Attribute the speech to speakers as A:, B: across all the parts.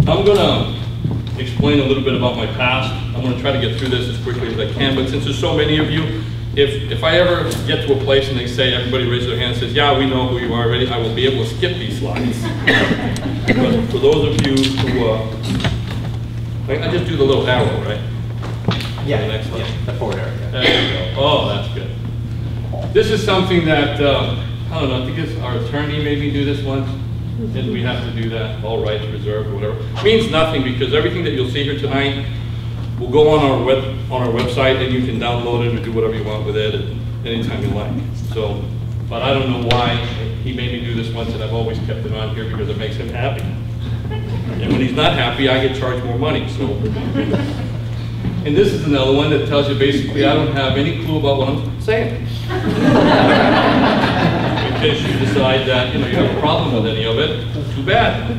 A: I'm gonna explain a little bit about my past. I'm gonna try to get through this as quickly as I can, but since there's so many of you, if I ever get to a place and they say, everybody raises their hand and says, yeah, we know who you are already, I will be able to skip these slides. But for those of you who, I just do the little arrow, right?
B: Yeah,
A: the next slide.
B: Yeah, the forward arrow. Yeah.
A: There you go. Oh, that's good. This is something that, I don't know, I think it's our attorney made me do this once. And we have to do that, all rights reserved or whatever. It means nothing because everything that you'll see here tonight will go on our website and you can download it or do whatever you want with it at any time you like. So, but I don't know why he made me do this once and I've always kept it on here because it makes him happy. And when he's not happy, I get charged more money, so. And this is another one that tells you basically I don't have any clue about what I'm saying. In case you decide that you have a problem with any of it, too bad.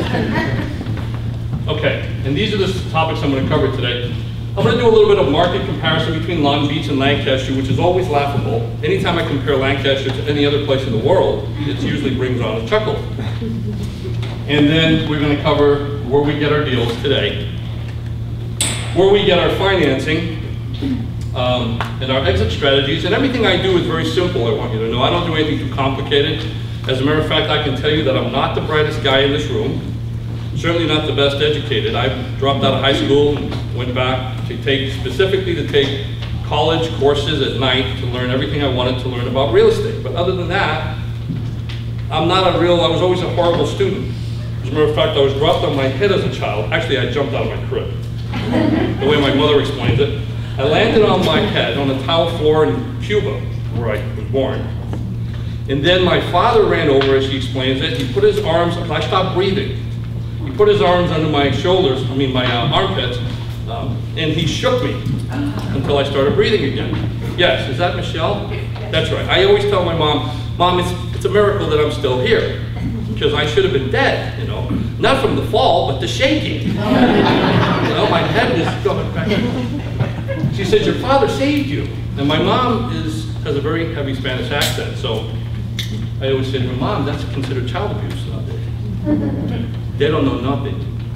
A: Okay, and these are the topics I'm going to cover today. I'm going to do a little bit of market comparison between Long Beach and Lancaster, which is always laughable. Anytime I compare Lancaster to any other place in the world, it usually brings on a chuckle. And then we're going to cover where we get our deals today, where we get our financing, and our exit strategies, and everything I do is very simple, I want you to know. I don't do anything too complicated. As a matter of fact, I can tell you that I'm not the brightest guy in this room, certainly not the best educated. I dropped out of high school and went back to specifically to take college courses at night to learn everything I wanted to learn about real estate. But other than that, I was always a horrible student. As a matter of fact, I was dropped on my head as a child. Actually, I jumped out of my crib, the way my mother explains it. I landed on my head on a tile floor in Cuba, where I was born. And then my father ran over, as he explains it. He put his arms, I stopped breathing. He put his arms under my shoulders, my armpits, and he shook me until I started breathing again. Yes, is that Michelle? That's right. I always tell my Mom, it's a miracle that I'm still here. Because I should have been dead, Not from the fall, but the shaking. My head is going back. She said, your father saved you. And my mom has a very heavy Spanish accent, so I always say to my mom, that's considered child abuse nowadays. They don't know nothing.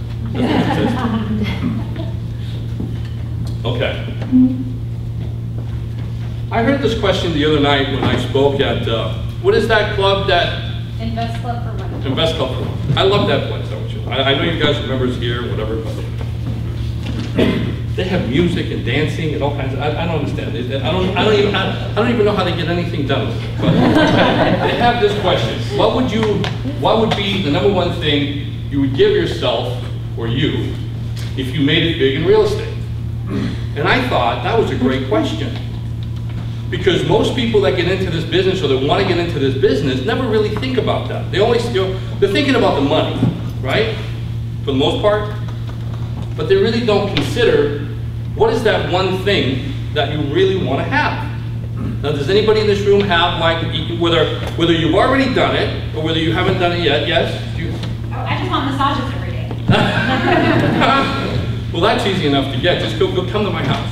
A: Okay. I heard this question the other night when I spoke at, what is that club that?
C: Invest Club for Women.
A: Invest Club for Women. I love that place. I know you guys are members here, whatever, but they have music and dancing and all kinds of, I don't understand. I don't even know how they get anything done with it. But they have this question. What would be the number one thing you would give yourself, or you, if you made it big in real estate? And I thought that was a great question. Because most people that get into this business or that want to get into this business never really think about that. They're thinking about the money, right? For the most part. But they really don't consider what is that one thing that you really want to have. Now, does anybody in this room have, like, whether you've already done it or whether you haven't done it yet? Yes?
C: I just want massages every day.
A: Well, that's easy enough to get. Just go come to my house.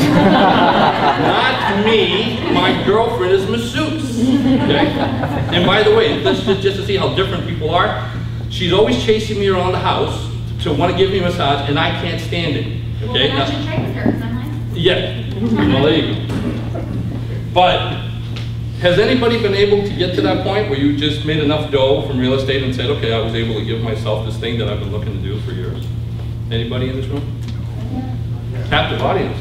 A: Not me. My girlfriend is masseuse. Okay? And by the way, just to see how different people are, she's always chasing me around the house to want to give me a massage, and I can't stand it. Okay?
C: Well, then I should trade with her, because I'm nice.
A: Yeah. Well, there you go. But has anybody been able to get to that point where you just made enough dough from real estate and said, okay, I was able to give myself this thing that I've been looking to do for years? Anybody in this room? Captive audience.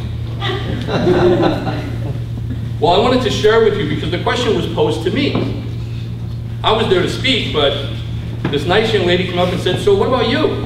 A: Well, I wanted to share with you because the question was posed to me. I was there to speak, but this nice young lady came up and said, so what about you?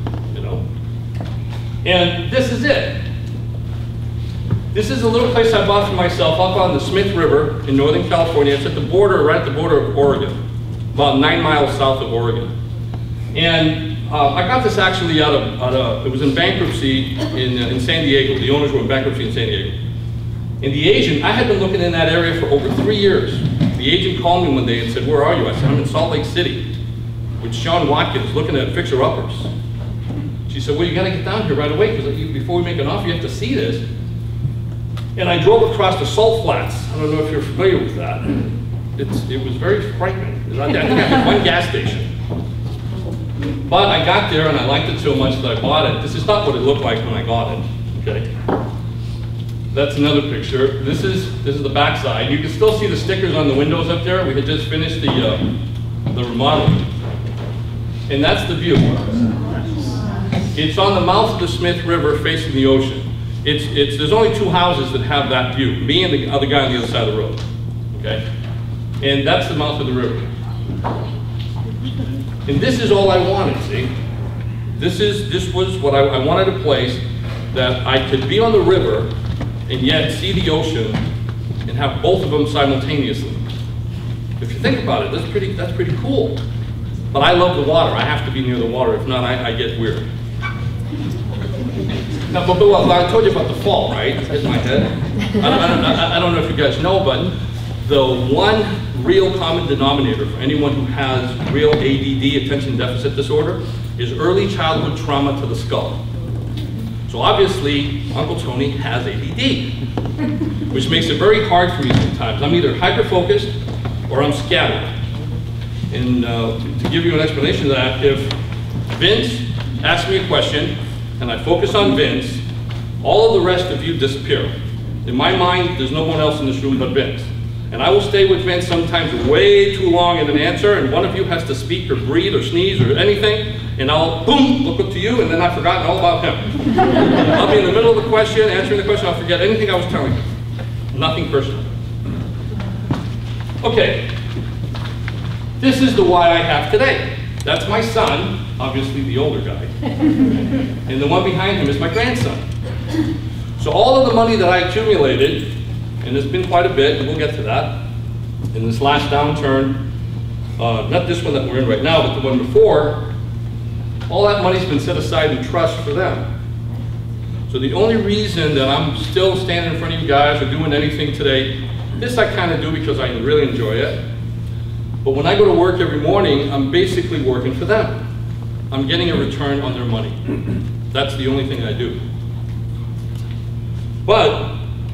A: And this is it. This is a little place I bought for myself up on the Smith River in Northern California. It's at the border, right at the border of Oregon, about 9 miles south of Oregon. And I got this actually out of it was in bankruptcy in San Diego. The owners were in bankruptcy in San Diego. And the agent, I had been looking in that area for over 3 years. The agent called me one day and said, where are you? I said, I'm in Salt Lake City with Sean Watkins looking at fixer-uppers. She said, well, you gotta get down here right away because before we make an offer, you have to see this. And I drove across the Salt Flats. I don't know if you're familiar with that. It was very frightening. I think I had one gas station. But I got there and I liked it so much that I bought it. This is not what it looked like when I got it, okay? That's another picture. This is the back side. You can still see the stickers on the windows up there. We had just finished the remodeling. And that's the view. It's on the mouth of the Smith River facing the ocean. There's only 2 houses that have that view, me and the other guy on the other side of the road, okay? And that's the mouth of the river. And this is all I wanted, see? This was what I wanted, a place that I could be on the river and yet see the ocean and have both of them simultaneously. If you think about it, that's pretty cool. But I love the water. I have to be near the water. If not, I get weird. Now, but I told you about the fall, right? Hit my head. I don't know if you guys know, but the one real common denominator for anyone who has real ADD, attention deficit disorder, is early childhood trauma to the skull. So obviously, Uncle Tony has ADD, which makes it very hard for me sometimes. I'm either hyper-focused or I'm scattered. And to give you an explanation of that, if Vince asks me a question and I focus on Vince, all of the rest of you disappear. In my mind, there's no one else in this room but Vince. And I will stay with Vince sometimes way too long in an answer, and one of you has to speak or breathe or sneeze or anything, and I'll, boom, look up to you, and then I've forgotten all about him. I'll be in the middle of the question, answering the question, I'll forget anything I was telling you. Nothing personal. Okay. This is the why I have today. That's my son, obviously the older guy. And the one behind him is my grandson. So all of the money that I accumulated, and it's been quite a bit, and we'll get to that, in this last downturn, not this one that we're in right now, but the one before, all that money's been set aside in trust for them. So the only reason that I'm still standing in front of you guys or doing anything today, this I kind of do because I really enjoy it. But when I go to work every morning, I'm basically working for them. I'm getting a return on their money. That's the only thing I do. But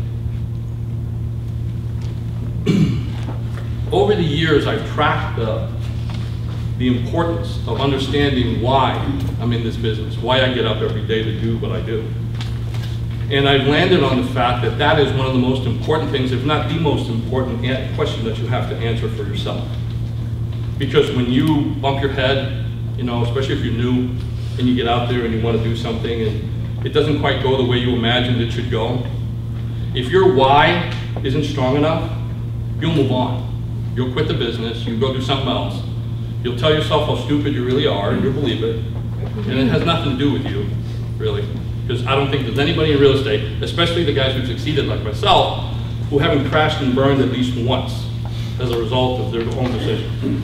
A: over the years, I've tracked the importance of understanding why I'm in this business, why I get up every day to do what I do. And I've landed on the fact that that is one of the most important things, if not the most important question that you have to answer for yourself. Because when you bump your head, you know, especially if you're new and you get out there and you want to do something and it doesn't quite go the way you imagined it should go, if your why isn't strong enough, you'll move on. You'll quit the business, you'll go do something else. You'll tell yourself how stupid you really are, and you'll believe it. And it has nothing to do with you, really. Because I don't think there's anybody in real estate, especially the guys who've succeeded like myself, who haven't crashed and burned at least once as a result of their own decision.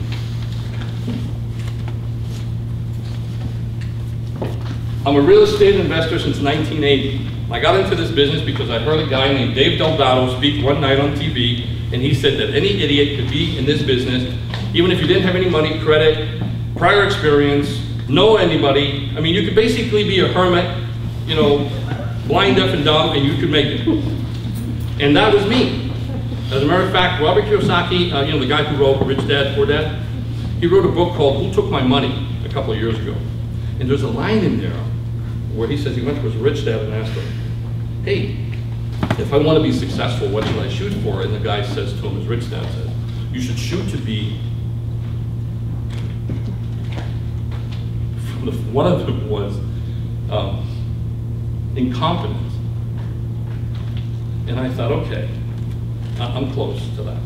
A: I'm a real estate investor since 1980. I got into this business because I heard a guy named Dave Delgado speak one night on TV, and he said that any idiot could be in this business, even if you didn't have any money, credit, prior experience, know anybody. I mean, you could basically be a hermit, you know, blind, deaf, and dumb, and you could make it. And that was me. As a matter of fact, Robert Kiyosaki, you know, the guy who wrote Rich Dad, Poor Dad, he wrote a book called Who Took My Money a couple of years ago. And there's a line in there where he says he went to his rich dad and asked him, hey, if I want to be successful, what should I shoot for? And the guy says to him, his rich dad says, you should shoot to be, one of them was incompetent. And I thought, okay, I'm close to that.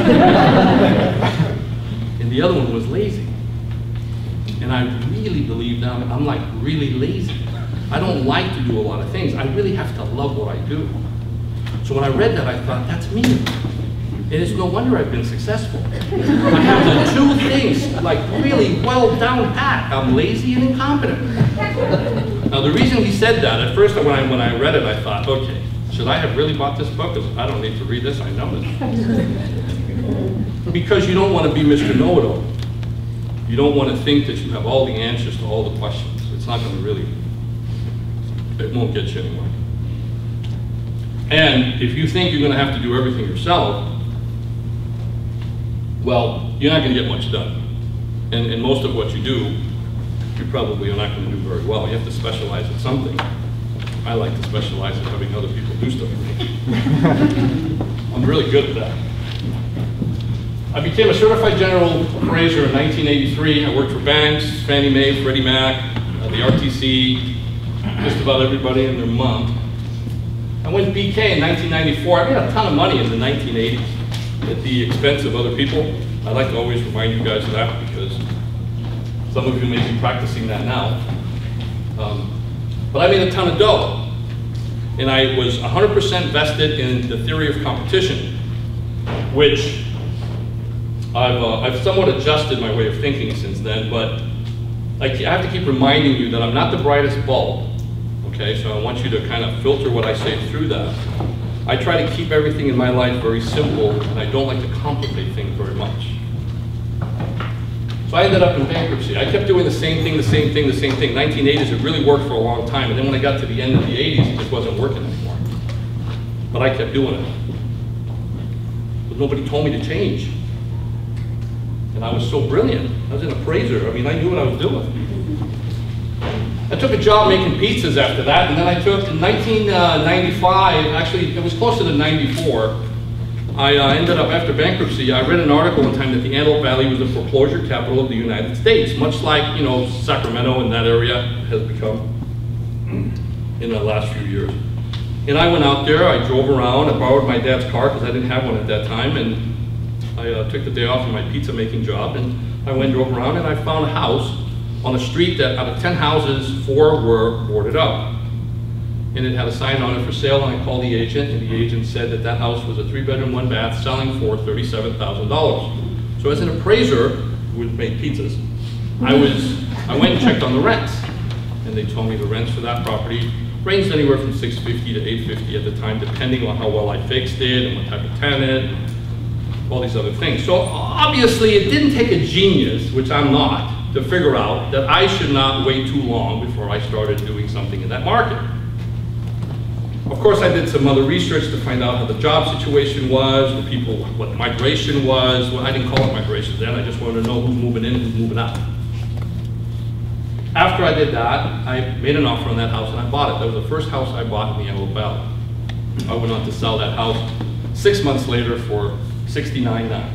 A: And the other one was lazy. And I really believe now, I'm like really lazy. I don't like to do a lot of things. I really have to love what I do. So when I read that, I thought, that's me. And it's no wonder I've been successful. I have the two things like really well down pat. I'm lazy and incompetent. Now the reason he said that, at first when I read it, I thought, okay, should I have really bought this book? Because I don't need to read this, I know it. Because you don't want to be Mr. Know-it-all. You don't want to think that you have all the answers to all the questions. It's not going to really, it won't get you anywhere. And if you think you're going to have to do everything yourself, well, you're not going to get much done. And most of what you do you probably are not going to do very well. You have to specialize in something. I like to specialize in having other people do stuff for me. I'm really good at that. I became a certified general appraiser in 1983. I worked for banks, Fannie Mae, Freddie Mac, the RTC, just about everybody and their mom. I went BK in 1994. I made a ton of money in the 1980s at the expense of other people. I like to always remind you guys of that because some of you may be practicing that now. But I made a ton of dough. And I was 100% vested in the theory of competition, which I've somewhat adjusted my way of thinking since then, but I have to keep reminding you that I'm not the brightest bulb, okay? So I want you to kind of filter what I say through that. I try to keep everything in my life very simple, and I don't like to complicate things very much. So I ended up in bankruptcy. I kept doing the same thing, the same thing, the same thing. 1980s, it really worked for a long time, and then when I got to the end of the 80s, it just wasn't working anymore. But I kept doing it. But nobody told me to change. And I was so brilliant. I was an appraiser. I mean, I knew what I was doing. I took a job making pizzas after that, and then I took, in 1995, actually, it was closer to 94, I ended up, after bankruptcy, I read an article one time that the Antelope Valley was the foreclosure capital of the United States, much like, you know, Sacramento and that area has become in the last few years. And I went out there, I drove around, I borrowed my dad's car because I didn't have one at that time, and I took the day off from my pizza making job, and I went and drove around, and I found a house on a street that out of 10 houses, 4 were boarded up. And it had a sign on it for sale, and I called the agent, and the agent said that that house was a 3-bedroom, 1-bath, selling for $37,000. So as an appraiser who made pizzas, I went and checked on the rents, and they told me the rents for that property ranged anywhere from $650 to $850 at the time, depending on how well I fixed it and what type of tenant, and all these other things. So obviously it didn't take a genius, which I'm not, to figure out that I should not wait too long before I started doing something in that market. Of course, I did some other research to find out how the job situation was, what migration was. Well, I didn't call it migration then, I just wanted to know who's moving in, who's moving out. After I did that, I made an offer on that house and I bought it. That was the first house I bought in the Antelope Valley. I went on to sell that house 6 months later for $69,900.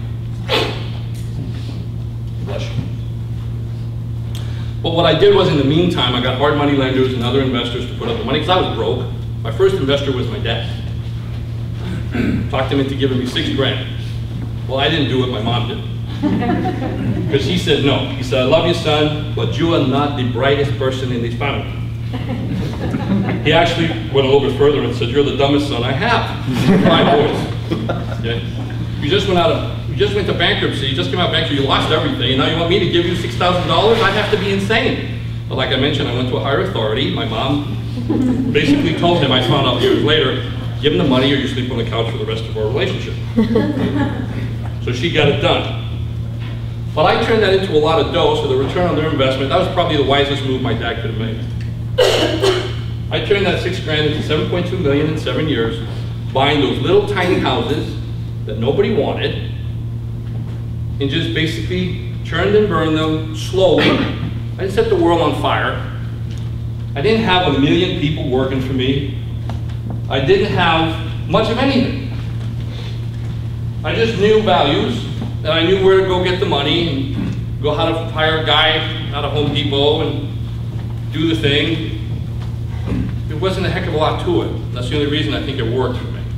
A: Bless you. But what I did was, in the meantime, I got hard money lenders and other investors to put up the money, because I was broke. My first investor was my dad. Talked him into giving me $6 grand. Well, I didn't do it, my mom did. Because he said no. He said, I love you, son, but you are not the brightest person in this family. He actually went a little bit further and said, you're the dumbest son I have. 5 boys. Okay? You just went to bankruptcy, you just came out of bankruptcy, you lost everything, and now you want me to give you $6,000? I'd have to be insane. But like I mentioned, I went to a higher authority. My mom basically told him, I found out years later, give him the money or you sleep on the couch for the rest of our relationship. So she got it done. But I turned that into a lot of dough, so the return on their investment, that was probably the wisest move my dad could have made. I turned that $6 grand into $7.2 million in 7 years, buying those little tiny houses that nobody wanted, and just basically churned and burned them slowly. I didn't set the world on fire. I didn't have a million people working for me. I didn't have much of anything. I just knew values, and I knew where to go get the money, and go how to hire a guy out of Home Depot and do the thing. There wasn't a heck of a lot to it. That's the only reason I think it worked for me.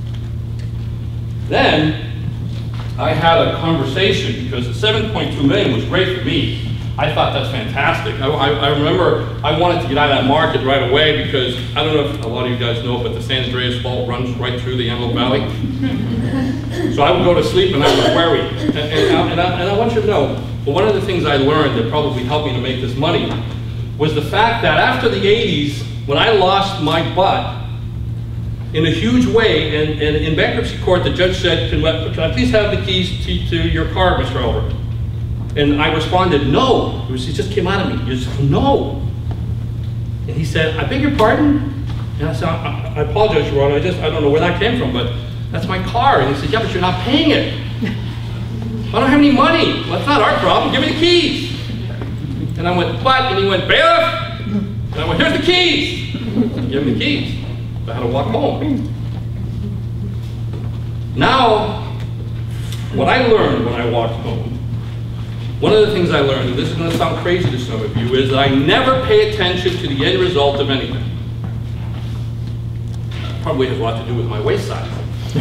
A: Then, I had a conversation, because the $7.2 million was great for me. I thought that's fantastic. I remember I wanted to get out of that market right away, because I don't know if a lot of you guys know, but the San Andreas Fault runs right through the Antelope Valley. So I would go to sleep and I was worried. And I want you to know, well, one of the things I learned that probably helped me to make this money was the fact that after the 80s, when I lost my butt in a huge way, and in bankruptcy court, the judge said, can I please have the keys to your car, Mr. Alvarez? And I responded, no. It just came out of me. He said, no. And he said, I beg your pardon? And I said, I apologize, Your Honor. I don't know where that came from, but that's my car. And he said, yeah, but you're not paying it. I don't have any money. Well, that's not our problem. Give me the keys. And I went, what? And he went, bailiff! And I went, here's the keys! Give him the keys. I had to walk home. Now, what I learned when I walked home, one of the things I learned, and this is going to sound crazy to some of you, is that I never pay attention to the end result of anything. Probably has a lot to do with my waist size.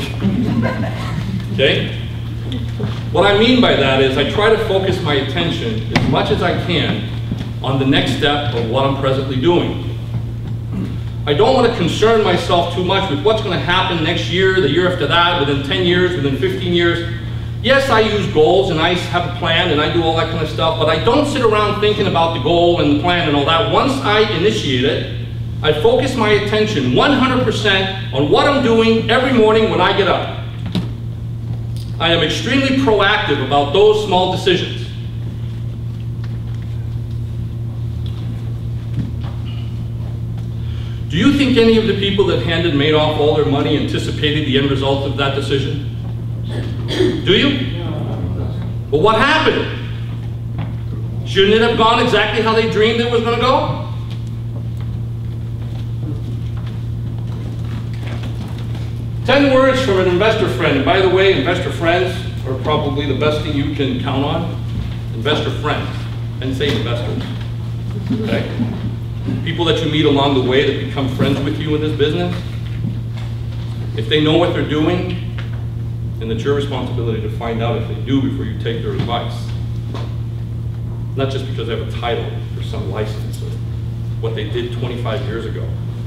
A: Okay? What I mean by that is I try to focus my attention as much as I can on the next step of what I'm presently doing. I don't want to concern myself too much with what's going to happen next year, the year after that, within 10 years, within 15 years. Yes, I use goals and I have a plan and I do all that kind of stuff, but I don't sit around thinking about the goal and the plan and all that. Once I initiate it, I focus my attention 100% on what I'm doing every morning when I get up. I am extremely proactive about those small decisions. Do you think any of the people that handed Madoff all their money anticipated the end result of that decision? Do you? Well, what happened? Shouldn't it have gone exactly how they dreamed it was going to go? Ten words from an investor friend. And by the way, investor friends are probably the best thing you can count on. Investor friends. And say investors. Okay? People that you meet along the way that become friends with you in this business. If they know what they're doing, and it's your responsibility to find out if they do before you take their advice. Not just because they have a title or some license or what they did 25 years ago.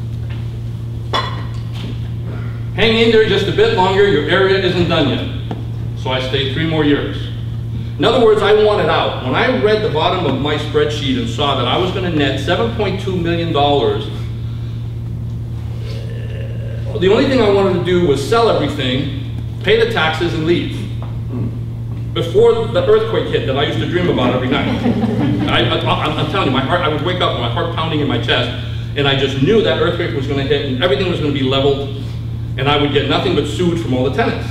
A: Hang in there just a bit longer, your area isn't done yet. So I stayed 3 more years. In other words, I wanted out. When I read the bottom of my spreadsheet and saw that I was going to net $7.2 million, the only thing I wanted to do was sell everything, pay the taxes, and leave. Before the earthquake hit that I used to dream about every night. I'm telling you, my heart, I would wake up with my heart pounding in my chest, and I just knew that earthquake was going to hit and everything was going to be leveled, and I would get nothing but sued from all the tenants.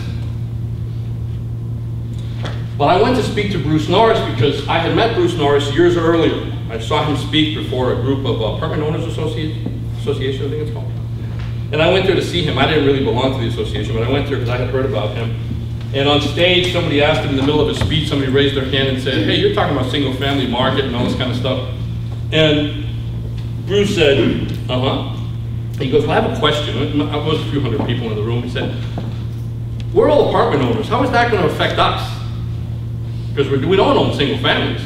A: But I went to speak to Bruce Norris because I had met Bruce Norris years earlier. I saw him speak before a group of Apartment Owners Association, I think it's called. And I went there to see him. I didn't really belong to the association, but I went there because I had heard about him. And on stage, somebody asked him in the middle of his speech, somebody raised their hand and said, hey, you're talking about single family market and all this kind of stuff. And Bruce said, uh-huh. He goes, well, I have a question. I was a few hundred people in the room. He said, we're all apartment owners. How is that going to affect us? Because we don't own single families.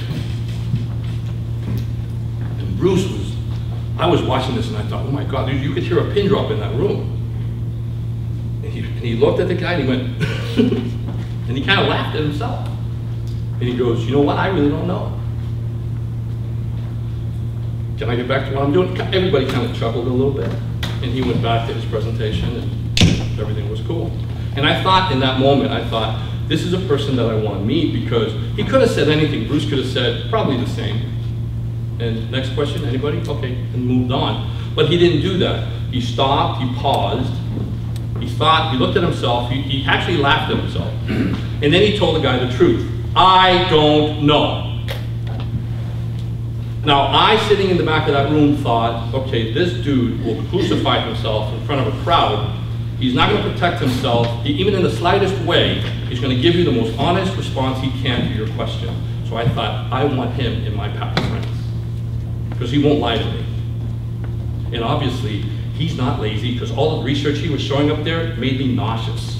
A: And Bruce was, I was watching this and I thought, oh my God, you could hear a pin drop in that room. And he looked at the guy and he went, and he kind of laughed at himself. And he goes, you know what, I really don't know. Can I get back to what I'm doing? Everybody kind of chuckled a little bit. And he went back to his presentation and everything was cool. And I thought in that moment, I thought, this is a person that I want to meet because he could have said anything. Bruce could have said probably the same. And next question, anybody? Okay, and moved on. But he didn't do that. He stopped, he paused, he thought, he looked at himself, he actually laughed at himself. And then he told the guy the truth. I don't know. Now, I, sitting in the back of that room, thought, okay, this dude will crucify himself in front of a crowd. He's not going to protect himself, even in the slightest way. He's going to give you the most honest response he can to your question. So I thought, I want him in my pack of friends. Because he won't lie to me. And obviously, he's not lazy, because all the research he was showing up there made me nauseous.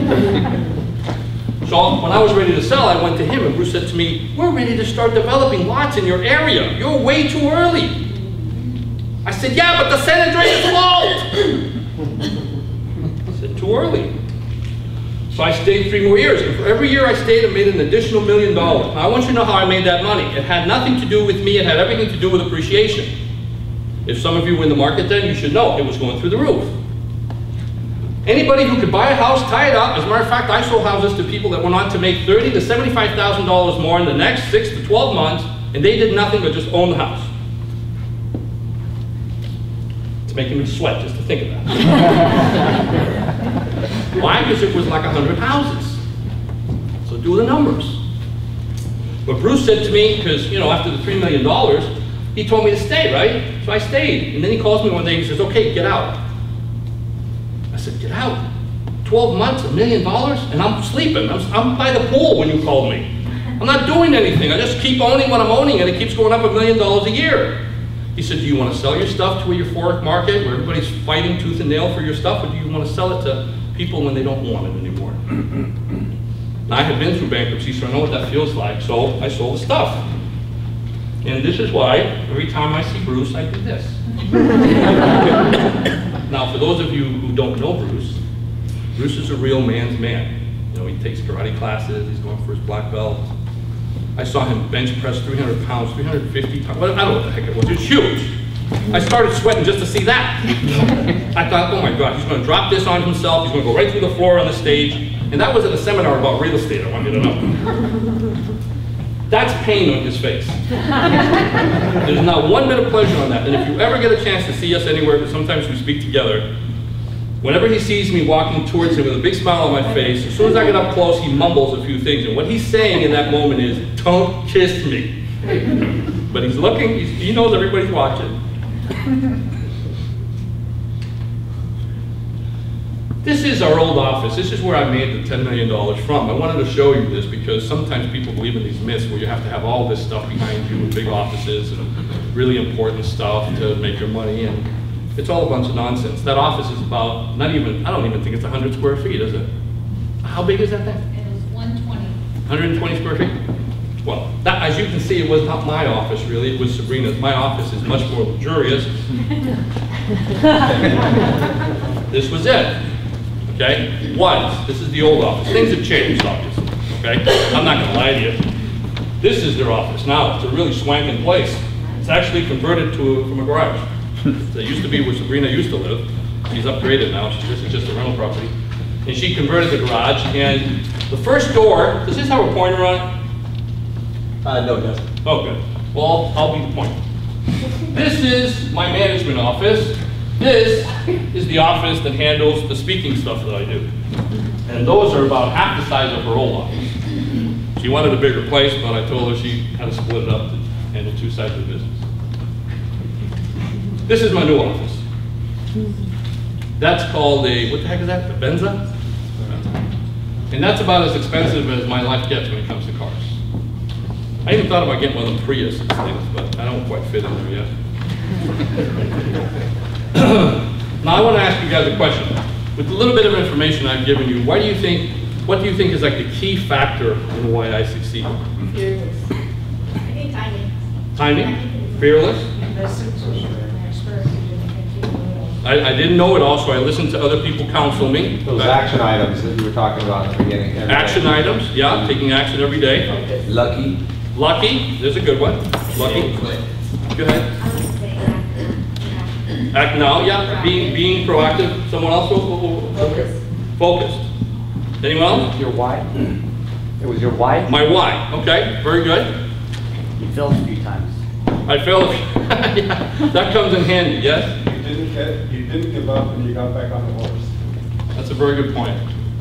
A: So when I was ready to sell, I went to him, and Bruce said to me, we're ready to start developing lots in your area. You're way too early. I said, yeah, but the San Andreas is low. I said, too early. So I stayed 3 more years, and for every year I stayed, I made an additional $1 million. Now I want you to know how I made that money. It had nothing to do with me, it had everything to do with appreciation. If some of you were in the market then, you should know it was going through the roof. Anybody who could buy a house, tie it up. As a matter of fact, I sold houses to people that went on to make $30,000 to $75,000 more in the next 6 to 12 months, and they did nothing but just own the house. It's making me sweat just to think of that. Why? Because it was like 100 houses. So do the numbers. But Bruce said to me, because, you know, after the $3 million, he told me to stay, right? So I stayed. And then he calls me one day and he says, okay, get out. I said, get out? 12 months, $1 million? And I'm sleeping. I'm by the pool when you called me. I'm not doing anything. I just keep owning what I'm owning and it keeps going up $1 million a year. He said, do you want to sell your stuff to a euphoric market where everybody's fighting tooth and nail for your stuff, or do you want to sell it to people when they don't want it anymore? Now, I have been through bankruptcy, so I know what that feels like, so I sold the stuff. And this is why every time I see Bruce, I do this. Now, for those of you who don't know Bruce, Bruce is a real man's man. You know, he takes karate classes, he's going for his black belt. I saw him bench press 300 pounds, 350 pounds, I don't know what the heck it was, it was huge. I started sweating just to see that. I thought, oh my God, he's gonna drop this on himself, he's gonna go right through the floor on the stage, and that was at a seminar about real estate, I want you to know. That's pain on his face. There's not one bit of pleasure on that, and if you ever get a chance to see us anywhere, because sometimes we speak together, whenever he sees me walking towards him with a big smile on my face, as soon as I get up close, he mumbles a few things. And what he's saying in that moment is, don't kiss me. But he's looking, he knows everybody's watching. This is our old office. This is where I made the $10 million from. I wanted to show you this because sometimes people believe in these myths where you have to have all this stuff behind you with big offices and really important stuff to make your money. And it's all a bunch of nonsense. That office is about, I don't even think it's 100 square feet, is it? How big is that thing?
C: It was 120.
A: 120 square feet? Well, that, as you can see, it was not my office, really. It was Sabrina's. My office is much more luxurious. This was it, okay? This is the old office. Things have changed, obviously, okay? I'm not gonna lie to you. This is their office now. It's a really swanking place. It's actually converted from a garage. It used to be where Sabrina used to live. She's upgraded now. This is just a rental property. And she converted the garage. And the first door, does this have a pointer on it?
B: No, it doesn't.
A: Oh, good. Well, I'll be the pointer. This is my management office. This is the office that handles the speaking stuff that I do. And those are about half the size of her old office. She wanted a bigger place, but I told her she had to split it up to handle two sides of the business. This is my new office. That's called a, what the heck is that, a Benza? And that's about as expensive as my life gets when it comes to cars. I even thought about getting one of them Prius things, but I don't quite fit in there yet. Now I want to ask you guys a question. With the little bit of information I've given you, what do you think is like the key factor in why I succeed?
C: Fearless. I think timing.
A: Timing? Fearless? I didn't know it all, so I listened to other people counsel me.
B: Those action items that you were talking about in the beginning.
A: Action items, yeah, taking action every day.
B: Lucky.
A: Lucky, there's a good one. Lucky. Go ahead.
C: I would say
A: Act now, yeah. Being proactive. Someone else?
C: Focus.
A: Focused. Anyone else?
D: Your why? It was your why?
A: My why. Okay, very good.
D: You failed a few times.
A: I failed. Yeah, that comes in handy, yes?
E: You didn't give up and you got back on the horse.
A: That's a very good point.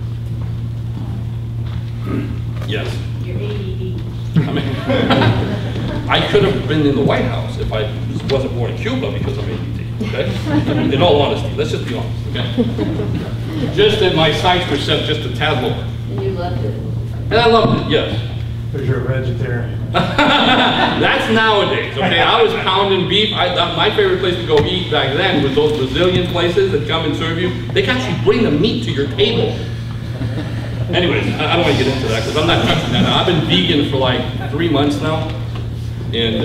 A: Yes.
C: Your ADD.
A: I mean, I could have been in the White House if I wasn't born in Cuba because I'm ADD, okay? In all honesty, let's just be honest, okay? Just that my sights were set just a tad lower.
C: And you loved it.
A: And I loved it, yes.
E: Because you're a vegetarian.
A: That's nowadays, okay? I was pounding beef. My favorite place to go eat back then was those Brazilian places that come and serve you. They can actually bring the meat to your table. Anyways, I don't want to get into that because I'm not touching that now. I've been vegan for like 3 months now. And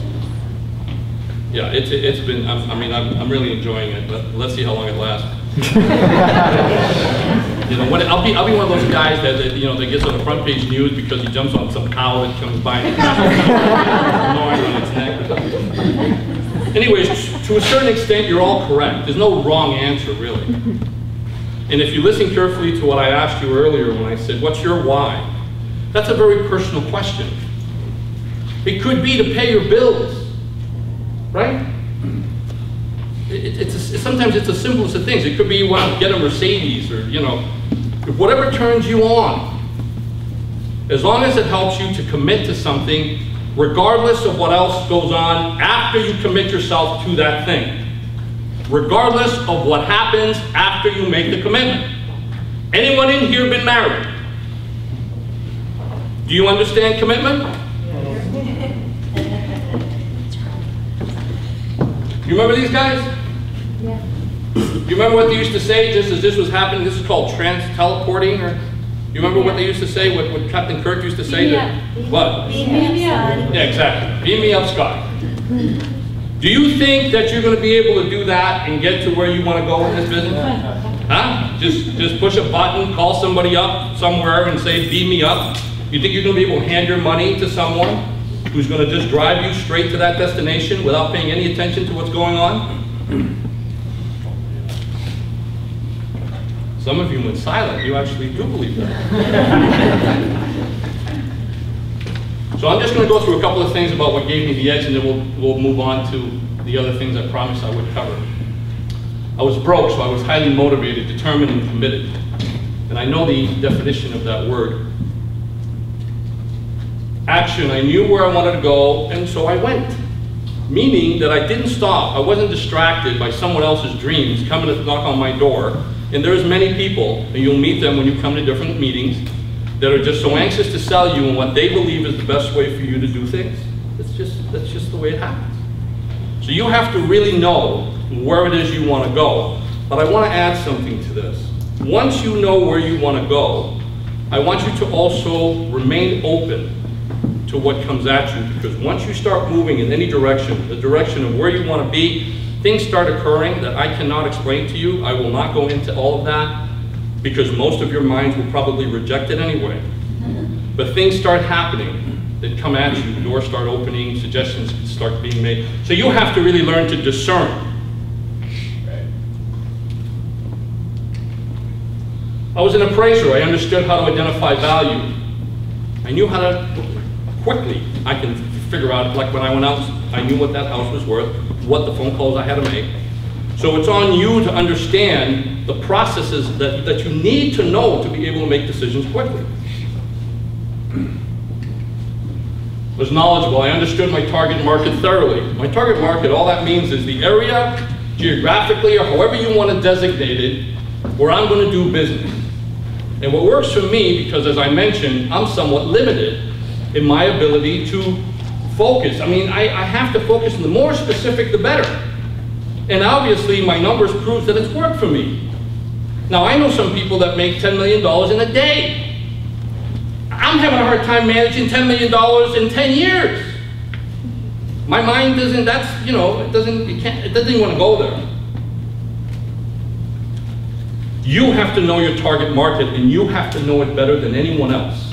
A: yeah, it's been, I'm really enjoying it, but let's see how long it lasts. You know, I'll be one of those guys that you know that gets on the front page news because he jumps on some cow that comes by and gnawing on its neck or something. Anyways, to a certain extent, you're all correct. There's no wrong answer, really. And if you listen carefully to what I asked you earlier when I said, what's your why? That's a very personal question. It could be to pay your bills, right? Sometimes it's the simplest of things. It could be you want to get a Mercedes or, you know, whatever turns you on. As long as it helps you to commit to something, regardless of what else goes on after you commit yourself to that thing. Regardless of what happens after you make the commitment. Anyone in here been married? Do you understand commitment? You remember these guys?
F: Yeah.
A: You remember what they used to say just as this was happening? This is called trans-teleporting, or you remember what they used to say, what Captain Kirk used to say? What?
F: Beam me up, son.
A: Yeah, exactly. Beam me up, Scott. Do you think that you're going to be able to do that and get to where you want to go in this business? Huh? Just push a button, call somebody up somewhere and say, beam me up? You think you're going to be able to hand your money to someone who's going to just drive you straight to that destination without paying any attention to what's going on? Some of you went silent. You actually do believe that. So I'm just going to go through a couple of things about what gave me the edge, and then we'll move on to the other things I promised I would cover. I was broke, so I was highly motivated, determined, and committed. And I know the definition of that word. Action, I knew where I wanted to go, and so I went. Meaning that I didn't stop. I wasn't distracted by someone else's dreams coming to knock on my door. And there's many people, and you'll meet them when you come to different meetings, that are just so anxious to sell you on what they believe is the best way for you to do things. That's just the way it happens. So you have to really know where it is you want to go. But I want to add something to this. Once you know where you want to go, I want you to also remain open to what comes at you, because once you start moving in any direction, the direction of where you want to be, things start occurring that I cannot explain to you. I will not go into all of that, because most of your minds will probably reject it anyway. But things start happening that come at you, doors start opening, suggestions start being made. So you have to really learn to discern. I was an appraiser. I understood how to identify value. I knew how to quickly, I can figure out, like when I went out, I knew what that house was worth, what the phone calls I had to make. So it's on you to understand the processes that you need to know to be able to make decisions quickly. I was knowledgeable. I understood my target market thoroughly. My target market, all that means is the area, geographically, or however you want to designate it, where I'm going to do business. And what works for me, because as I mentioned, I'm somewhat limited in my ability to focus. I mean, I have to focus, and the more specific, the better. And obviously, my numbers prove that it's worked for me. Now, I know some people that make $10 million in a day. I'm having a hard time managing $10 million in 10 years. My mind doesn't, that's, you know, it doesn't even want to go there. You have to know your target market, and you have to know it better than anyone else.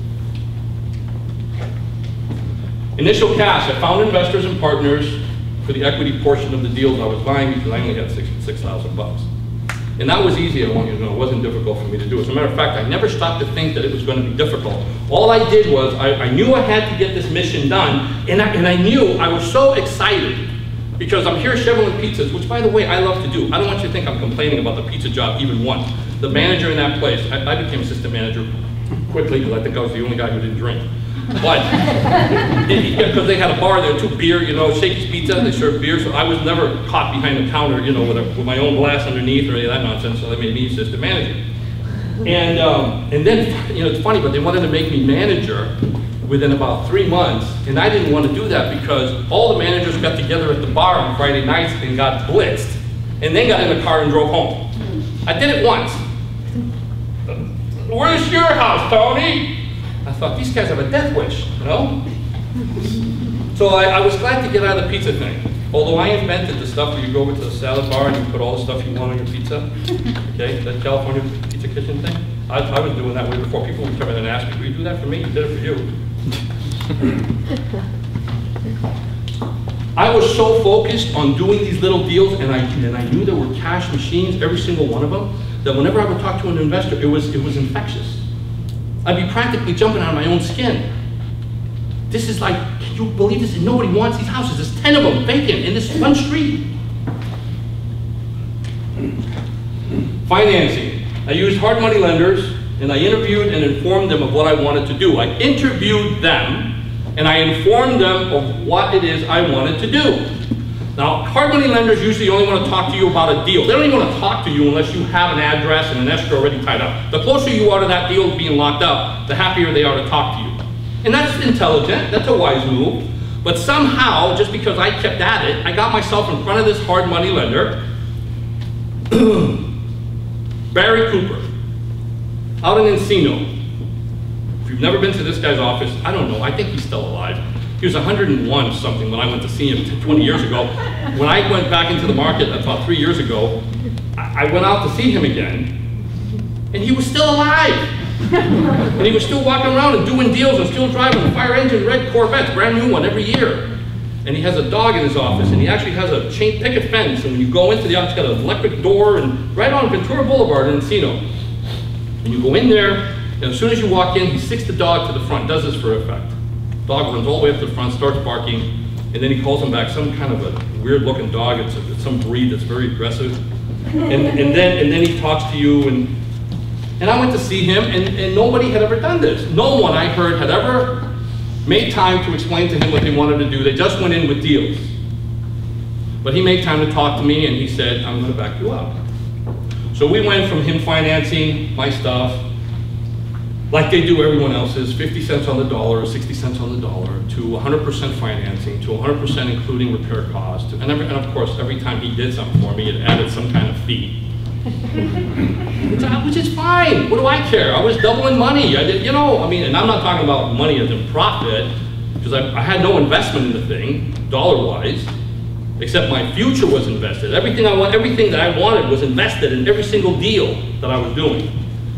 A: Initial cash, I found investors and partners for the equity portion of the deals I was buying, because I only had $6,000. And that was easy, I want you to know. It wasn't difficult for me to do. As a matter of fact, I never stopped to think that it was going to be difficult. All I did was, I knew I had to get this mission done, and I knew, I was so excited, because I'm here shoveling pizzas, which by the way, I love to do. I don't want you to think I'm complaining about the pizza job even once. The manager in that place, I became assistant manager quickly, because I think I was the only guy who didn't drink. But, because they had a bar there, too, beer, you know, Shakey's Pizza, they served beer, so I was never caught behind the counter, you know, with my own glass underneath or any of that nonsense, so they made me assistant manager. And then, you know, it's funny, but they wanted to make me manager within about 3 months, and I didn't want to do that because all the managers got together at the bar on Friday nights and got blitzed, and then got in the car and drove home. I did it once. Where's your house, Tony? I thought, these guys have a death wish, you know? So I was glad to get out of the pizza thing. Although I invented the stuff where you go over to the salad bar and you put all the stuff you want on your pizza. Okay, that California pizza kitchen thing. I was doing that way before. People would come in and ask me, will you do that for me? You did it for you. I was so focused on doing these little deals, and I knew there were cash machines, every single one of them, that whenever I would talk to an investor, it was infectious. I'd be practically jumping out of my own skin. This is like, can you believe this? Nobody wants these houses. There's 10 of them vacant in this one street. Financing. I used hard money lenders and I interviewed and informed them of what I wanted to do. I interviewed them, and I informed them of what it is I wanted to do. Now, hard money lenders usually only want to talk to you about a deal. They don't even want to talk to you unless you have an address and an escrow already tied up. The closer you are to that deal being locked up, the happier they are to talk to you. And that's intelligent, that's a wise move. But somehow, just because I kept at it, I got myself in front of this hard money lender, Barry Cooper, out in Encino. If you've never been to this guy's office, I don't know, I think he's still alive. He was 101 something when I went to see him 20 years ago. When I went back into the market about 3 years ago, I went out to see him again, and he was still alive. And he was still walking around and doing deals and still driving a fire engine red Corvette, brand new one every year. And he has a dog in his office, and he actually has a chain picket fence, and when you go into the office, it's got an electric door, and right on Ventura Boulevard in Encino. And you go in there, and as soon as you walk in, he sticks the dog to the front, does this for effect. Dog runs all the way up to the front, starts barking, and then he calls him back, some kind of a weird looking dog, it's some breed that's very aggressive. And then he talks to you, and I went to see him, and nobody had ever done this. No one I heard had ever made time to explain to him what they wanted to do. They just went in with deals. But he made time to talk to me, and he said, I'm gonna back you up. So we went from him financing my stuff, like they do everyone else's, 50 cents on the dollar, 60 cents on the dollar, to 100% financing, to 100% including repair costs, and of course, every time he did something for me, it added some kind of fee. Which is fine, what do I care? I was doubling money, I did, you know, I mean, and I'm not talking about money as in profit, because I had no investment in the thing, dollar-wise, except my future was invested. Everything that I wanted was invested in every single deal that I was doing.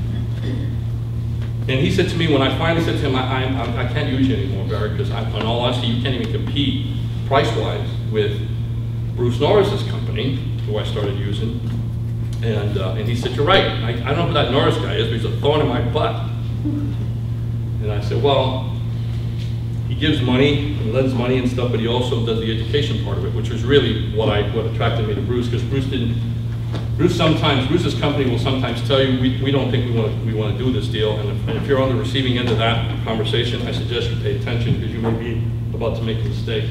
A: And he said to me, when I finally said to him, I can't use you anymore, Barry, because in all honesty, you can't even compete price-wise with Bruce Norris's company, who I started using. And he said, you're right. I don't know who that Norris guy is, but he's a thorn in my butt. And I said, well, he gives money, and lends money and stuff, but he also does the education part of it, which was really what attracted me to Bruce, because Bruce's company will sometimes tell you, we don't think we want to do this deal, and if you're on the receiving end of that conversation, I suggest you pay attention, because you may be about to make a mistake.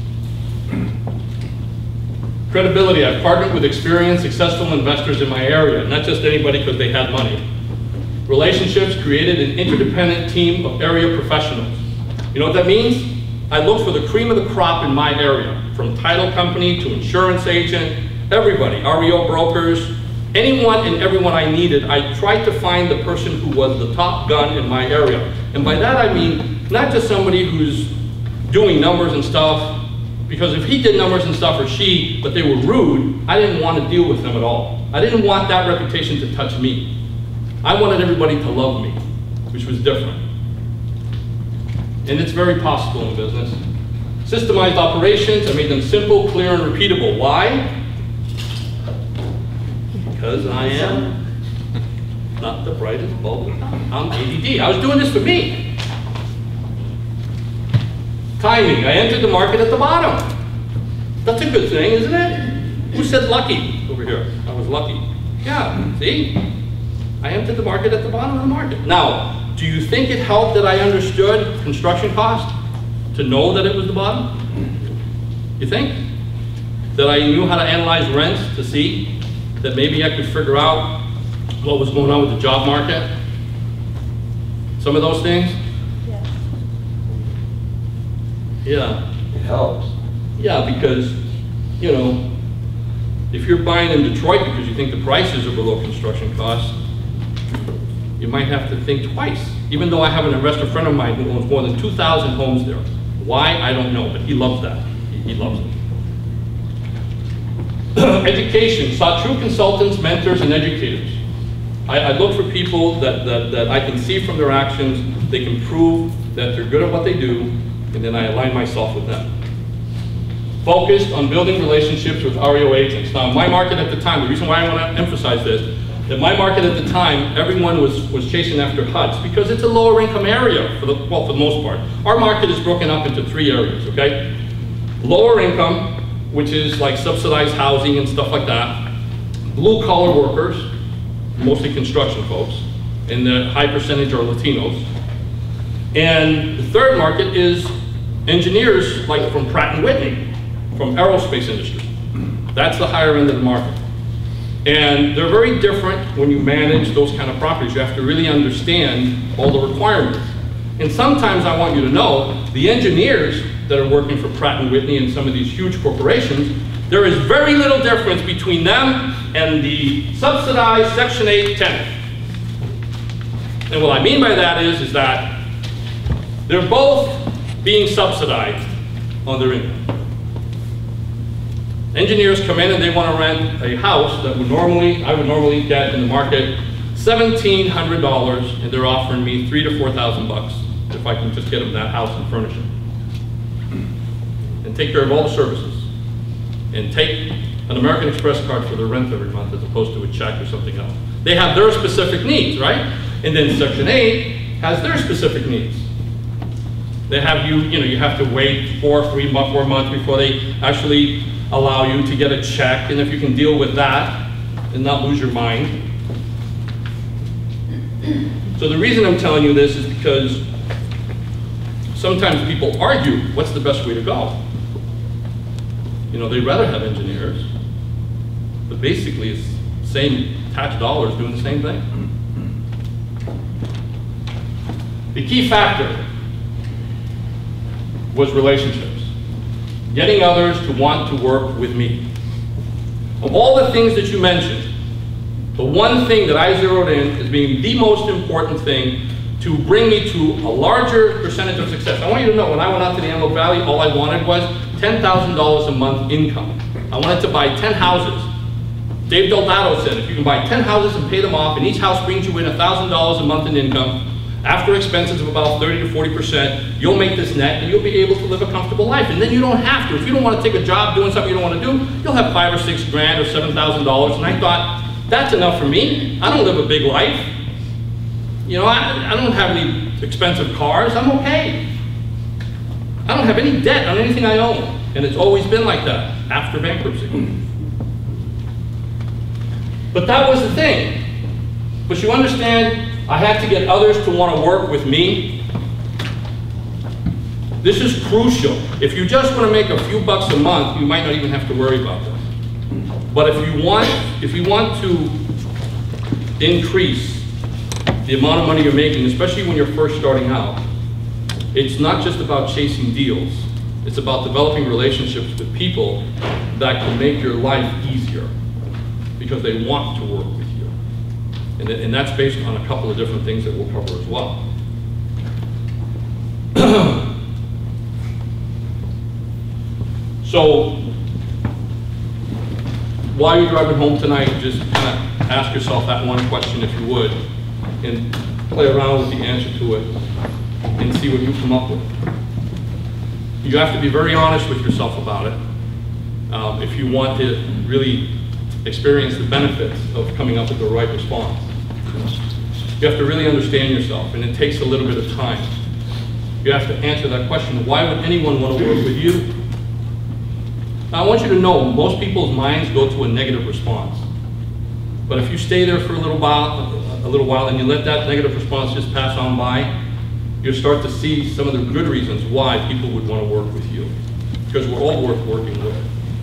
A: Credibility, I've partnered with experienced, successful investors in my area, not just anybody because they had money. Relationships, created an interdependent team of area professionals. You know what that means? I look for the cream of the crop in my area, from title company to insurance agent, everybody, REO brokers, anyone and everyone I needed. I tried to find the person who was the top gun in my area. And by that I mean, not just somebody who's doing numbers and stuff, because if he did numbers and stuff, or she, but they were rude, I didn't want to deal with them at all. I didn't want that reputation to touch me. I wanted everybody to love me, which was different. And it's very possible in business. Systemized operations, I made them simple, clear, and repeatable. Why? Because I am not the brightest bulb. I'm ADD. I was doing this for me. Timing, I entered the market at the bottom. That's a good thing, isn't it? Who said lucky over here? I was lucky. Yeah, see? I entered the market at the bottom of the market. Now, do you think it helped that I understood construction cost? To know that it was the bottom? You think? That I knew how to analyze rents to see that maybe I could figure out what was going on with the job market? Some of those things? Yeah.
B: It helps.
A: Yeah, because, you know, if you're buying in Detroit because you think the prices are below construction costs, you might have to think twice. Even though I have an investor friend of mine who owns more than 2,000 homes there. Why? I don't know, but he loves that. He loves it. Education, sought true consultants, mentors, and educators. I look for people that I can see from their actions, they can prove that they're good at what they do, and then I align myself with them. Focused on building relationships with REO agents. Now, my market at the time, the reason why I want to emphasize this, that my market at the time, everyone was chasing after HUDs because it's a lower income area for the most part. Our market is broken up into 3 areas, okay? Lower income, which is like subsidized housing and stuff like that. Blue collar workers, mostly construction folks. and the high percentage are Latinos. And the third market is engineers like from Pratt & Whitney, from aerospace industry. That's the higher end of the market. And they're very different when you manage those kind of properties. You have to really understand all the requirements. And sometimes I want you to know, the engineers that are working for Pratt & Whitney and some of these huge corporations, there is very little difference between them and the subsidized Section 8 tenant. And what I mean by that is that they're both being subsidized on their income. Engineers come in and they want to rent a house that I would normally get in the market $1,700, and they're offering me $3,000 to $4,000 if I can just get them that house and furnish it. And take care of all the services. And take an American Express card for their rent every month as opposed to a check or something else. They have their specific needs, right? And then Section 8 has their specific needs. They have you have to wait 4 months before they actually allow you to get a check, and if you can deal with that and not lose your mind. So the reason I'm telling you this is because sometimes people argue, what's the best way to go? They'd rather have engineers, but basically it's same tax dollars doing the same thing. The key factor was relationships. Getting others to want to work with me. Of all the things that you mentioned, the one thing that I zeroed in as being the most important thing to bring me to a larger percentage of success. I want you to know, when I went out to the Antelope Valley, all I wanted was $10,000 a month income. I wanted to buy 10 houses. Dave Delgado said, if you can buy 10 houses and pay them off, and each house brings you in $1,000 a month in income, after expenses of about 30 to 40%, you'll make this net and you'll be able to live a comfortable life. And then you don't have to. If you don't want to take a job doing something you don't want to do, you'll have $5,000 or $6,000 or $7,000. And I thought, that's enough for me. I don't live a big life. I don't have any expensive cars. I'm okay. I don't have any debt on anything I own. And it's always been like that after bankruptcy. But that was the thing. But you understand, I had to get others to want to work with me. This is crucial. If you just want to make a few bucks a month, you might not even have to worry about this. But if you want to increase the amount of money you're making, especially when you're first starting out, it's not just about chasing deals. It's about developing relationships with people that can make your life easier because they want to work with you. And that's based on a couple of different things that we'll cover as well. So, while you're driving home tonight, just kind of ask yourself that one question if you would, and play around with the answer to it, and see what you come up with. You have to be very honest with yourself about it if you want to really experience the benefits of coming up with the right response. You have to really understand yourself, and it takes a little bit of time. You have to answer that question, why would anyone want to work with you? Now, I want you to know, most people's minds go to a negative response. But if you stay there for a little while and you let that negative response just pass on by, you'll start to see some of the good reasons why people would want to work with you. Because we're all worth working with.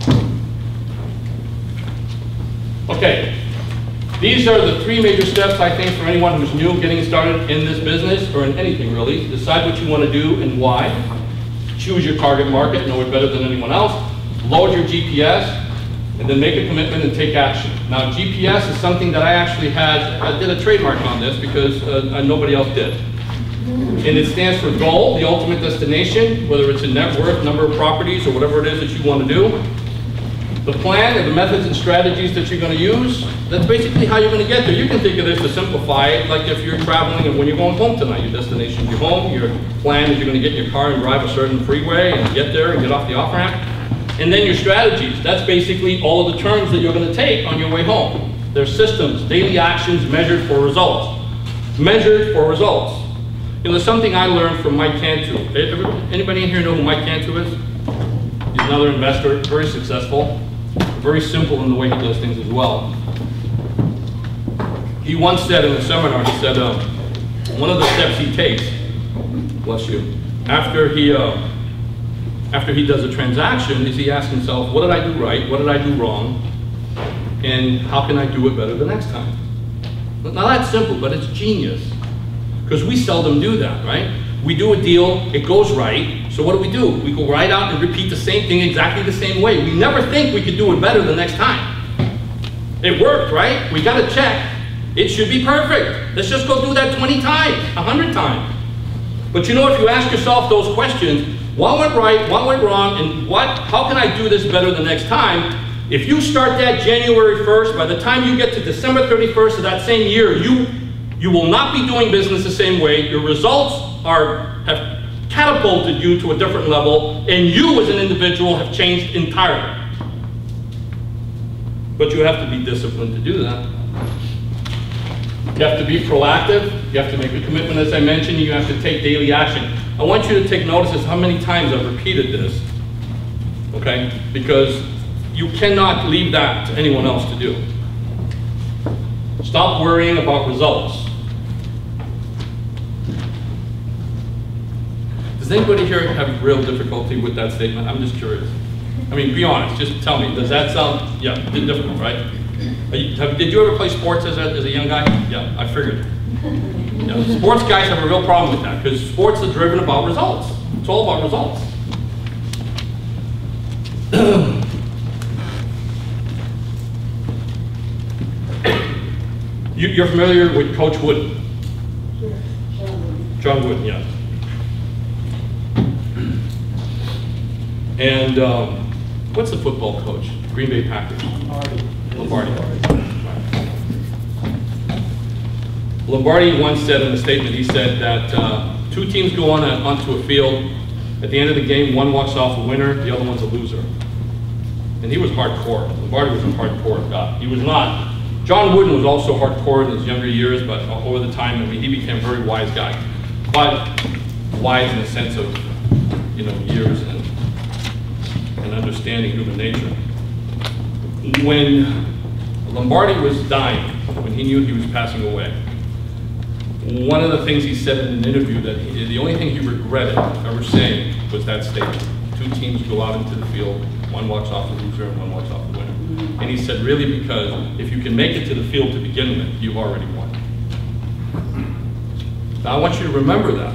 A: Okay. These are the 3 major steps, I think, for anyone who's new getting started in this business, or in anything really. Decide what you want to do and why. Choose your target market, know it better than anyone else. Load your GPS, and then make a commitment and take action. Now, GPS is something that I did a trademark on this because nobody else did. And it stands for goal, the ultimate destination, whether it's a net worth, number of properties, or whatever it is that you want to do. The plan and the methods and strategies that you're going to use, that's basically how you're going to get there. You can think of this to simplify it, like if you're traveling and when you're going home tonight, your destination is your home, your plan is you're going to get in your car and drive a certain freeway and get there and get off the off-ramp. And then your strategies, that's basically all of the turns that you're going to take on your way home. There's systems, daily actions measured for results. Measured for results. There's something I learned from Mike Cantu. Anybody in here know who Mike Cantu is? He's another investor, very successful. Very simple in the way he does things as well. He once said in a seminar, he said, one of the steps he takes, bless you, after he does a transaction is he asks himself, what did I do right, what did I do wrong, and how can I do it better the next time? Now that's simple, but it's genius. Because we seldom do that, right? We do a deal, it goes right, so what do? We go right out and repeat the same thing exactly the same way. We never think we could do it better the next time. It worked, right? We got to check. It should be perfect. Let's just go do that 20 times, 100 times. But you know, if you ask yourself those questions, what went right, what went wrong, and how can I do this better the next time? If you start that January 1st, by the time you get to December 31st of that same year, you will not be doing business the same way. Your results have catapulted you to a different level, and you as an individual have changed entirely. But you have to be disciplined to do that. You have to be proactive. You have to make a commitment, as I mentioned. You have to take daily action. I want you to take notice of how many times I've repeated this, okay? Because you cannot leave that to anyone else to do. Stop worrying about results. Does anybody here have real difficulty with that statement? I'm just curious. I mean, be honest, just tell me, does that sound, yeah, difficult, right? Did you ever play sports as a young guy? Yeah, I figured. Yeah, sports guys have a real problem with that, because sports are driven about results. It's all about results. You're familiar with Coach Wooden? John Wooden, yeah. And what's the football coach? Green Bay Packers. Lombardi. Lombardi once said in a statement, he said that two teams go onto a field. At the end of the game, one walks off a winner, the other one's a loser. And he was hardcore. Lombardi was a hardcore guy. He was not. John Wooden was also hardcore in his younger years, but over the time, I mean, he became a very wise guy. But wise in the sense of, you know, years and understanding human nature. When Lombardi was dying, when he knew he was passing away, one of the things he said in an interview that the only thing he regretted ever saying was that statement. Two teams go out into the field, one walks off the loser and one walks off the winner. And he said, really, because if you can make it to the field to begin with, you've already won. Now I want you to remember that.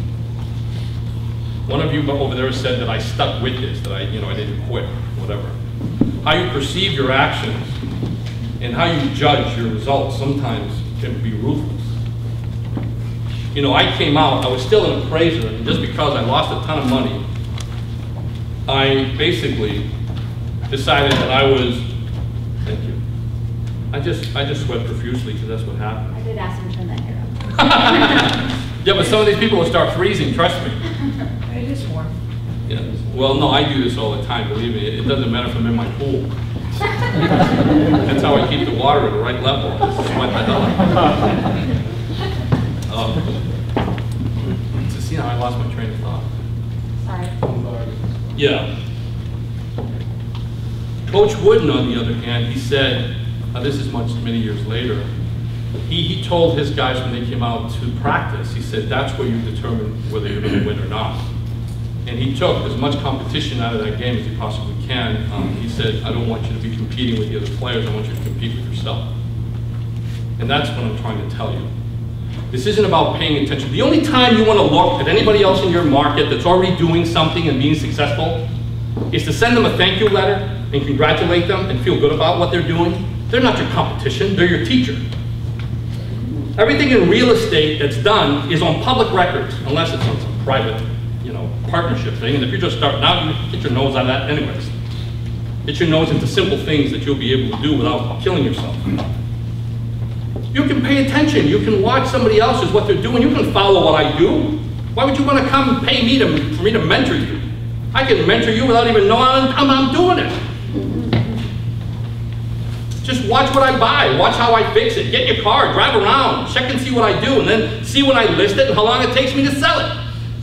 A: One of you over there said that I stuck with this, that I didn't quit, whatever. How you perceive your actions and how you judge your results sometimes can be ruthless. You know, I came out, I was still an appraiser, and just because I lost a ton of money, I basically decided that I was, thank you, I just sweat profusely because that's what happened.
C: I did ask him to turn that hair up.
A: Yeah, but some of these people will start freezing, trust me.
C: It is warm.
A: Yeah. Well, no, I do this all the time, believe me. It doesn't matter if I'm in my pool. That's how I keep the water at the right level. Just sweat the hell out. So see how I lost my train of thought.
C: Sorry.
A: Yeah. Coach Wooden, on the other hand, he said, this is many years later, he told his guys when they came out to practice, he said, that's where you determine whether you're going to win or not. And he took as much competition out of that game as he possibly can. He said, I don't want you to be competing with the other players, I want you to compete with yourself. And that's what I'm trying to tell you. This isn't about paying attention. The only time you want to look at anybody else in your market that's already doing something and being successful is to send them a thank you letter and congratulate them and feel good about what they're doing. They're not your competition, they're your teacher. Everything in real estate that's done is on public records, unless it's on some private, partnership thing. And if you're just starting out, you get your nose out of that anyways. Get your nose into simple things that you'll be able to do without killing yourself. You can pay attention. You can watch somebody else's, what they're doing. You can follow what I do. Why would you want to come and pay me for me to mentor you? I can mentor you without even knowing I'm doing it. Just watch what I buy. Watch how I fix it. Get your car, drive around, check and see what I do, and then see when I list it and how long it takes me to sell it.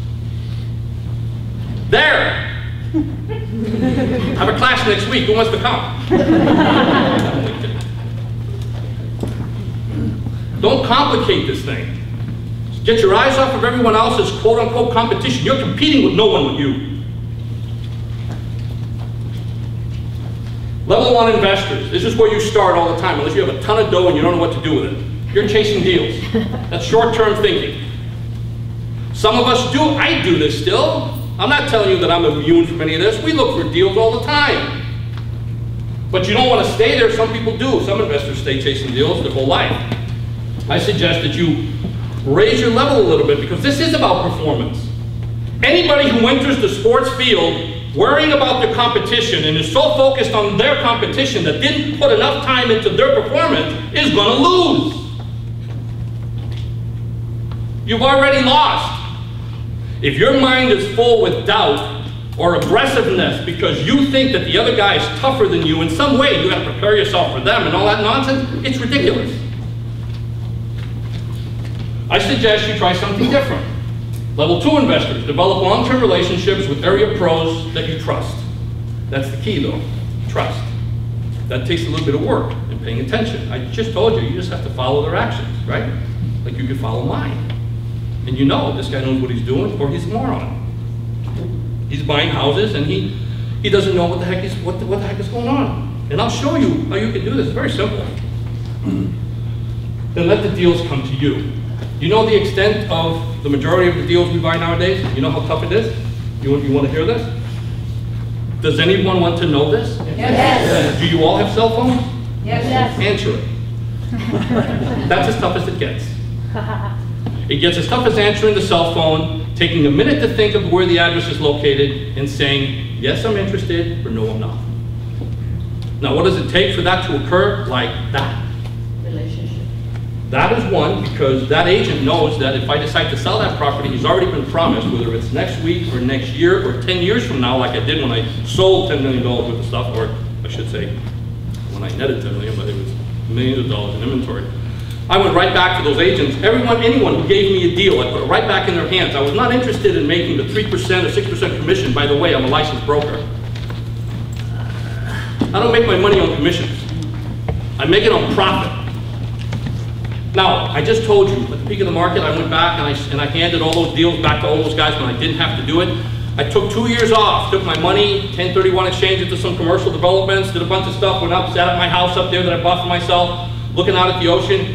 A: There. Have a class next week. Who wants to come? Don't complicate this thing. Get your eyes off of everyone else's quote-unquote competition. You're competing with no one but you. Level 1 investors. This is where you start all the time, unless you have a ton of dough and you don't know what to do with it. You're chasing deals. That's short-term thinking. Some of us do. I do this still. I'm not telling you that I'm immune from any of this. We look for deals all the time. But you don't want to stay there. Some people do. Some investors stay chasing deals their whole life. I suggest that you raise your level a little bit, because this is about performance. Anybody who enters the sports field worrying about their competition and is so focused on their competition that didn't put enough time into their performance is going to lose. You've already lost. If your mind is full with doubt or aggressiveness because you think that the other guy is tougher than you in some way, you have to prepare yourself for them and all that nonsense, it's ridiculous. I suggest you try something different. Level 2 investors, develop long-term relationships with area pros that you trust. That's the key though, trust. That takes a little bit of work and paying attention. I just told you, you just have to follow their actions, right? Like you could follow mine. And you know this guy knows what he's doing, or he's a moron. He's buying houses and he doesn't know what the heck is going on. And I'll show you how you can do this. It's very simple. Then let the deals come to you. You know the extent of the majority of the deals we buy nowadays? You know how tough it is? You want to hear this? Does anyone want to know this?
C: Yes.
A: Do you all have cell phones?
C: Yes.
A: Answer it. That's as tough as it gets. It gets as tough as answering the cell phone, taking a minute to think of where the address is located, and saying, yes, I'm interested, or no, I'm not. Now, what does it take for that to occur like that?
F: Relationship.
A: That is one, because that agent knows that if I decide to sell that property, he's already been promised, whether it's next week or next year or 10 years from now, like I did when I sold $10 million worth of stuff, or I should say, when I netted $10 million, but it was millions of dollars in inventory. I went right back to those agents. Anyone who gave me a deal, I put it right back in their hands. I was not interested in making the 3% or 6% commission. By the way, I'm a licensed broker. I don't make my money on commissions. I make it on profit. Now, I just told you, at the peak of the market, I went back and I handed all those deals back to all those guys when I didn't have to do it. I took 2 years off, took my money, 1031 exchange into some commercial developments, did a bunch of stuff, went up, sat at my house up there that I bought for myself, looking out at the ocean.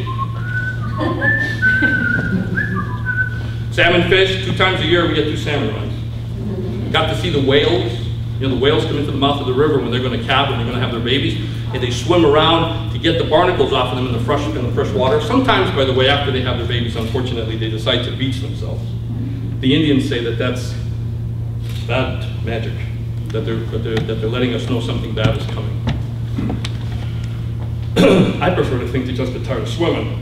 A: Salmon fish, 2 times a year we get 2 salmon runs. Got to see the whales. You know, the whales come into the mouth of the river when they're going to calve, when they're going to have their babies, and they swim around to get the barnacles off of them in the fresh water. Sometimes, by the way, after they have their babies, unfortunately, they decide to beach themselves. The Indians say that that's bad magic, that they're letting us know something bad is coming. I prefer to think they're just tired of swimming.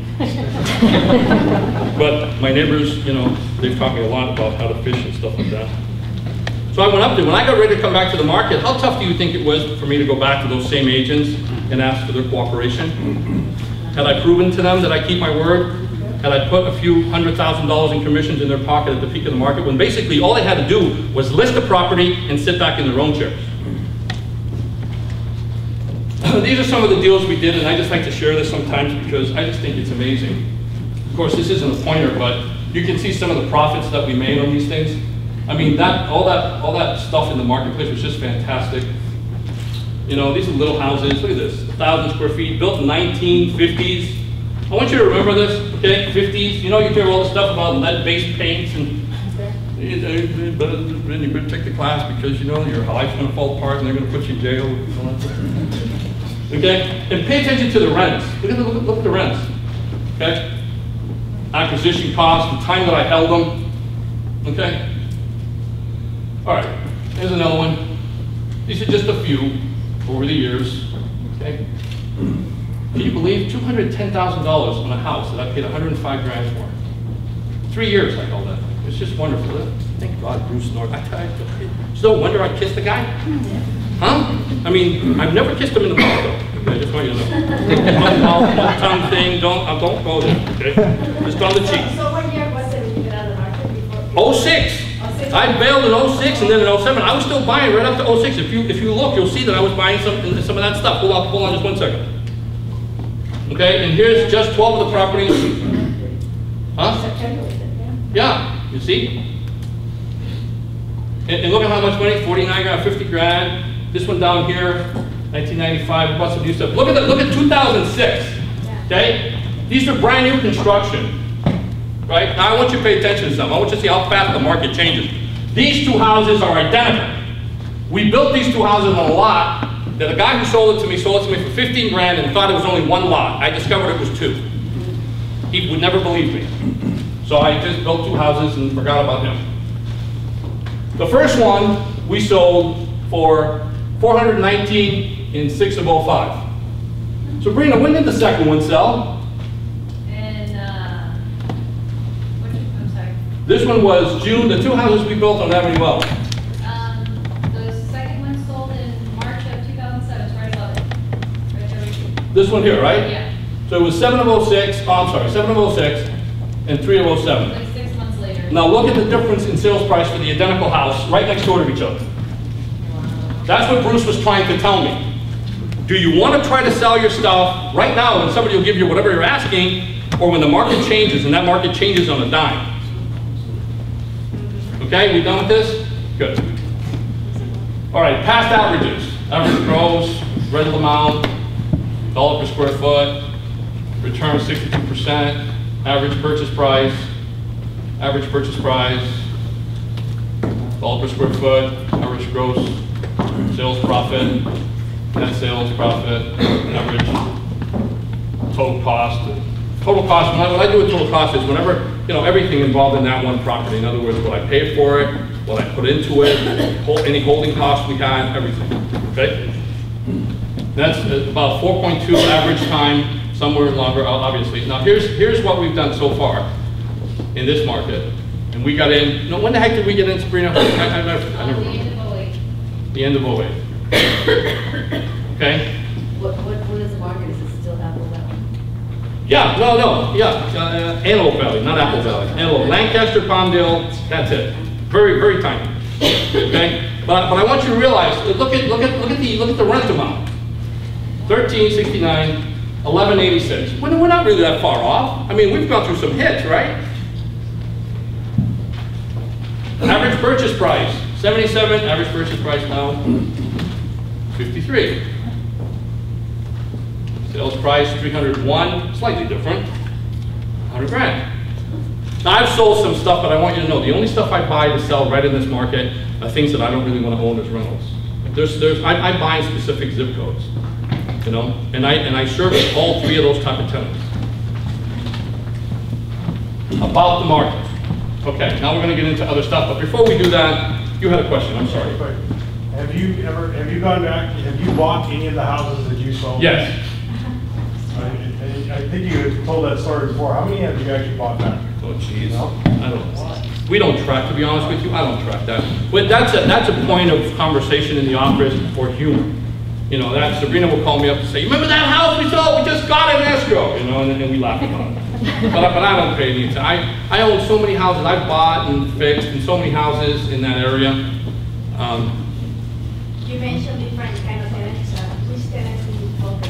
A: But my neighbors, you know, they've taught me a lot about how to fish and stuff like that. So I went up there. When I got ready to come back to the market, how tough do you think it was for me to go back to those same agents and ask for their cooperation? Had I proven to them that I keep my word? Had I put a few $100,000 in commissions in their pocket at the peak of the market, when basically all they had to do was list the property and sit back in their own chairs? These are some of the deals we did, and I just like to share this sometimes because I just think it's amazing. Of course, this isn't a pointer, but you can see some of the profits that we made on these things. I mean, all that stuff in the marketplace was just fantastic. You know, these are little houses. Look at this, 1,000 square feet, built in 1950s. I want you to remember this, okay? 50s. You know, you hear all the stuff about lead-based paints and you better take the class because you know your life's going to fall apart and they're going to put you in jail. Okay? And pay attention to the rents. Look at the rents. Okay? Acquisition costs, the time that I held them. Okay? All right. Here's another one. These are just a few over the years. Okay? Can you believe $210,000 on a house that I paid $105 grand for? 3 years I held that. It's just wonderful. Thank God Bruce North. It's no wonder I kissed the guy. Huh? I mean, I've never kissed him in the mouth though. Okay, I just want you to know. No mouth, no tongue thing, don't go there, okay? Just on the cheek.
F: So what year was it when you got on the market before?
A: 06. I bailed in 06 and then in 07. I was still buying right up to 06. If you look, you'll see that I was buying some of that stuff. Hold on just 1 second. Okay, and here's just 12 of the properties. Huh?
F: September was it, yeah?
A: Yeah, you see? And look at how much money, 49 grand, 50 grand. This one down here, 1995, we bought some new stuff. Look at 2006, okay? These are brand new construction, right? Now I want you to pay attention to something. I want you to see how fast the market changes. These two houses are identical. We built these two houses on a lot that the guy who sold it to me for 15 grand and thought it was only one lot. I discovered it was two. He would never believe me. So I just built two houses and forgot about him. The first one we sold for $419 in 6 of 05. Sabrina, when did the second one sell?
C: And, I'm sorry.
A: This one was June, the two houses we built on Avenue L.
C: The second one sold in March of 2007, it's right above it. Right there.
A: This one here, right?
C: Yeah,
A: So it was 7 of 06, oh, I'm sorry, 7 of 06 and 3 of 07.
C: like 6 months later.
A: Now look at the difference in sales price for the identical house right next door to each other. That's what Bruce was trying to tell me. Do you want to try to sell your stuff right now when somebody will give you whatever you're asking, or when the market changes, and that market changes on a dime? Okay, we done with this? Good. All right, past averages. Average gross, rental amount, dollar per square foot, return 62%, average purchase price, dollar per square foot, average gross, sales profit, net sales profit, average total cost. Total cost, what I do with total cost is whenever, everything involved in that one property. In other words, what I paid for it, what I put into it, any holding costs we had, everything, okay? That's about 4.2 average time, somewhere longer, obviously. Now here's what we've done so far in this market. And we got in, when the heck did we get in, Sabrina? I never remember. The end of 08. Okay?
F: What is the market? Is it still Apple Valley?
A: Yeah, Antelope Valley, not Apple Valley. Antelope, Lancaster, Palmdale, that's it. Very, very tiny. Okay? But I want you to realize, look at the rent amount. $13.69, $11.86. We're not really that far off. I mean, we've gone through some hits, right? Average purchase price, 77. Average purchase price now, 53. Sales price, 301. Slightly different, 100 grand. Now I've sold some stuff, but I want you to know the only stuff I buy to sell right in this market are things that I don't really want to own as rentals. I buy in specific zip codes, and I service all three of those type of tenants. About the market. Okay, now we're going to get into other stuff, but before we do that, you had a question, I'm sorry.
E: Have you gone back, have you bought any of the houses that you sold?
A: Yes.
E: I think you had told that story before. How many have you actually bought back?
A: Oh, jeez.
E: No?
A: I don't. We don't track, to be honest with you. I don't track that. But that's a point of conversation in the office for humor. That Sabrina will call me up and say, "Remember that house we sold? We just got it in escrow." And we laugh about it. but I don't pay any attention. I own so many houses I've bought and fixed, and so many houses in that area.
F: You mentioned different kind of tenants. Which tenants do you focus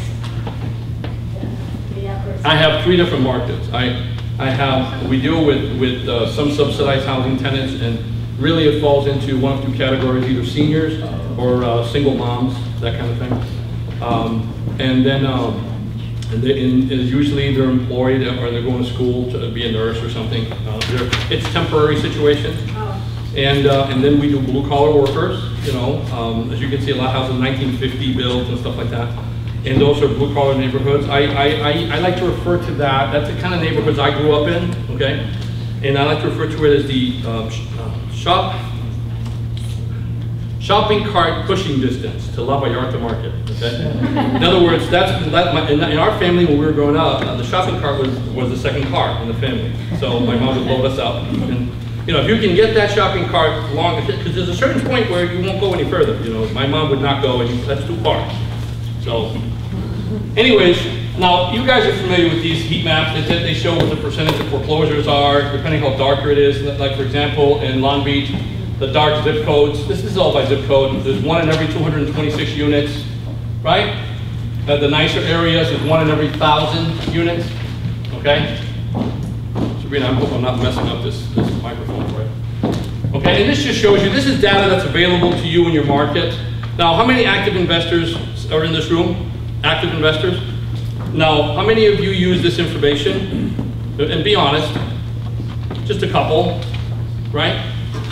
F: on?
A: I have 3 different markets. We deal with some subsidized housing tenants, and really it falls into one of 2 categories, either seniors or single moms, that kind of thing. And usually they're employed or they're going to school to be a nurse or something. It's temporary situation. And then we do blue collar workers, as you can see, a lot of houses 1950 builds and stuff like that. And those are blue collar neighborhoods. I like to refer to that, that's the kind of neighborhoods I grew up in, okay? And I like to refer to it as the shopping cart pushing distance to La Vallarta Market, okay? In other words, in our family when we were growing up, the shopping cart was the second car in the family. So my mom would load us up. And, if you can get that shopping cart long, because there's a certain point where you won't go any further. My mom would not go, and that's too far. So, anyways, now you guys are familiar with these heat maps. They show what the percentage of foreclosures are, depending how darker it is. Like for example, in Long Beach, the dark zip codes. This is all by zip code. There's 1 in every 226 units, right? The nicer areas is 1 in every 1,000 units, okay? Sabrina, I hope I'm not messing up this microphone for you. Okay, and this just shows you, this is data that's available to you in your market. Now, how many active investors are in this room? Active investors? Now, how many of you use this information? And be honest, just a couple, right?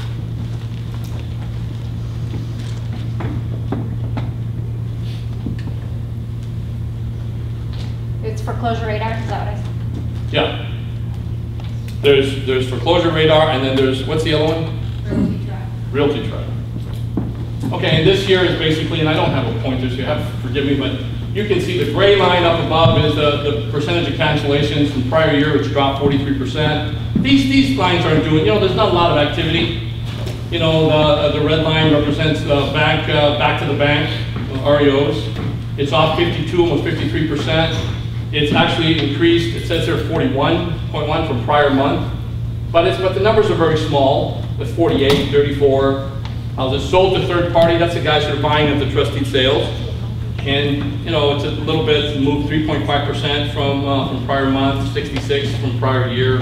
C: It's foreclosure radar, is that what I said?
A: Yeah. There's foreclosure radar, and then there's, what's the other one?
C: Realty track.
A: Realty track. Okay, and this here is basically, and I don't have a pointer, so you have to forgive me, but you can see the gray line up above is the percentage of cancellations from prior year, which dropped 43%. These lines aren't doing, there's not a lot of activity. The red line represents back to the bank, REOs. It's off 52, almost 53%. It's actually increased, it says there 41.1 from prior month, but the numbers are very small, with 48, 34 houses sold to third party. That's the guys that are buying at the trustee sales. And it's a little bit moved 3.5% from prior month, 66 from prior year.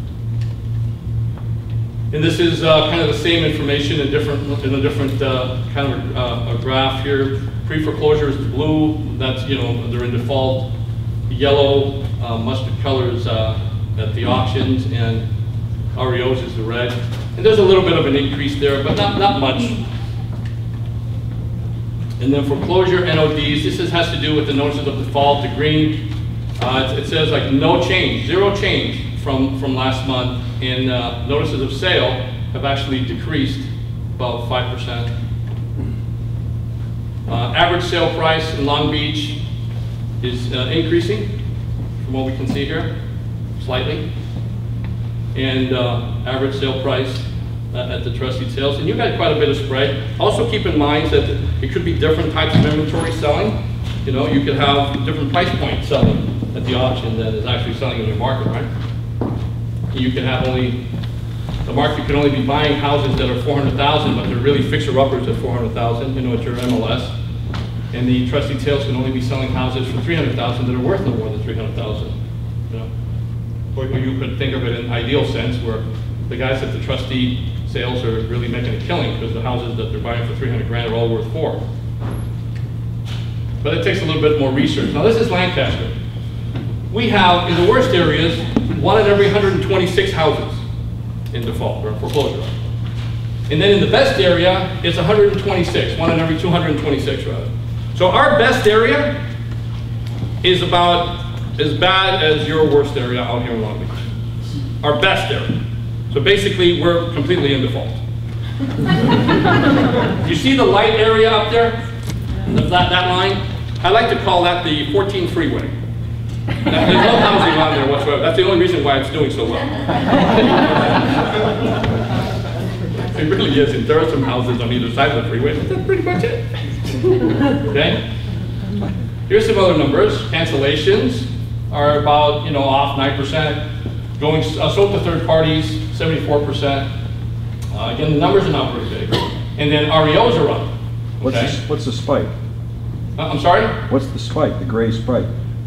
A: And this is kind of the same information in a different kind of a graph here. Pre-foreclosure is the blue. That's they're in default. The yellow mustard colors at the auctions, and REOs is the red. And there's a little bit of an increase there, but not much. And then foreclosure NODs, this has to do with the notices of default, the green. It says like no change, zero change from last month. And notices of sale have actually decreased about 5%. Average sale price in Long Beach is increasing from what we can see here, slightly. And average sale price at the trustee sales. And you've got quite a bit of spread. Also keep in mind that it could be different types of inventory selling. You could have different price points selling at the auction that is actually selling in your market, right? You can have the market can only be buying houses that are 400,000, but they're really fixer-uppers at 400,000, at your MLS. And the trustee sales can only be selling houses for 300,000 that are worth no more than 300,000. Or you could think of it in an ideal sense where the guys at the trustee sales are really making a killing because the houses that they're buying for 300 grand are all worth 4. But it takes a little bit more research. Now this is Lancaster. We have, in the worst areas, 1 in every 126 houses in default or foreclosure. And then in the best area, it's 126, 1 in every 226 rather. So our best area is about as bad as your worst area out here in Long Beach. Our best area. So basically, we're completely in default. You see the light area up there? That line? I like to call that the 14 freeway. There's no housing on there whatsoever. That's the only reason why it's doing so well. It really is. And there are some houses on either side of the freeway, but that's pretty much it. Okay? Here's some other numbers. Cancellations are about, off 9%. Going sold to third parties, 74%. Again, the numbers are not very big. And then REOs are up. Okay?
G: What's the spike?
A: I'm sorry?
G: What's the spike, the gray spike?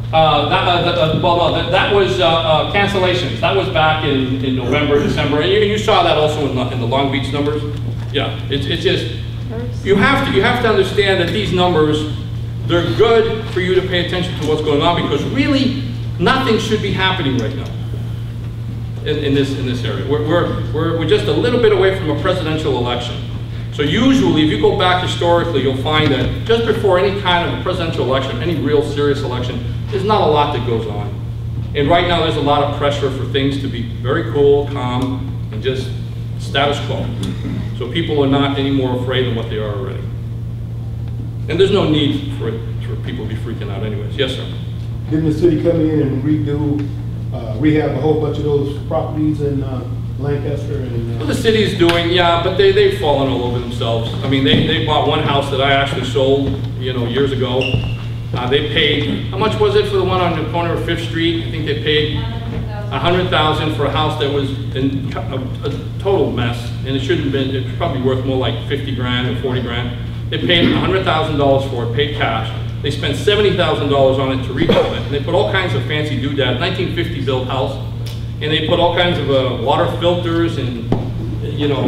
A: That was cancellations. That was back in November, December, and you saw that also in the Long Beach numbers. Yeah, it's just you have to understand that these numbers, they're good for you to pay attention to what's going on because really nothing should be happening right now in this area. We're just a little bit away from a presidential election. So usually, if you go back historically, you'll find that just before any kind of a presidential election, any real serious election, there's not a lot that goes on. And right now, there's a lot of pressure for things to be very cool, calm, and just status quo. So people are not any more afraid than what they are already. And there's no need for people to be freaking out anyways. Yes, sir?
H: Didn't the city come in and rehab a whole bunch of those properties in Lancaster? And
A: Well, the city's doing, yeah, but they've fallen all over themselves. I mean, they bought one house that I actually sold, years ago. They paid, how much was it for the one on the corner of 5th Street? I think they paid $100,000 for a house that was in a total mess, and it shouldn't have been. It's probably worth more like 50 grand or 40 grand. They paid $100,000 for it, paid cash. They spent $70,000 on it to rebuild it. And they put all kinds of fancy doodads, 1950 built house. And they put all kinds of water filters and, you know,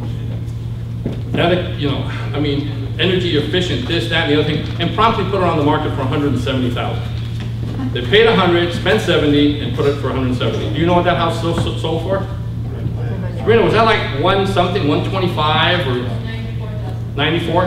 A: I mean, energy efficient, this, that, and the other thing, and promptly put it on the market for $170,000. They paid $100, spent $70, and put it for $170. Do you know what that house sold for? Sabrina, was that like 125 or
C: 94,000.
A: 94?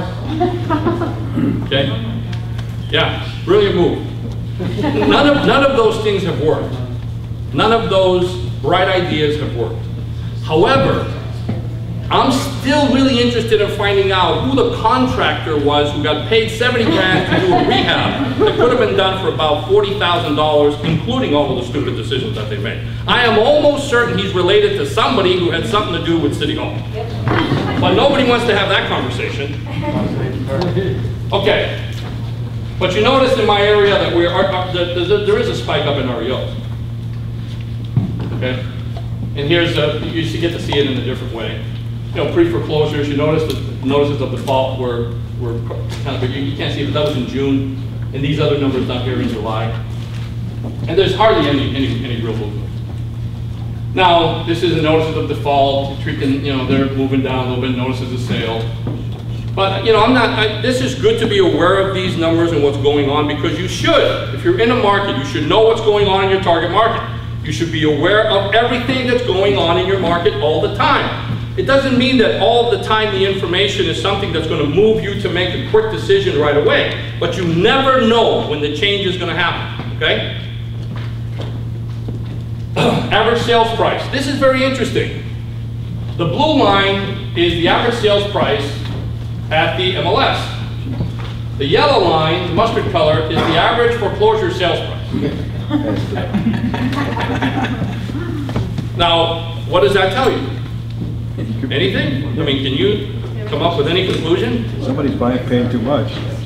A: Okay. Yeah, brilliant move. None of those things have worked. None of those bright ideas have worked. However, I'm still really interested in finding out who the contractor was who got paid 70 grand to do a rehab that could have been done for about $40,000, including all of the stupid decisions that they made. I am almost certain he's related to somebody who had something to do with City Hall. But nobody wants to have that conversation. Okay. But you notice in my area that there is a spike up in REOs. Okay? And here's, you should get to see it in a different way. You know, pre-foreclosures, you notice the notices of default were kind of, you can't see it, but that was in June. And these other numbers down here in July. And there's hardly any real movement. Now, this is a notices of default, you know, they're moving down a little bit, notices of sale. But, you know, this is good to be aware of these numbers and what's going on, because you should, if you're in a market, you should know what's going on in your target market. You should be aware of everything that's going on in your market all the time. It doesn't mean that all the time the information is something that's going to move you to make a quick decision right away, but you never know when the change is going to happen, okay? Average sales price. This is very interesting. The blue line is the average sales price at the MLS. The yellow line, the mustard color, is the average foreclosure sales price. Now, what does that tell you? Anything? I mean, can you come up with any conclusion?
G: Somebody's paying too much.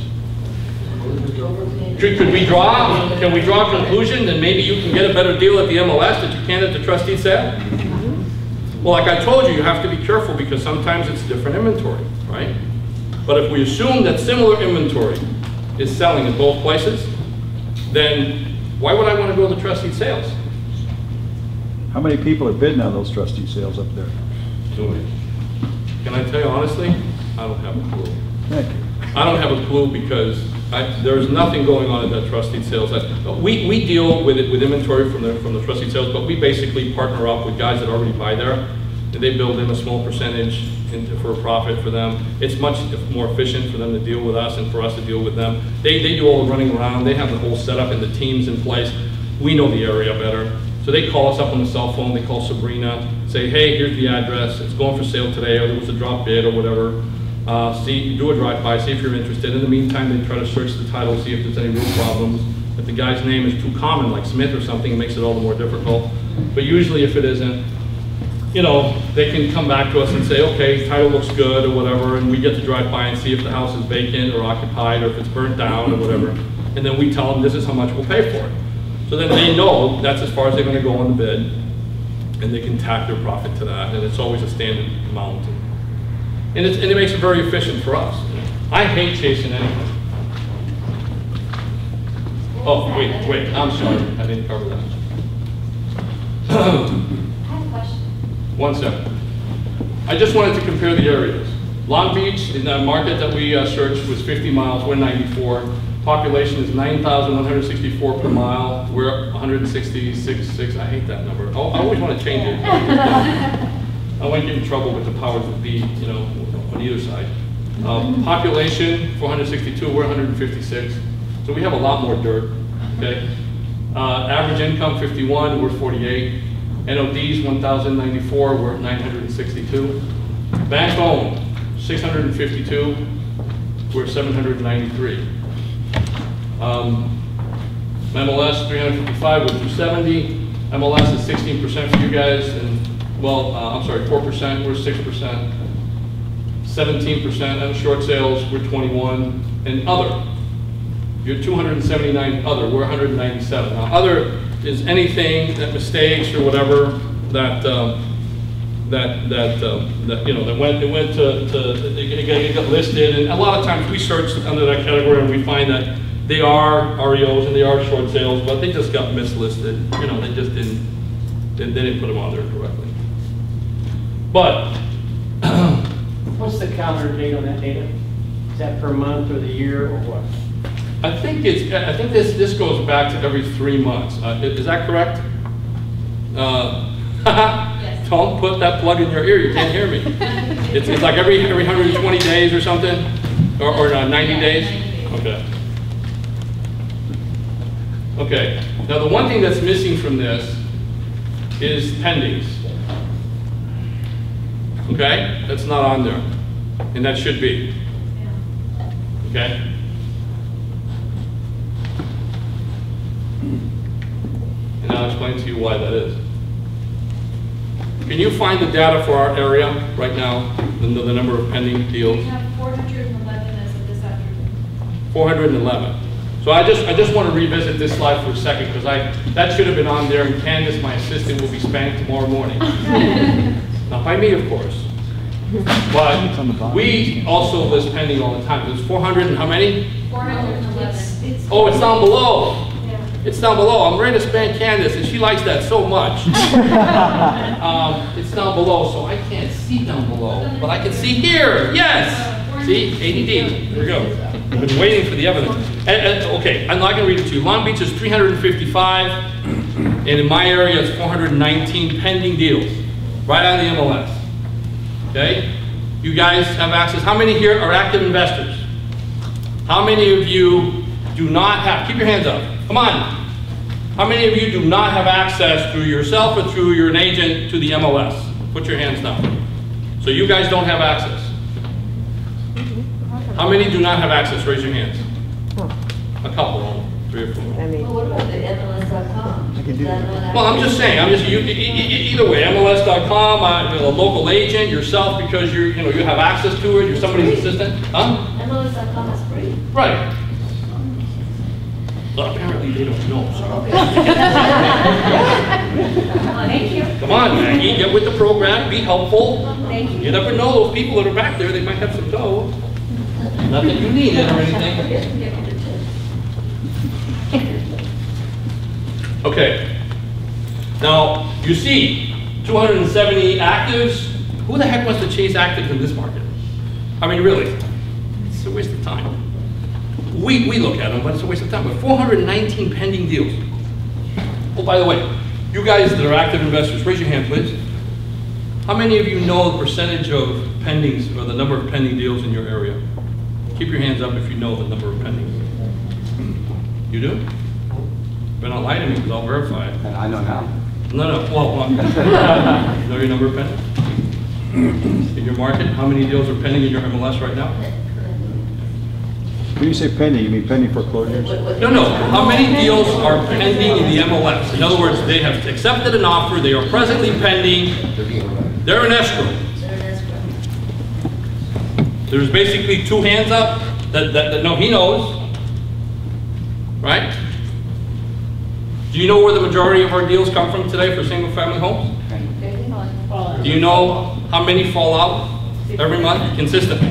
A: Can we draw a conclusion that maybe you can get a better deal at the MLS that you can at the trustee sale? Well, like I told you, you have to be careful because sometimes it's different inventory, right? But if we assume that similar inventory is selling in both places, then why would I want to go to the trustee sales?
G: How many people are bidding on those trustee sales up there?
A: Can I tell you honestly? I don't have a clue.
G: Thank you.
A: I don't have a clue because there's nothing going on at that trustee sales. We deal with it with inventory from the trustee sales, but we basically partner up with guys that already buy there, and they build in a small percentage for a profit for them. It's much more efficient for them to deal with us and for us to deal with them. They do all the running around. They have the whole setup and the teams in place. We know the area better. So they call us up on the cell phone. They call Sabrina, say, hey, here's the address. It's going for sale today, or there was a drop bid or whatever. Do a drive-by, see if you're interested. In the meantime, they try to search the title, see if there's any real problems. If the guy's name is too common, like Smith or something, it makes it all the more difficult. But usually if it isn't, you know, they can come back to us and say, okay, title looks good or whatever, and we get to drive by and see if the house is vacant or occupied or if it's burnt down or whatever. And then we tell them this is how much we'll pay for it. So then they know that's as far as they're going to go on the bid, and they can tack their profit to that, and it's always a standard amount. And it makes it very efficient for us. I hate chasing anything. Oh, wait, I'm sorry, I didn't cover that.
C: I have a question.
A: One second. I just wanted to compare the areas. Long Beach, in the market that we searched, was 50 miles, we're 94. Population is 9,164 per mile. We're 166.6. I hate that number. Oh, I always want to change it. I want to get in trouble with the powers that be, you know, on either side. Population, 462. We're 156. So we have a lot more dirt. Okay. Average income, 51. We're 48. NODs, 1,094. We're 962. Bank owned, 652. We're 793. MLS 355 with 270. MLS is 16% for you guys, and well, I'm sorry, 4%. We're 6%. 17%. And short sales, we're 21. And other, you're 279. Other, we're 197. Now, other is anything that mistakes or whatever that you know that went it got listed, and a lot of times we search under that category and we find that They are REOs and they are short sales, but they just got mislisted. You know, they just didn't put them on there correctly. But
I: What's the calendar date on that data? Is that per month or the year or what?
A: I think this goes back to every 3 months. Is that correct?
C: Yes.
A: Don't put that plug in your ear. You can't hear me. It's like every 120 days or something, or 90
C: Yeah,
A: days.
C: 90 days.
A: Okay. Okay. Now the one thing that's missing from this is pendings. Okay, that's not on there, and that should be.
C: Yeah.
A: Okay. And I'll explain to you why that is. Can you find the data for our area right now, the number of pending
C: We
A: deals?
C: have 411 as of this afternoon.
A: 411. So I just want to revisit this slide for a second, because that should have been on there, and Candace, my assistant, will be spanked tomorrow morning. Not by me, of course. But we also list pending all the time. There's 400 and how many?
C: 411.
A: Oh, it's down below.
F: Yeah.
A: It's down below. I'm ready to spank Candace, and she likes that so much. It's down below, so I can't see down below, but I can see here. Yes. See, ADD. There we go. I've been waiting for the evidence. Okay, I'm not going to read it to you. Long Beach is 355, and in my area it's 419 pending deals, right on the MLS. Okay? You guys have access. How many here are active investors? How many of you do not have, keep your hands up, come on. How many of you do not have access through yourself or through your agent to the MLS? Put your hands down. So you guys don't have access. How many do not have access? Raise your hands. A couple, 3 or 4.
J: Well, what about the MLS.com?
A: Well, I'm just saying, either way, MLS.com, a local agent, yourself, because you have access to it, you're somebody's assistant. Huh?
J: MLS.com is free.
A: Right. Well, apparently they don't know, so.
C: Thank you.
A: Come on, Maggie, get with the program, be helpful.
C: Thank you.
A: You never know, those people that are back there, they might have some dough. Not that you need it or anything. Okay. Now, you see, 270 actives. Who the heck wants to chase actives in this market? I mean, really, it's a waste of time. We look at them, but it's a waste of time. But 419 pending deals. Oh, by the way, you guys that are active investors, raise your hand, please. How many of you know the percentage of pendings or the number of pending deals in your area? Keep your hands up if you know the number of pendings. You do? Better not lie to me, because I'll verify it.
B: I know now.
A: No, well, you know your number of pendings? In your market, how many deals are pending in your MLS right now?
G: When you say pending, you mean pending foreclosures?
A: No, how many deals are pending in the MLS? In other words, they have accepted an offer, they are presently pending, they're in escrow. There's basically 2 hands up that no, he knows, right? Do you know where the majority of our deals come from today for single-family homes? Do you know how many fall out every month consistently?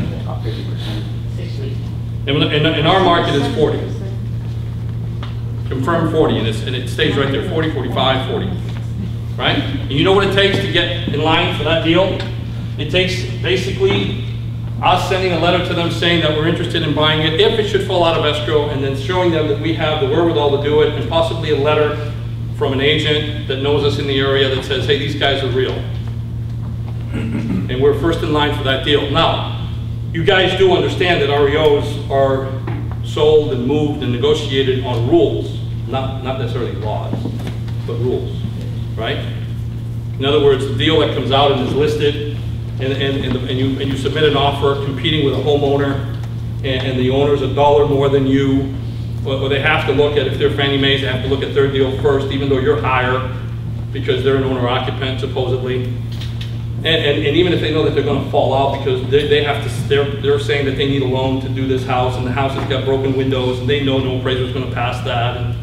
A: In our market, it's 40. Confirmed 40, and it stays right there, 40, 45, 40. Right? And you know what it takes to get in line for that deal? It takes basically us sending a letter to them saying that we're interested in buying it, if it should fall out of escrow, and then showing them that we have the wherewithal to do it, and possibly a letter from an agent that knows us in the area that says, hey, these guys are real. And we're first in line for that deal. Now, you guys do understand that REOs are sold and moved and negotiated on rules, not necessarily laws, but rules, right? In other words, the deal that comes out and is listed, and you submit an offer competing with a homeowner, and the owner's $1 more than you, or they have to look at, if they're Fannie Mae's, they have to look at their deal first, even though you're higher, because they're an owner-occupant, supposedly. And even if they know that they're going to fall out because they're saying that they need a loan to do this house, and the house has got broken windows, and they know no appraiser is going to pass that. And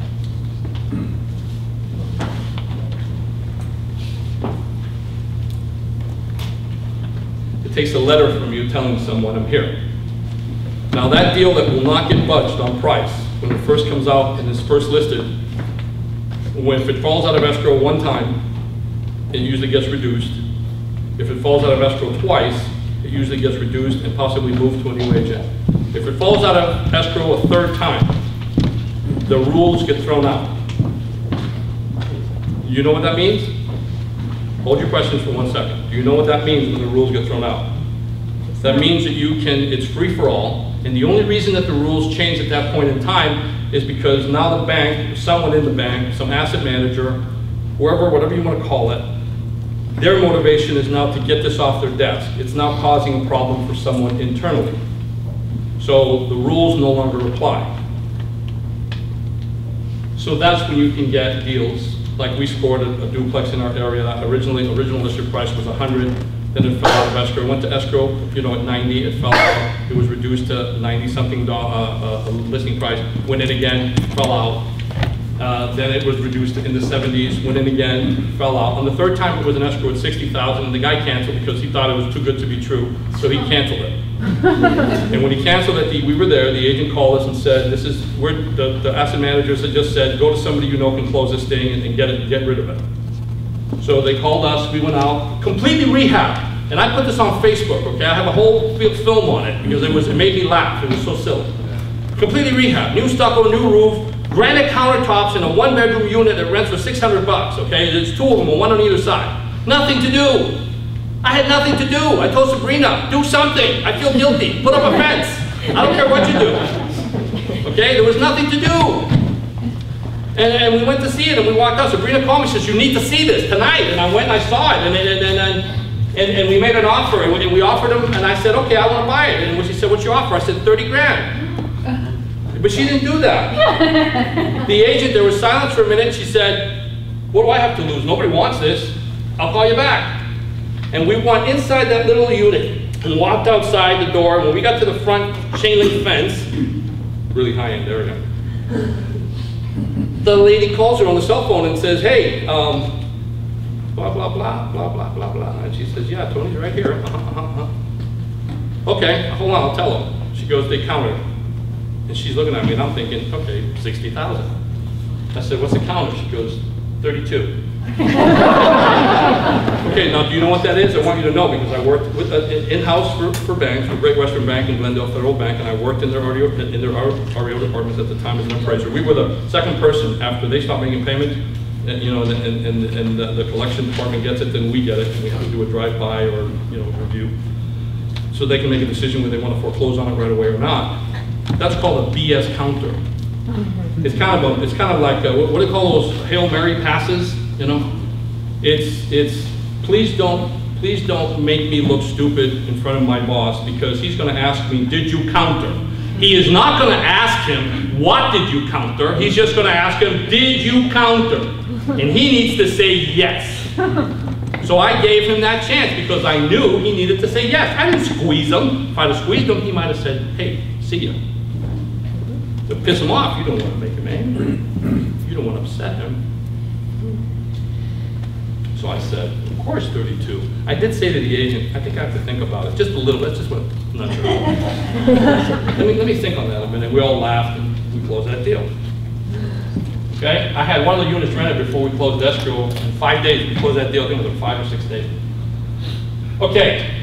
A: it takes a letter from you telling someone, I'm here. Now that deal that will not get budged on price when it first comes out and is first listed, if it falls out of escrow one time, it usually gets reduced. If it falls out of escrow twice, it usually gets reduced and possibly moved to a new agent. If it falls out of escrow a third time, the rules get thrown out. You know what that means? Hold your questions for 1 second. Do you know what that means when the rules get thrown out? That means that it's free for all, and the only reason that the rules change at that point in time is because now the bank, someone in the bank, some asset manager, whoever, whatever you want to call it, their motivation is now to get this off their desk. It's now causing a problem for someone internally. So the rules no longer apply. So that's when you can get deals. Like we scored a duplex in our area. Original listed price was 100, then it fell out of escrow. Went to escrow, at 90, it fell out. It was reduced to 90-something listing price. Went in again, fell out. Then it was reduced in the 70s, went in again, fell out. On the third time it was an escrow at 60,000. The guy canceled because he thought it was too good to be true, so he canceled it. And when he canceled it, we were there, the agent called us and said, the asset managers had just said, go to somebody you know can close this thing and get rid of it. So they called us, we went out, completely rehabbed. And I put this on Facebook, okay? I have a whole film on it because it made me laugh, it was so silly. Completely rehabbed, new stucco, new roof, granite countertops in a 1-bedroom unit that rents for $600, okay? There's 2 of them, one on either side. Nothing to do. I had nothing to do. I told Sabrina, do something. I feel guilty. Put up a fence. I don't care what you do. Okay, there was nothing to do. And we went to see it and we walked out. Sabrina called me and says, you need to see this tonight. And I went and I saw it and we made an offer and we offered him and I said, okay, I want to buy it. And she said, what's your offer? I said, 30 grand. But she didn't do that. The agent, there was silence for a minute. She said, what do I have to lose? Nobody wants this. I'll call you back. And we went inside that little unit and walked outside the door. When we got to the front chain link fence, really high end area, the lady calls her on the cell phone and says, hey, blah, blah, blah, blah, blah, blah, blah. And she says, yeah, Tony's right here. Okay, hold on, I'll tell him. She goes, they counted. And she's looking at me and I'm thinking, okay, 60,000. I said, what's the counter? She goes, 32. Okay, now do you know what that is? I want you to know because I worked with in-house for banks, for Great Western Bank and Glendale Federal Bank, and I worked in their REO departments at the time as an appraiser. We were the second person after they stopped making payments, and the collection department gets it, then we get it, and we have to do a drive-by or review, so they can make a decision whether they want to foreclose on it right away or not. That's called a BS counter. It's kind of like what do they call those Hail Mary passes? It's please don't make me look stupid in front of my boss because he's going to ask me, did you counter? He is not going to ask him, what did you counter? He's just going to ask him, did you counter? And he needs to say yes. So I gave him that chance because I knew he needed to say yes. I didn't squeeze him. If I'd have squeezed him, he might have said, hey, see ya. To piss him off, you don't want to make him angry. You don't want to upset him. So I said, of course 32. I did say to the agent, I think I have to think about it. Just a little bit, just what, I'm not sure. let me think on that a minute. We all laughed and we closed that deal. Okay, I had one of the units rented before we closed escrow. In 5 days, we closed that deal. I think it was 5 or 6 days. Okay.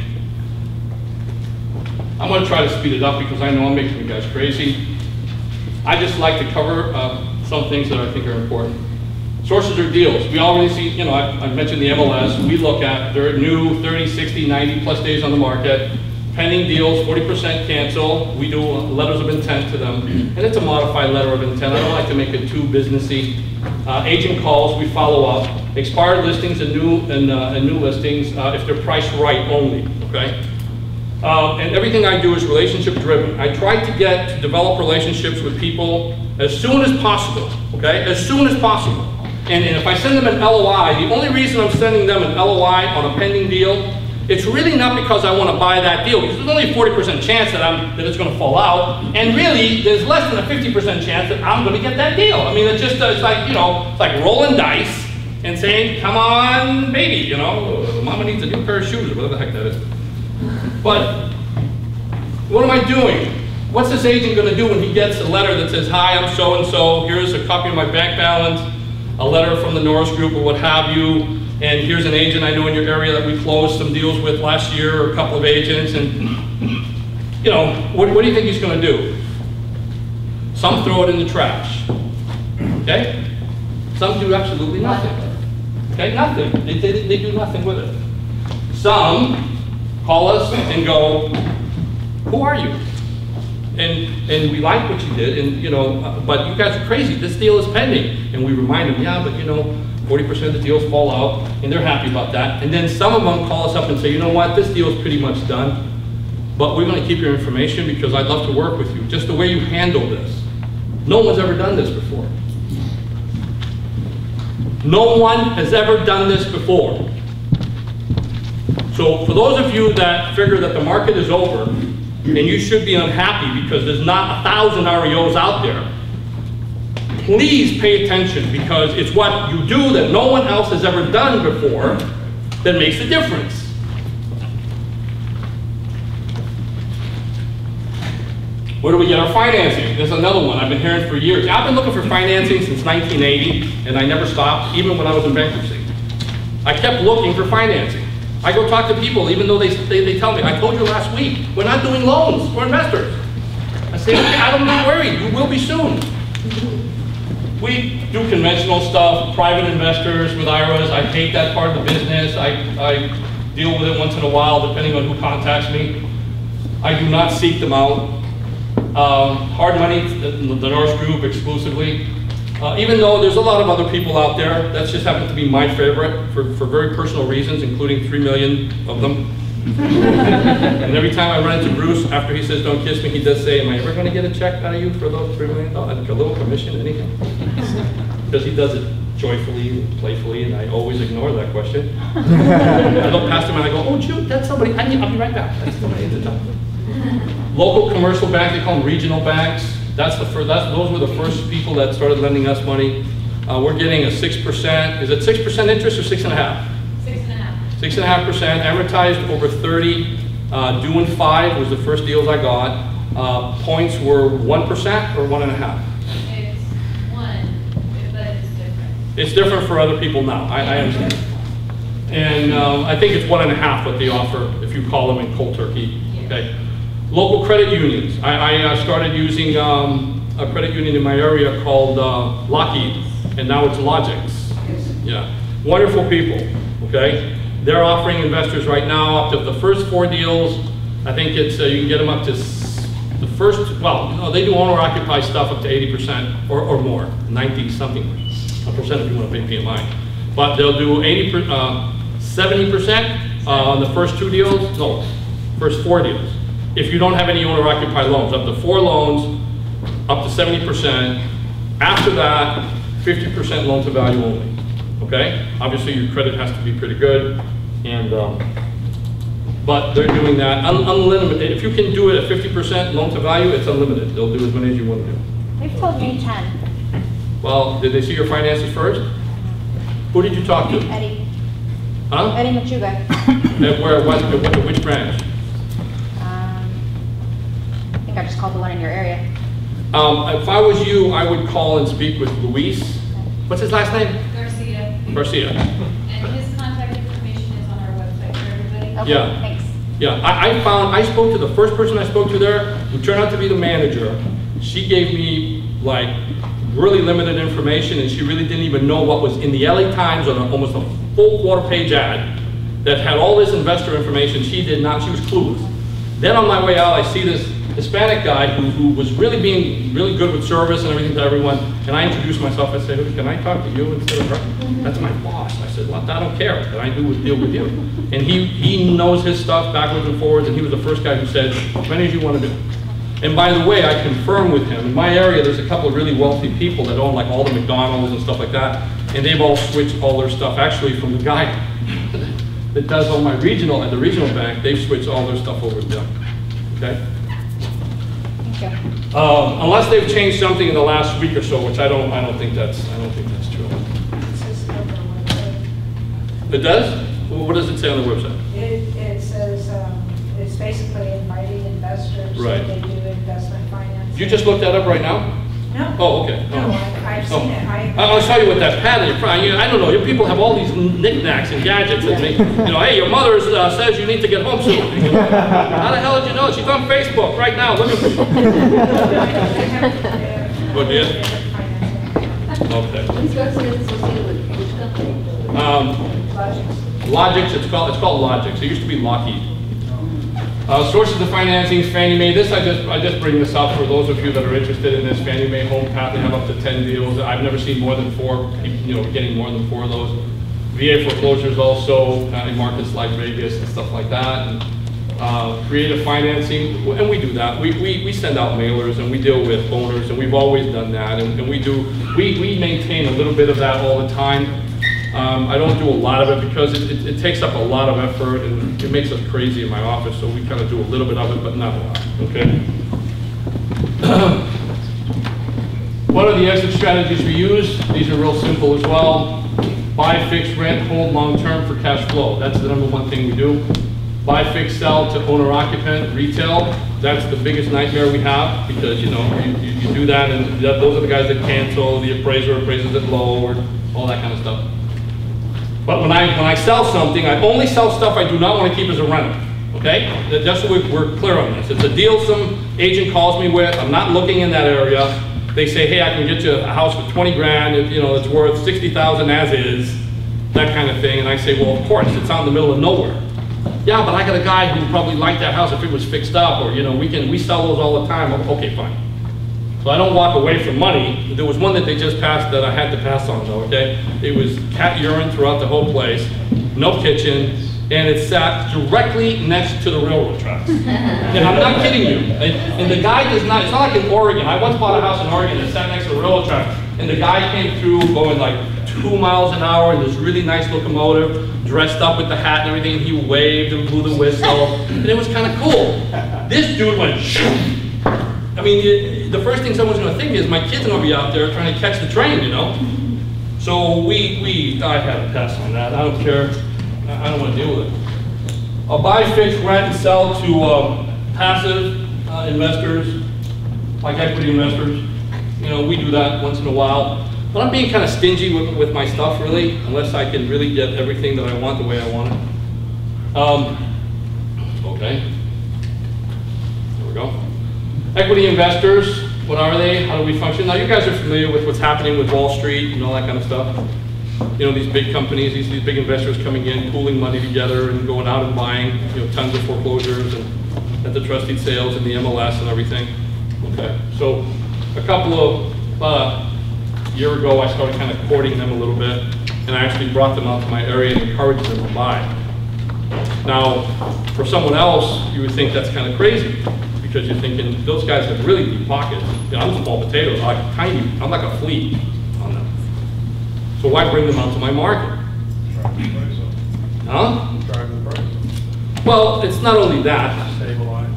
A: I'm going to try to speed it up because I know I'm making you guys crazy. I just like to cover some things that I think are important. Sources or deals. We already see, I've mentioned the MLS. We look at their new 30, 60, 90 plus days on the market. Pending deals, 40% cancel. We do letters of intent to them. And it's a modified letter of intent. I don't like to make it too businessy. Agent calls, we follow up. Expired listings and new listings if they're priced right only, okay? And everything I do is relationship driven. I try to develop relationships with people as soon as possible, okay? As soon as possible. And if I send them an LOI, the only reason I'm sending them an LOI on a pending deal, it's really not because I want to buy that deal, because there's only a 40% chance that it's going to fall out, and really, there's less than a 50% chance that I'm going to get that deal. I mean, it's like, it's like rolling dice and saying, come on, baby, mama needs a new pair of shoes, or whatever the heck that is. But what am I doing? What's this agent gonna do when he gets a letter that says, hi, I'm so-and-so, here's a copy of my bank balance, a letter from the Norris Group or what have you, and here's an agent I know in your area that we closed some deals with last year, or a couple of agents, and, you know, what do you think he's gonna do? Some throw it in the trash, okay? Some do absolutely nothing. Okay, nothing. They do nothing with it. Some call us and go, who are you? And we like what you did, and you know, but you guys are crazy. This deal is pending. And we remind them, yeah, but you know, 40% of the deals fall out, and they're happy about that. And then some of them call us up and say, you know what, this deal is pretty much done, but we're going to keep your information because I'd love to work with you. Just the way you handle this. No one's ever done this before. No one has ever done this before. So for those of you that figure that the market is over, and you should be unhappy because there's not 1,000 REOs out there, please pay attention, because it's what you do that no one else has ever done before that makes the difference. Where do we get our financing? There's another one I've been hearing for years. I've been looking for financing since 1980, and I never stopped, even when I was in bankruptcy. I kept looking for financing. I go talk to people, even though they tell me, I told you last week, we're not doing loans for investors. I say, okay, I don't get worried, you will be soon. We do conventional stuff, private investors with IRAs. I hate that part of the business. I deal with it once in a while, depending on who contacts me. I do not seek them out. Hard money, the Norris Group exclusively. Even though there's a lot of other people out there, that just happens to be my favorite for very personal reasons, including 3 million of them. And every time I run into Bruce, after he says don't kiss me, he does say, am I ever going to get a check out of you for those $3 million? Like a little commission, anything? Because he does it joyfully and playfully, and I always ignore that question. I look past him and I go, oh, Jude, that's somebody, I'll be right back. That's somebody at the top. Local commercial banks, they call them regional banks. Those were the first people that started lending us money. We're getting a 6%. Is it 6% interest or 6.5%? 6.5%, amortized over 30. Due in 5 was the first deals I got. Points were 1% or 1.5%?
C: It's 1, but it's different.
A: It's different for other people now. I understand. And I think it's 1.5 what they offer if you call them in cold turkey. Okay. Local credit unions. I started using a credit union in my area called Lockheed, and now it's Logix. Yeah, wonderful people. Okay, they're offering investors right now up to the first 4 deals. I think it's you can get them up to the first. Well, no, they do owner-occupied stuff up to 80% or more, 90-something percent if you want to pay PMI. But they'll do 70% on the first 2 deals. No, first 4 deals. If you don't have any owner-occupied loans, up to 4 loans, up to 70%. After that, 50% loan to value only. Okay? Obviously, your credit has to be pretty good, and but they're doing that unlimited. If you can do it at 50% loan to value, it's unlimited. They'll do as many as you want to do.
K: They've told me 10.
A: Well, did they see your finances first? Who did you talk to?
K: Eddie.
A: Huh?
K: Eddie Machuga.
A: At where? Which branch?
K: I think I just called the one in your area.
A: If I was you, I would call and speak with Luis. What's his last name? Garcia.
C: And his contact information is on our website for everybody.
K: Okay,
A: Yeah.
K: thanks.
A: Yeah, I spoke to the first person I spoke to there, who turned out to be the manager. She gave me like really limited information, and she really didn't even know what was in the LA Times on almost a full quarter-page ad that had all this investor information. She did not, she was clueless. Then on my way out, I see this Hispanic guy who was really being really good with service and everything to everyone, and I introduced myself. I said, can I talk to you instead of her? That's my boss. I said, well, I don't care. What I do is deal with you. And he knows his stuff backwards and forwards, and he was the first guy who said, as many as you want to do. And by the way, I confirmed with him, in my area, there's a couple of really wealthy people that own like all the McDonald's and stuff like that, and they've all switched all their stuff, actually from the guy that does all my regional, at the regional bank, they've switched all their stuff over to them, okay? Unless they've changed something in the last week or so, which I don't think that's true. It does? Well, what does it say on the website?
F: It says, it's basically inviting investors.
A: Right.
F: They do investment
A: You just looked that up right now?
F: No.
A: Oh, okay.
F: No, I've seen it.
A: I'll show you with that pad in your front. I don't know, you people have all these knickknacks and gadgets that make, hey, your mother says you need to get home soon. How the hell did you know? She's on Facebook right now, look at me. Good, dear? Okay.
J: These residents associated with which company?
A: Logix, it's called Logix. It used to be Lockheed. Sources of financing, Fannie Mae. This, I just bring this up for those of you that are interested in this. Fannie Mae Home Path, they have up to 10 deals. I've never seen more than 4, getting more than 4 of those. VA foreclosures also, in markets like Vegas and stuff like that. And, creative financing, and we do that. We send out mailers and we deal with owners, and we've always done that. And we maintain a little bit of that all the time. I don't do a lot of it because it takes up a lot of effort and it makes us crazy in my office, so we kind of do a little bit of it, but not a lot, okay? What are the exit strategies we use? These are real simple as well. Buy, fix, rent, hold long-term for cash flow. That's the #1 thing we do. Buy, fix, sell to owner-occupant, retail. That's the biggest nightmare we have because, you do that and those are the guys that cancel, the appraiser appraises it low, or all that kind of stuff. But when I sell something, I only sell stuff I do not want to keep as a rental, okay? Just so we're clear on this. It's a deal some agent calls me with, I'm not looking in that area. They say, hey, I can get you a house for 20 grand, it's worth 60,000 as is, that kind of thing. And I say, well, of course, it's out in the middle of nowhere. Yeah, but I got a guy who would probably like that house if it was fixed up, or, we sell those all the time. Okay, fine. So I don't walk away from money. There was one that they just passed that I had to pass on though, okay? It was cat urine throughout the whole place, no kitchen, and it sat directly next to the railroad tracks. And I'm not kidding you. And the guy does not, it's not like in Oregon. I once bought a house in Oregon that sat next to the railroad tracks, and the guy came through going like 2 miles an hour in this really nice locomotive, dressed up with the hat and everything, and he waved and blew the whistle, and it was kind of cool. This dude went shoo. I mean, the first thing someone's going to think is my kid's going to be out there trying to catch the train, So I had to pass on that. I don't care. I don't want to deal with it. I'll buy, fix, rent, and sell to passive investors, like equity investors. We do that once in a while. But I'm being kind of stingy with my stuff, really, unless I can really get everything that I want the way I want it. Okay. There we go. Equity investors, what are they? How do we function? Now, you guys are familiar with what's happening with Wall Street and all that kind of stuff. These big companies, these big investors coming in, pooling money together and going out and buying, tons of foreclosures and at the trustee sales and the MLS and everything. Okay, so a couple of, a year ago, I started kind of courting them a little bit, and I actually brought them out to my area and encouraged them to buy. Now, for someone else, you would think that's kind of crazy, because you're thinking, those guys have really deep pockets. I'm small potatoes, I'm like a flea on them. So why bring them out to my market? Huh?
E: Drive the price.
A: Well, it's not only that.
E: Save a line.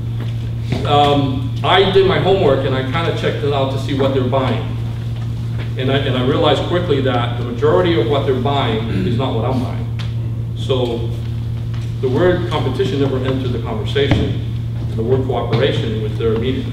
A: I did my homework and I kind of checked it out to see what they're buying. And I realized quickly that the majority of what they're buying is not what I'm buying. So the word competition never entered the conversation. The word cooperation was there immediately.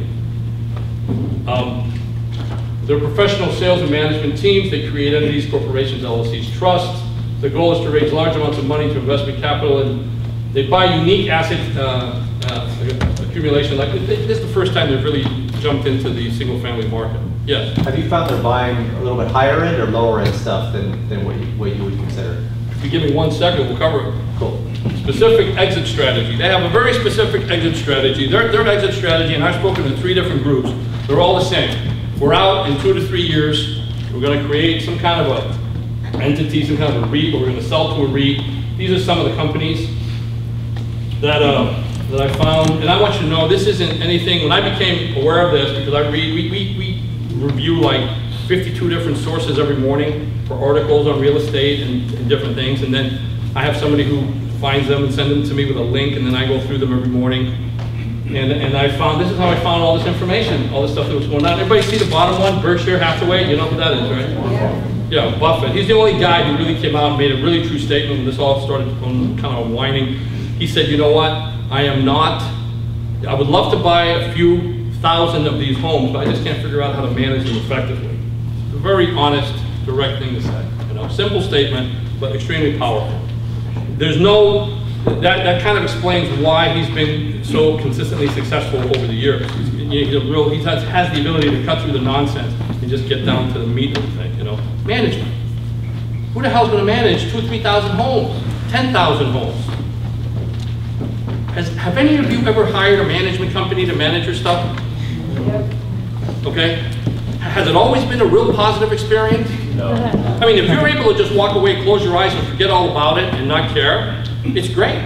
A: They're professional sales and management teams. They create entities, corporations, LLCs, trusts. The goal is to raise large amounts of money to investment capital, and they buy unique asset accumulation. Like this is the first time they've really jumped into the single-family market. Yes.
B: Have you found they're buying a little bit higher end or lower end stuff than what you would consider?
A: If you give me 1 second, we'll cover it.
B: Cool.
A: Specific exit strategy. They have a very specific exit strategy. Their exit strategy, and I've spoken to 3 different groups, they're all the same. We're out in 2 to 3 years. We're going to create some kind of a entity, some kind of a REIT, or we're going to sell to a REIT. These are some of the companies that I found, and I want you to know this isn't anything. When I became aware of this, because I read, we review like 52 different sources every morning for articles on real estate and different things, and then I have somebody who finds them and sends them to me with a link, and then I go through them every morning. And I found, this is how I found all this information, all this stuff that was going on. Everybody see the bottom one, Berkshire Hathaway? You know who that is, right? Yeah, Buffett. He's the only guy who really came out and made a really true statement when this all started kind of whining. He said, you know what, I would love to buy a few 1,000 of these homes, but I just can't figure out how to manage them effectively. It's a very honest, direct thing to say. You know, simple statement, but extremely powerful. There's no, that kind of explains why he's been so consistently successful over the years. He has the ability to cut through the nonsense and just get down to the meat of the thing, you know. Management. Who the hell's going to manage 2,000 or 3,000 homes, 10,000 homes? Have any of you ever hired a management company to manage your stuff? Okay. Has it always been a real positive experience? No. I mean, if you're able to just walk away, close your eyes, and forget all about it and not care, it's great.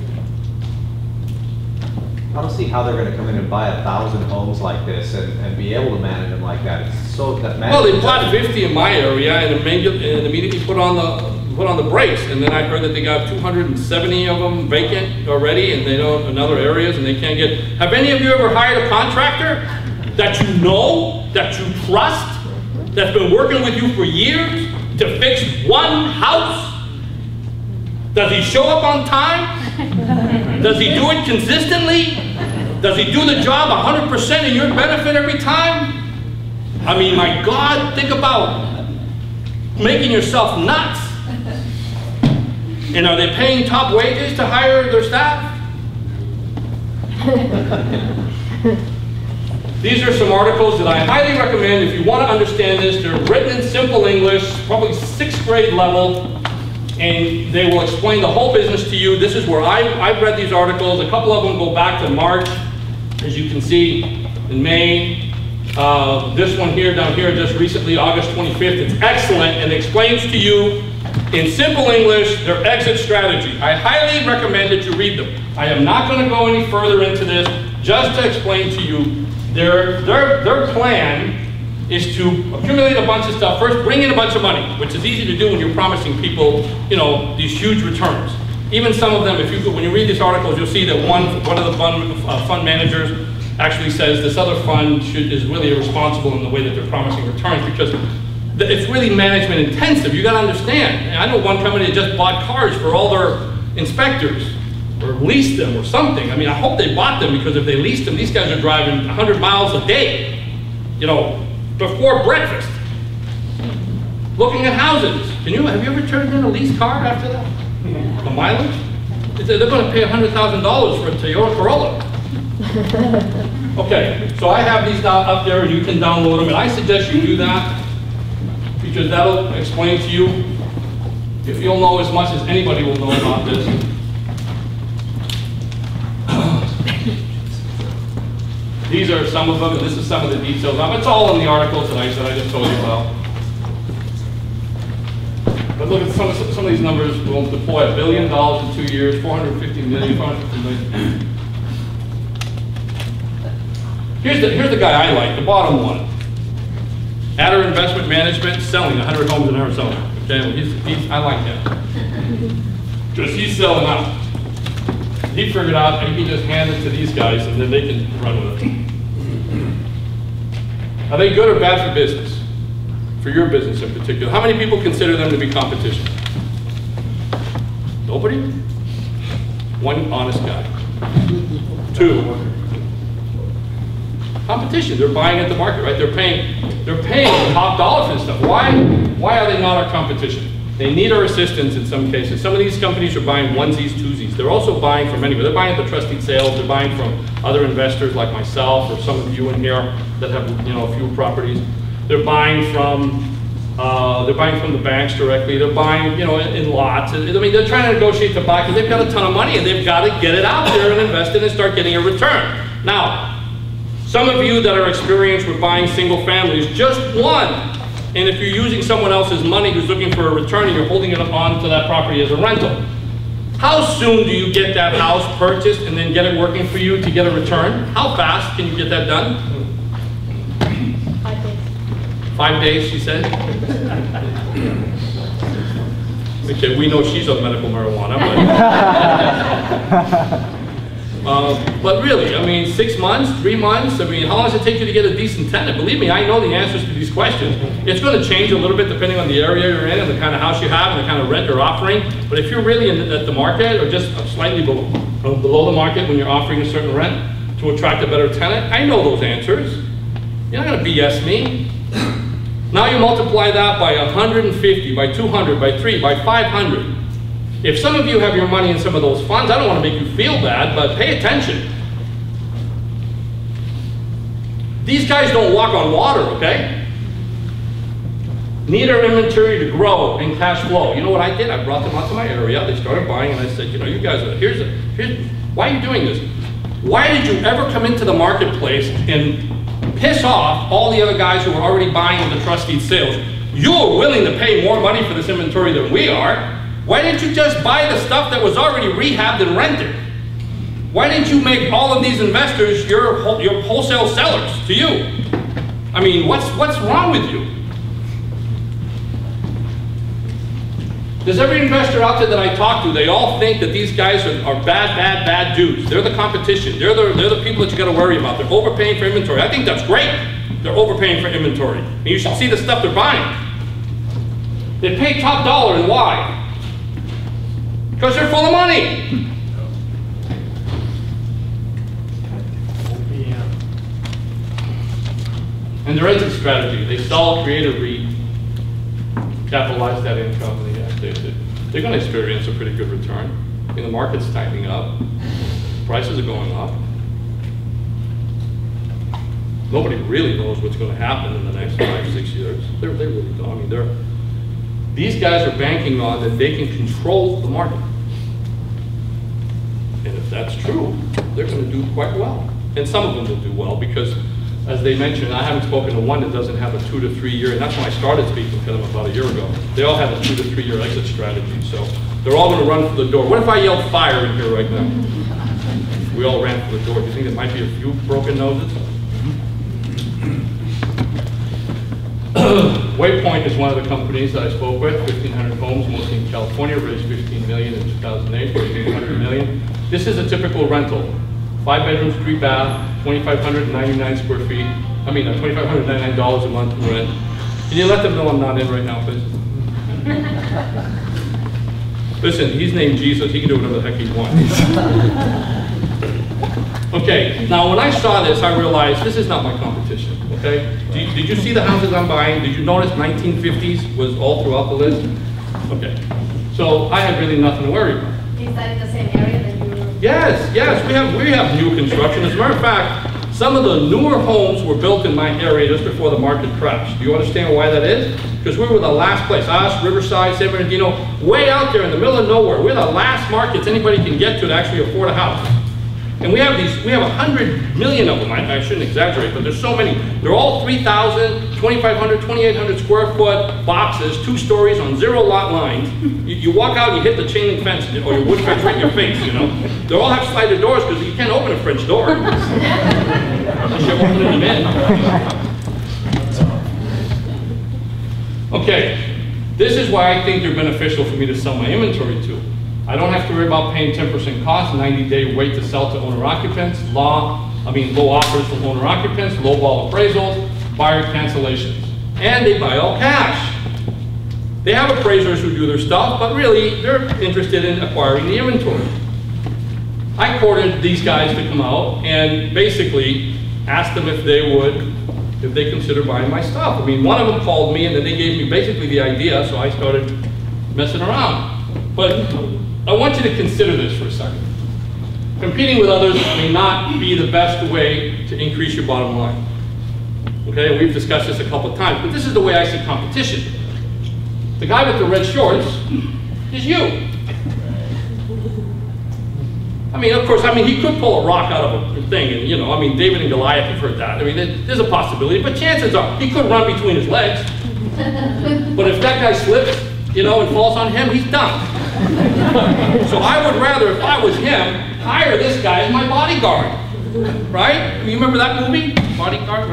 B: I don't see how they're gonna come in and buy 1,000 homes like this and be able to manage them like that. It's so, that
A: Well, they bought 50 in my area and immediately put on the brakes. And then I heard that they got 270 of them vacant already, and they don't in other areas, and they can't get. Have any of you ever hired a contractor that you know, that you trust, that's been working with you for years to fix one house? Does he show up on time? Does he do it consistently? Does he do the job 100% in your benefit every time? I mean, my God, think about making yourself nuts. And are they paying top wages to hire their staff? These are some articles that I highly recommend if you want to understand this. They're written in simple English, probably 6th grade level. And they will explain the whole business to you. This is where I've read these articles. A couple of them go back to March, as you can see, in May. This one here, down here, just recently, August 25th. It's excellent and explains to you in simple English their exit strategy. I highly recommend that you read them. I am not going to go any further into this, just to explain to you their plan is to accumulate a bunch of stuff. First, bring in a bunch of money, which is easy to do when you're promising people, you know, these huge returns. Even some of them, when you read these articles, you'll see that one of the fund managers actually says this other fund is really irresponsible in the way that they're promising returns, because it's really management intensive. You got to understand. I know one company that just bought cars for all their inspectors, or leased them or something. I mean, I hope they bought them, because if they leased them, these guys are driving 100 miles a day, you know, before breakfast, looking at houses. Have you ever turned in a leased car after that? The mileage? They're going to pay $100,000 for a Toyota Corolla. Okay, so I have these up there, and you can download them, and I suggest you do that, because that'll explain to you, if you'll know as much as anybody will know about this. These are some of them, and this is some of the details. It's all in the articles that I just told you about. But look at some of these numbers. We'll deploy $1 billion in 2 years, 450 million, 450 million. Here's the guy I like, the bottom one. Adder Investment Management, selling 100 homes in Arizona. Okay, well, I like him. Because he's selling out. He figured out and he can just hand it to these guys, and then they can run with it. Are they good or bad for business? For your business in particular? How many people consider them to be competition? Nobody? One honest guy. Two. Competition. They're buying at the market, right? They're paying top dollar for this stuff. Why are they not our competition? They need our assistance in some cases. Some of these companies are buying onesies, twosies. They're also buying from anywhere. They're buying at the trusted sales. They're buying from other investors like myself or some of you in here that have, you know, a few properties. They're buying from the banks directly. They're buying, you know, in lots. I mean, they're trying to negotiate to buy because they've got a ton of money and they've got to get it out there and invest it and start getting a return. Now, some of you that are experienced with buying single families, just one. And if you're using someone else's money who's looking for a return and you're holding it on to that property as a rental, how soon do you get that house purchased and then get it working for you to get a return? How fast can you get that done?
F: 5 days.
A: 5 days, she said? Okay, we know she's on medical marijuana, but really, I mean, 6 months, 3 months, I mean, how long does it take you to get a decent tenant? Believe me, I know the answers to these questions. It's going to change a little bit depending on the area you're in and the kind of house you have and the kind of rent you're offering. But if you're really at the market or just slightly below the market when you're offering a certain rent, to attract a better tenant? I know those answers. You're not gonna BS me. Now you multiply that by 150, by 200, by 3, by 500. If some of you have your money in some of those funds, I don't want to make you feel bad, but pay attention. These guys don't walk on water, okay? Need our inventory to grow and cash flow. You know what I did? I brought them out to my area. They started buying, and I said, you know, you guys, why are you doing this? Why did you ever come into the marketplace and piss off all the other guys who were already buying the trust deed sales? You're willing to pay more money for this inventory than we are. Why didn't you just buy the stuff that was already rehabbed and rented? Why didn't you make all of these investors your wholesale sellers to you? I mean, what's wrong with you? There's every investor out there that I talk to, they all think that these guys are bad dudes. They're the competition. They're the people that you got to worry about. They're overpaying for inventory. I think that's great. They're overpaying for inventory. And you should see the stuff they're buying. They pay top dollar, and why? Because they're full of money. And their exit strategy, they sell, create a REIT, capitalize that income, and they're going to experience a pretty good return. I mean, the market's tightening up, prices are going up. Nobody really knows what's going to happen in the next 5, 6 years. They really don't. I mean, these guys are banking on that they can control the market. And if that's true, they're going to do quite well. And some of them will do well because, as they mentioned, I haven't spoken to one that doesn't have a 2 to 3 year, and that's when I started speaking to them about a year ago. They all have a 2 to 3 year exit strategy, so they're all going to run for the door. What if I yelled fire in here right now? We all ran for the door. Do you think there might be a few broken noses? Waypoint is one of the companies that I spoke with, 1,500 homes, mostly in California, raised $15 million in 2008, raised $800 million. This is a typical rental. 5 bedrooms, 3 bath, 2,599 square feet. I mean, $2,599 a month in rent. Can you let them know I'm not in right now, please? Listen, he's named Jesus. He can do whatever the heck he wants. Okay, now when I saw this, I realized this is not my competition, okay? Did you see the houses I'm buying? Did you notice 1950s was all throughout the list? Okay, so I had really nothing to worry about.
C: Is that in the same area that you were?
A: Yes, we have new construction. As a matter of fact, some of the newer homes were built in my area just before the market crashed. Do you understand why that is? Because we were the last place, us, Riverside, San Bernardino, way out there in the middle of nowhere. We're the last markets anybody can get to actually afford a house. And we have 100 million of them. I shouldn't exaggerate, but there's so many. They're all 3,000, 2,500, 2,800 square foot boxes, 2 stories on 0 lot lines. You walk out and you hit the chain link fence or your wood fence right in your face, you know. They all have sliding doors because you can't open a French door. Unless you're opening them in. Okay, this is why I think they're beneficial for me to sell my inventory to. I don't have to worry about paying 10% cost, 90-day wait to sell to owner-occupants, low offers from owner-occupants, low-ball appraisals, buyer cancellations. And they buy all cash. They have appraisers who do their stuff, but really, they're interested in acquiring the inventory. I courted these guys to come out and basically asked them if they consider buying my stuff. I mean, one of them called me and then they gave me basically the idea, so I started messing around. But I want you to consider this for a second. Competing with others may not be the best way to increase your bottom line. Okay, and we've discussed this a couple of times, but this is the way I see competition. The guy with the red shorts is you. I mean, of course, he could pull a rock out of a thing, and David and Goliath, you've heard that. I mean, there's a possibility, but chances are he could run between his legs. But if that guy slips, and falls on him, he's done. So I would rather, if I was him, hire this guy as my bodyguard. Right? You remember that movie? Bodyguard?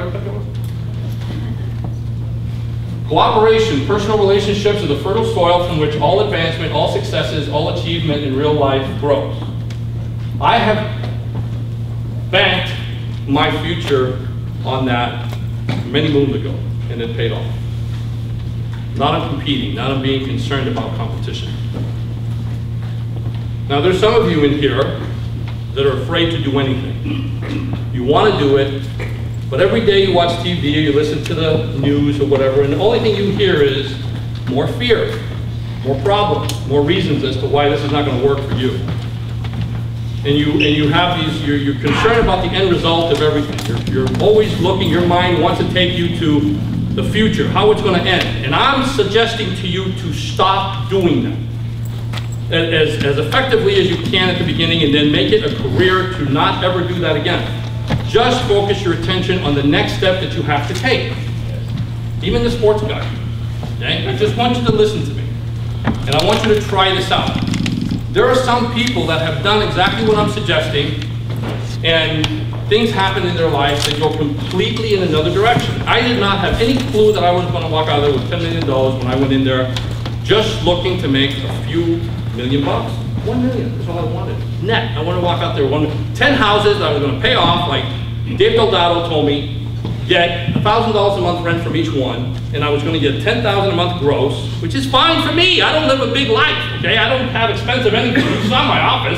A: Cooperation, personal relationships are the fertile soil from which all advancement, all successes, all achievement in real life grows. I have banked my future on that many moons ago, and it paid off. Not on competing, not on being concerned about competition. Now there's some of you in here that are afraid to do anything. You want to do it, but every day you watch TV or you listen to the news or whatever, and the only thing you hear is more fear, more problems, more reasons as to why this is not going to work for you. And you have these, you're concerned about the end result of everything. You're always looking, your mind wants to take you to the future, how it's going to end. And I'm suggesting to you to stop doing that. As effectively as you can at the beginning, and then make it a career to not ever do that again. Just focus your attention on the next step that you have to take. Even the sports guy. Okay? I just want you to listen to me. And I want you to try this out. There are some people that have done exactly what I'm suggesting, and things happen in their lives that go completely in another direction. I did not have any clue that I was going to walk out of there with $10 million when I went in there just looking to make a few $1 million. $1 million, that's all I wanted. Net, I want to walk out there, 10 houses that I was going to pay off, like Dave Delgado told me, get $1,000 a month rent from each one, and I was going to get $10,000 a month gross, which is fine for me. I don't live a big life, okay? I don't have expensive anything. It's not my office.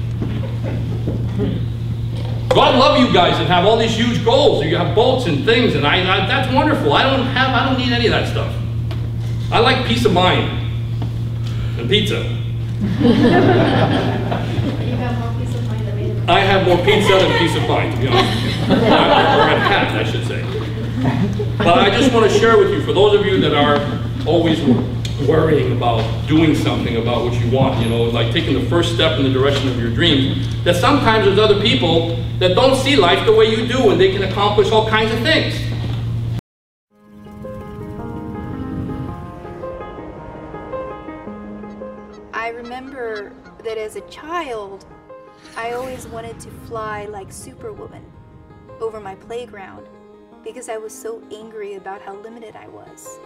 A: God love you guys that have all these huge goals. You have boats and things, and that's wonderful. I don't need any of that stuff. I like peace of mind and pizza.
C: You have more peace of mind than me.
A: I have more pizza than peace of mind, to be honest with you. Or have had, I should say. But I just want to share with you, for those of you that are always worrying about doing something about what you want, you know, like taking the first step in the direction of your dreams, that sometimes there's other people that don't see life the way you do, and they can accomplish all kinds of things.
L: I remember that as a child, I always wanted to fly like Superwoman over my playground because I was so angry about how limited I was.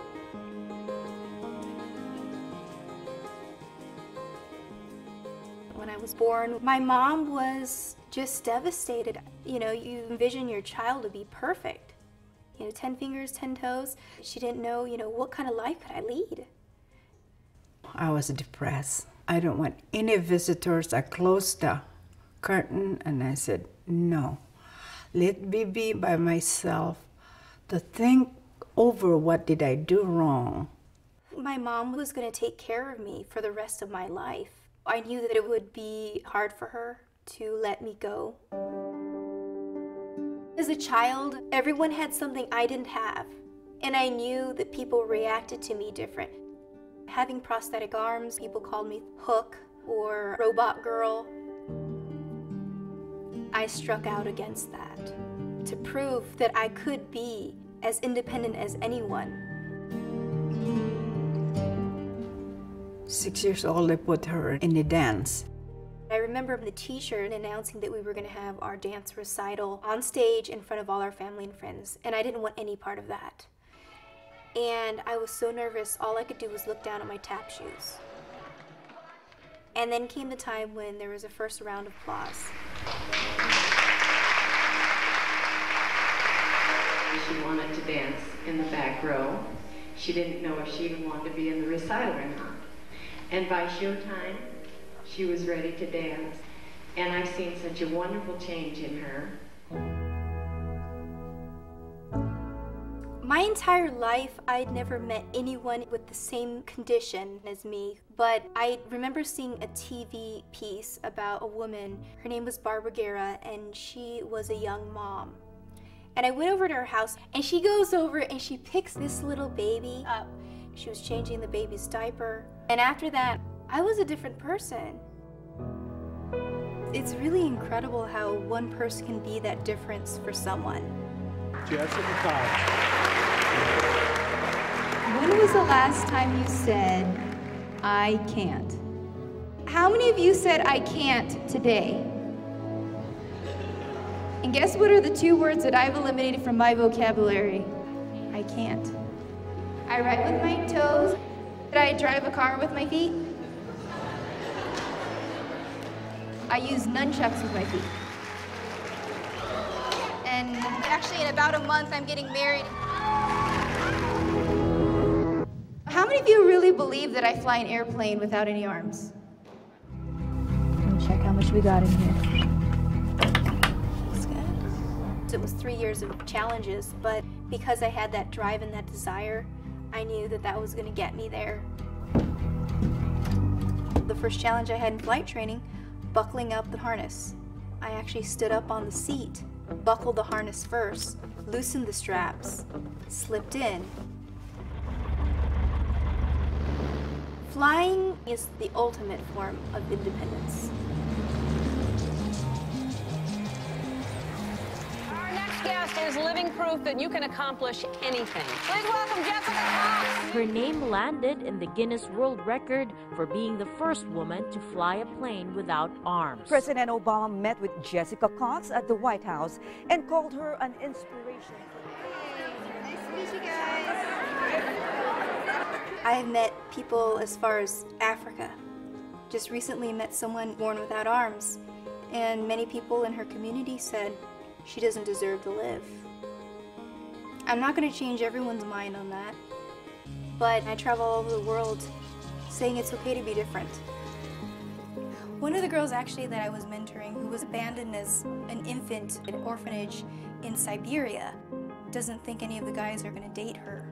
L: When I was born, my mom was just devastated. You know, you envision your child to be perfect. You know, 10 fingers, 10 toes. She didn't know, you know, what kind of life could I lead?
M: I was depressed. I don't want any visitors. I closed the curtain and I said, no, let me be by myself to think over what did I do wrong.
L: My mom was going to take care of me for the rest of my life. I knew that it would be hard for her to let me go. As a child, everyone had something I didn't have, and I knew that people reacted to me different. Having prosthetic arms, people called me Hook or Robot Girl. I struck out against that to prove that I could be as independent as anyone.
M: 6 years old, I put her in the dance.
L: I remember the t-shirt announcing that we were going to have our dance recital on stage in front of all our family and friends, and I didn't want any part of that. And I was so nervous, all I could do was look down at my tap shoes. And then came the time when there was a first round of applause.
J: She wanted to dance in the back row. She didn't know if she even wanted to be in the recital or not. And by showtime, she was ready to dance. And I've seen such a wonderful change in her.
L: My entire life, I'd never met anyone with the same condition as me, but I remember seeing a TV piece about a woman. Her name was Barbara Guerra, and she was a young mom. And I went over to her house, and she goes over and she picks this little baby up. She was changing the baby's diaper. And after that, I was a different person. It's really incredible how one person can be that difference for someone.
E: Jessica Cox.
N: When was the last time you said, I can't? How many of you said, I can't today? And guess what are the two words that I've eliminated from my vocabulary? I can't. I write with my toes. Did I drive a car with my feet? I use nunchucks with my feet. And
L: actually, in about a month, I'm getting married.
N: How many of you really believe that I fly an airplane without any arms?
K: Let me check how much we got in here.
L: first it was 3 years of challenges, but because I had that drive and that desire, I knew that that was going to get me there. The first challenge I had in flight training, buckling up the harness. I actually stood up on the seat, buckled the harness first, loosened the straps, slipped in. Flying is the ultimate form of independence.
O: Our next guest is living proof that you can accomplish anything. Please welcome Jessica Cox.
P: Her name landed in the Guinness World Record for being the first woman to fly a plane without arms.
Q: President Obama met with Jessica Cox at the White House and called her an inspiration.
N: Nice to meet you guys.
L: I have met people as far as Africa. Just recently met someone born without arms, and many people in her community said she doesn't deserve to live. I'm not going to change everyone's mind on that, but I travel all over the world saying it's okay to be different. One of the girls actually that I was mentoring, who was abandoned as an infant in an orphanage in Siberia, doesn't think any of the guys are going to date her.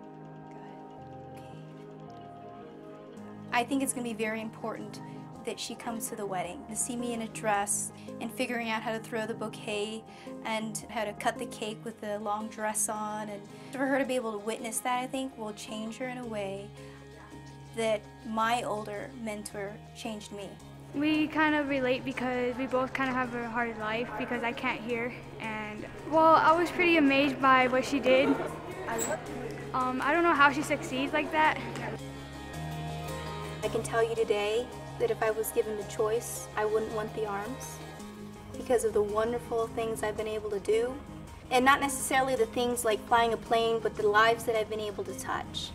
L: I think it's going to be very important that she comes to the wedding, to see me in a dress and figuring out how to throw the bouquet and how to cut the cake with the long dress on. And for her to be able to witness that, I think, will change her in a way that my older mentor changed me.
N: We kind of relate because we both kind of have a hard life because I can't hear. And, well, I was pretty amazed by what she did. I don't know how she succeeds like that.
L: I can tell you today that if I was given the choice, I wouldn't want the arms because of the wonderful things I've been able to do. And not necessarily the things like flying a plane, but the lives that I've been able to touch.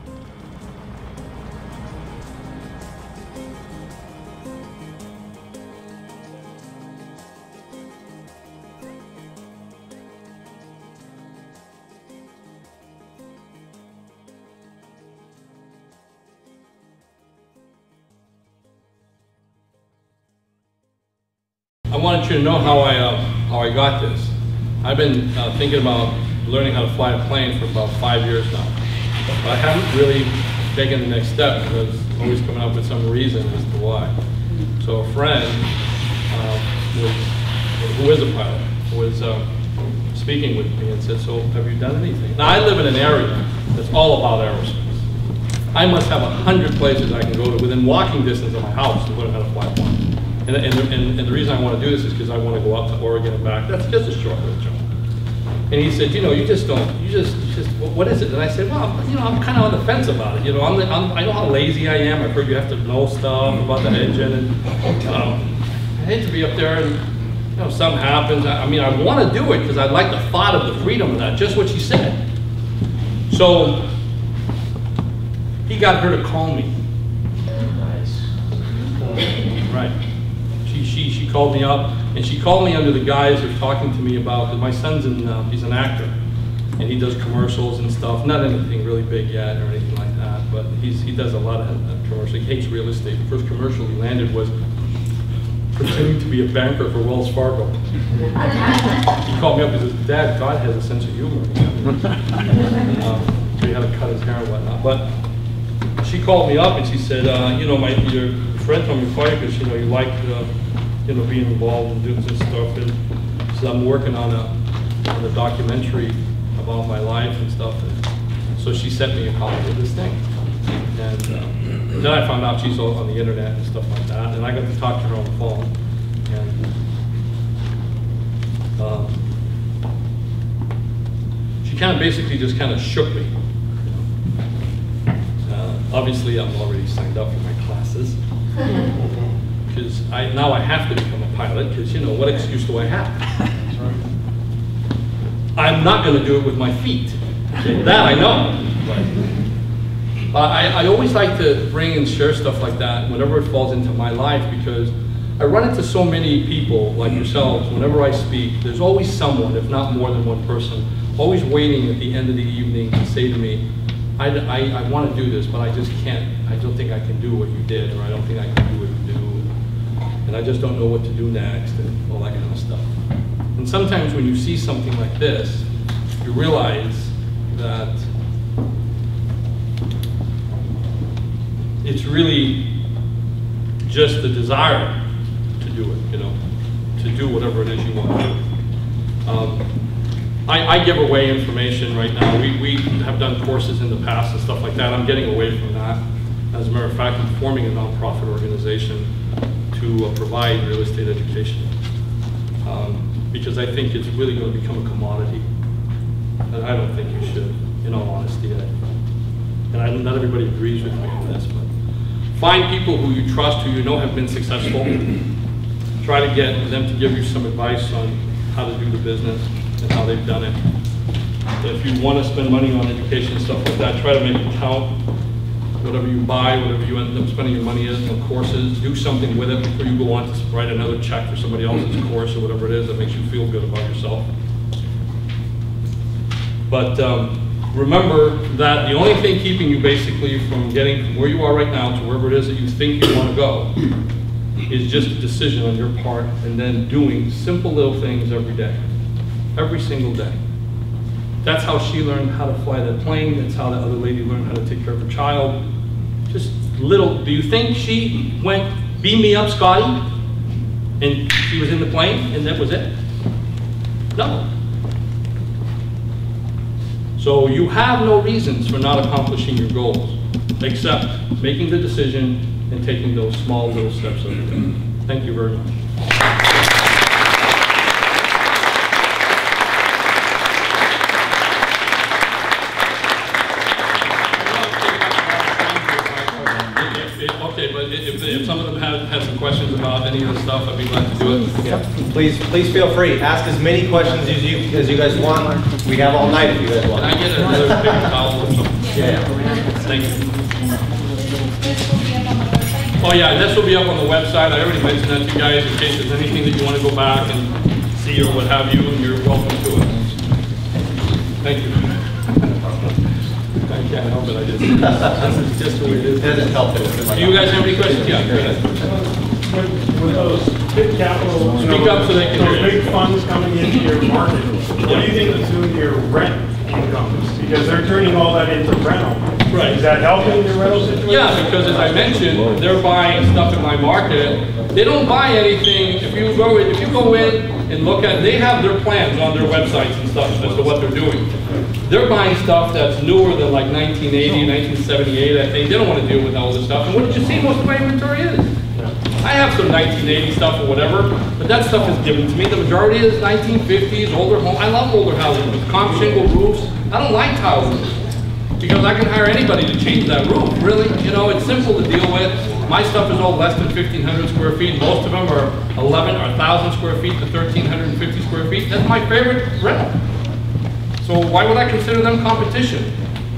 A: I wanted you to know how I got this. I've been thinking about learning how to fly a plane for about 5 years now. But I haven't really taken the next step because I'm always coming up with some reason as to why. So a friend who is a pilot was speaking with me and said, so have you done anything? Now I live in an area that's all about aerospace. I must have 100 places I can go to within walking distance of my house to learn how to fly a plane. And the reason I want to do this is because I want to go out to Oregon and back. That's just a short little jump. And he said, you know, you just, what is it? And I said, well, you know, I'm kind of on the fence about it. You know, I know how lazy I am. I've heard you have to know stuff about the engine. And I hate to be up there and, you know, something happens. I mean, I want to do it because I like the thought of the freedom of that, just what she said. So he got her to call me.
B: Nice.
A: Right. She called me up, and she called me under the guise of talking to me about, my son's he's an actor, and he does commercials and stuff, not anything really big yet or anything like that, but he does a lot of commercials. He hates real estate. The first commercial he landed was pretending to be a banker for Wells Fargo. He called me up and says, Dad, God has a sense of humor. So he had to cut his hair and whatnot. But she called me up and she said, you know, your friend told me to call you because, you know, you like you know, being involved and doing some stuff. And so I'm working on a documentary about my life and stuff. And so she sent me a copy of this thing. And then I found out she's on the internet and stuff like that. And I got to talk to her on the phone. And she kind of basically just kind of shook me. Obviously, I'm already signed up for my classes. Because now I have to become a pilot, because, you know, what excuse do I have? I'm not going to do it with my feet. Okay, that I know. But I always like to bring and share stuff like that whenever it falls into my life, because I run into so many people like yourselves. Whenever I speak, there's always someone, if not more than one person, always waiting at the end of the evening to say to me, I want to do this, but I just can't. I don't think I can do what you did, or I don't think I can do what you do. And I just don't know what to do next, and all that kind of stuff. And And sometimes when you see something like this, you realize that it's really just the desire to do it, you know, to do whatever it is you want to do. I give away information right now. We have done courses in the past and stuff like that. I'm getting away from that. As a matter of fact, I'm forming a nonprofit organization to provide real estate education. Because I think it's really going to become a commodity. And I don't think you should, in all honesty. And not everybody agrees with me on this, but find people who you trust, who you know have been successful. Try to get them to give you some advice on how to do the business and how they've done it. If you want to spend money on education and stuff like that, try to make it count. Whatever you buy, whatever you end up spending your money on courses, do something with it before you go on to write another check for somebody else's course or whatever it is that makes you feel good about yourself. But remember that the only thing keeping you basically from getting from where you are right now to wherever it is that you think you want to go is just a decision on your part, and then doing simple little things every day, every single day. That's how she learned how to fly that plane. That's how that other lady learned how to take care of her child. Just little. Do you think she went, beam me up, Scotty, and she was in the plane and that was it? No. So you have no reasons for not accomplishing your goals, except making the decision and taking those small little steps every day. Thank you very much. Okay, but if some of them had some questions about any of the stuff, I'd be glad to do it.
B: Yeah. Please feel free. Ask as many questions as you guys want. We have all night if you guys want.
A: Can I get another paper towel or something?
B: Yeah.
A: Thank you. Oh yeah, this will be up on the website. I already mentioned that to you guys in case there's anything that you want to go back and see or what have you, and you're welcome to it. Thank you. I can't help it, this is just the way it is.
B: It doesn't help it.
A: Do you guys have any questions? Yeah, go ahead.
E: With those big capital,
A: Speak up so they can hear
E: those
A: you.
E: big funds coming into your market, what do you think it's doing to your rent incomes? Because they're turning all that into rental.
A: Right.
E: Is that helping the rental situation?
A: Yeah, because as I mentioned, they're buying stuff in my market. They don't buy anything. If you go in and look at, they have their plans on their websites and stuff as to what they're doing. They're buying stuff that's newer than like 1980, 1978, I think. They don't want to deal with all this stuff. And what did you see most of my inventory is? I have some 1980 stuff or whatever, but that stuff is given to me. The majority is 1950s, older home. I love older houses with comp shingle roofs. I don't like tile roofs because I can hire anybody to change that roof, really. You know, it's simple to deal with. My stuff is all less than 1,500 square feet. Most of them are 11 or 1,000 square feet to 1,350 square feet. That's my favorite rental. So why would I consider them competition?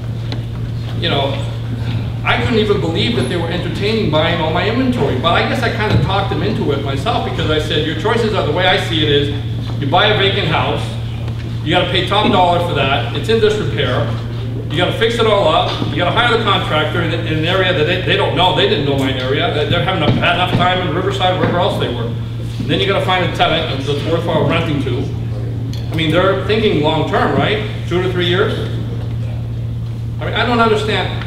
A: You know, I couldn't even believe that they were entertaining buying all my inventory. But I guess I kind of talked them into it myself because I said, your choices are, the way I see it is, you buy a vacant house, you got to pay top dollar for that, it's in disrepair, you got to fix it all up, you got to hire the contractor in an area that they don't know, they didn't know my area, they're having a bad enough time in Riverside, wherever else they were. And then you got to find a tenant that's worthwhile renting to. I mean, they're thinking long term, right? 2 to 3 years? I mean, I don't understand.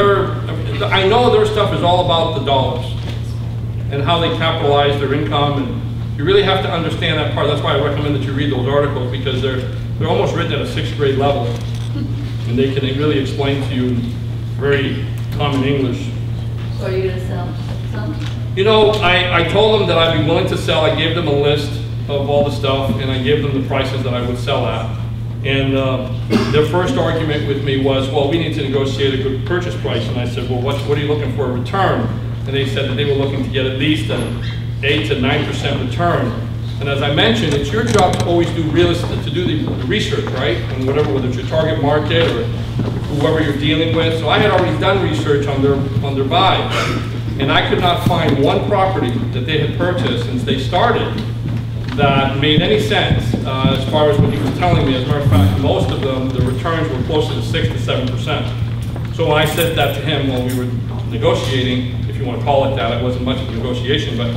A: I know their stuff is all about the dollars and how they capitalize their income, and you really have to understand that part. That's why I recommend that you read those articles, because they're almost written at a 6th grade level, and they can really explain to you very common English.
C: So are you going to sell some?
A: You know, I told them that I'd be willing to sell. I gave them a list of all the stuff, and I gave them the prices that I would sell at. And their first argument with me was, well, we need to negotiate a good purchase price. And I said, well, what are you looking for a return? And they said that they were looking to get at least an 8 to 9% return. And as I mentioned, it's your job to always do to do the research, right? And whatever, whether it's your target market or whoever you're dealing with. So I had already done research on their buy, and I could not find one property that they had purchased since they started that made any sense as far as what he was telling me. As a matter of fact, most of them, the returns were closer to 6 to 7%. So when I said that to him while we were negotiating, if you want to call it that, it wasn't much of a negotiation, but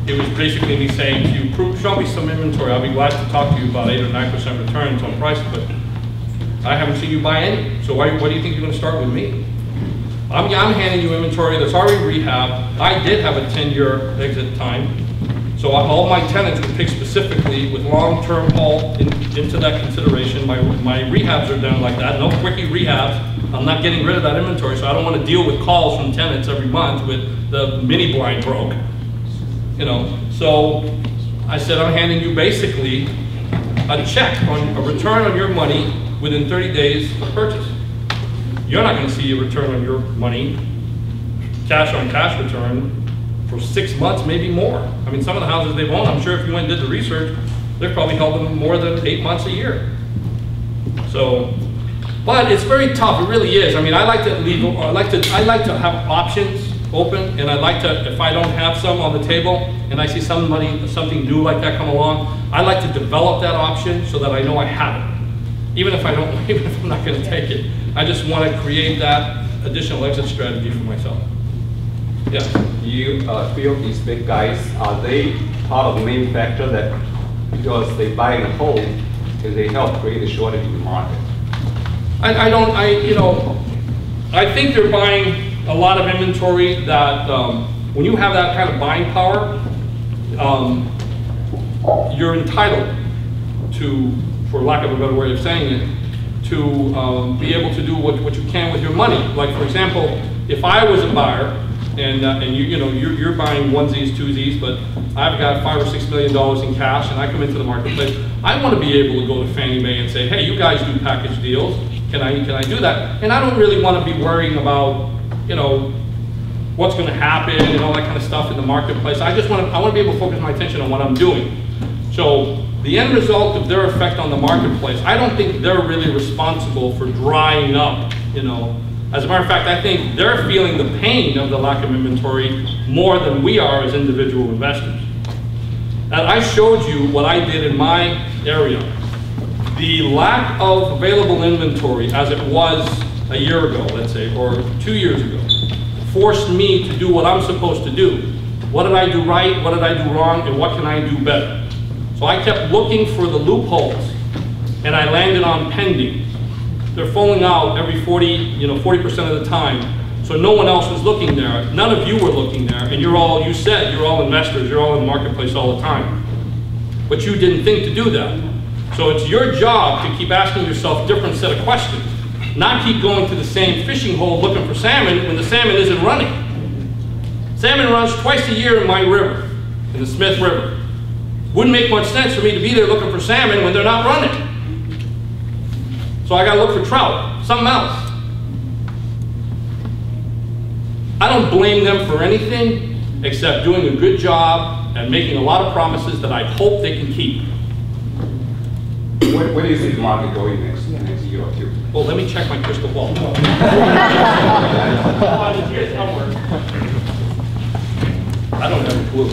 A: it was basically me saying to you, show me some inventory. I'll be glad to talk to you about 8 or 9% returns on price, but I haven't seen you buy any. So what do you think you're going to start with me? I'm handing you inventory that's already rehabbed. I did have a 10-year exit time. So all my tenants were picked specifically with long-term haul into that consideration. My rehabs are done like that, no quickie rehabs. I'm not getting rid of that inventory, so I don't want to deal with calls from tenants every month with the mini blind broke. You know, so I said I'm handing you basically a check on a return on your money within 30 days of purchase. You're not going to see a return on your money, cash on cash return, for 6 months, maybe more. I mean, some of the houses they've owned, I'm sure if you went and did the research, they've probably held them more than 8 months a year. So, but it's very tough, it really is. I mean, I like to leave, I like to have options open, and I like to, if I don't have some on the table, and I see something new like that come along, I like to develop that option so that I know I have it. Even if I'm not gonna take it. I just want to create that additional exit strategy for myself. Yeah.
R: You feel these big guys, are they part of the main factor that because they buy in a whole, can they help create a shortage in the market?
A: I think they're buying a lot of inventory that when you have that kind of buying power, you're entitled to, for lack of a better way of saying it, to be able to do what you can with your money. Like for example, if I was a buyer, and you're buying onesies, twosies, but I've got $5 or $6 million in cash, and I come into the marketplace. I want to be able to go to Fannie Mae and say, hey, you guys do package deals. Can I do that? And I don't really want to be worrying about, what's going to happen and all that kind of stuff in the marketplace. I want to be able to focus my attention on what I'm doing. So the end result of their effect on the marketplace, I don't think they're really responsible for drying up, As a matter of fact, I think they're feeling the pain of the lack of inventory more than we are as individual investors. And I showed you what I did in my area. The lack of available inventory as it was a year ago, let's say, or 2 years ago, forced me to do what I'm supposed to do. What did I do right? What did I do wrong? And what can I do better? So I kept looking for the loopholes, and I landed on pending. They're falling out every 40% of the time. So no one else was looking there. None of you were looking there, and you said you're all investors, you're all in the marketplace all the time. But you didn't think to do that. So it's your job to keep asking yourself a different set of questions. Not keep going to the same fishing hole looking for salmon when the salmon isn't running. Salmon runs twice a year in my river, in the Smith River. Wouldn't make much sense for me to be there looking for salmon when they're not running. So I gotta look for trout, something else. I don't blame them for anything except doing a good job and making a lot of promises that I hope they can keep.
R: Where do you see the market going next year or two?
A: Well, let me check my crystal ball. I don't have a clue.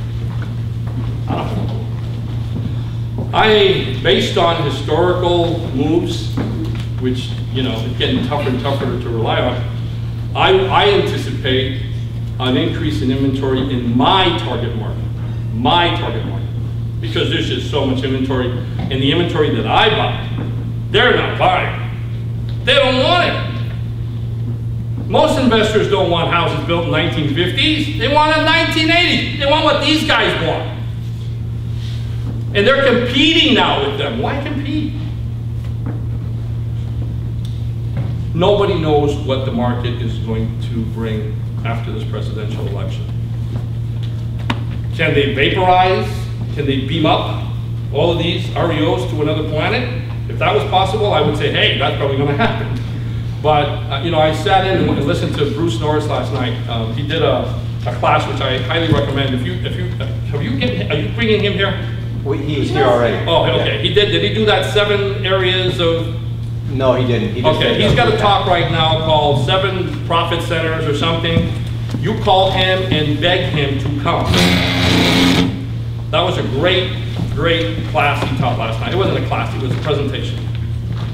A: Based on historical moves, which, it's getting tougher and tougher to rely on, I anticipate an increase in inventory in my target market, because there's just so much inventory, and the inventory that I buy, they're not buying. They don't want it. Most investors don't want houses built in 1950s. They want it in 1980s. They want what these guys want. And they're competing now with them. Why compete? Nobody knows what the market is going to bring after this presidential election. Can they vaporize? Can they beam up all of these REOs to another planet? If that was possible, I would say, hey, that's probably going to happen. But I sat in and listened to Bruce Norris last night. He did a class which I highly recommend. Are you bringing him here?
B: He was here already.
A: Oh, okay. He did. Did he do that 7 areas of?
B: No, he didn't.
A: He's got a talk right now called 7 Profit Centers or something. You call him and beg him to come. That was a great class he taught last night. It wasn't a class, it was a presentation.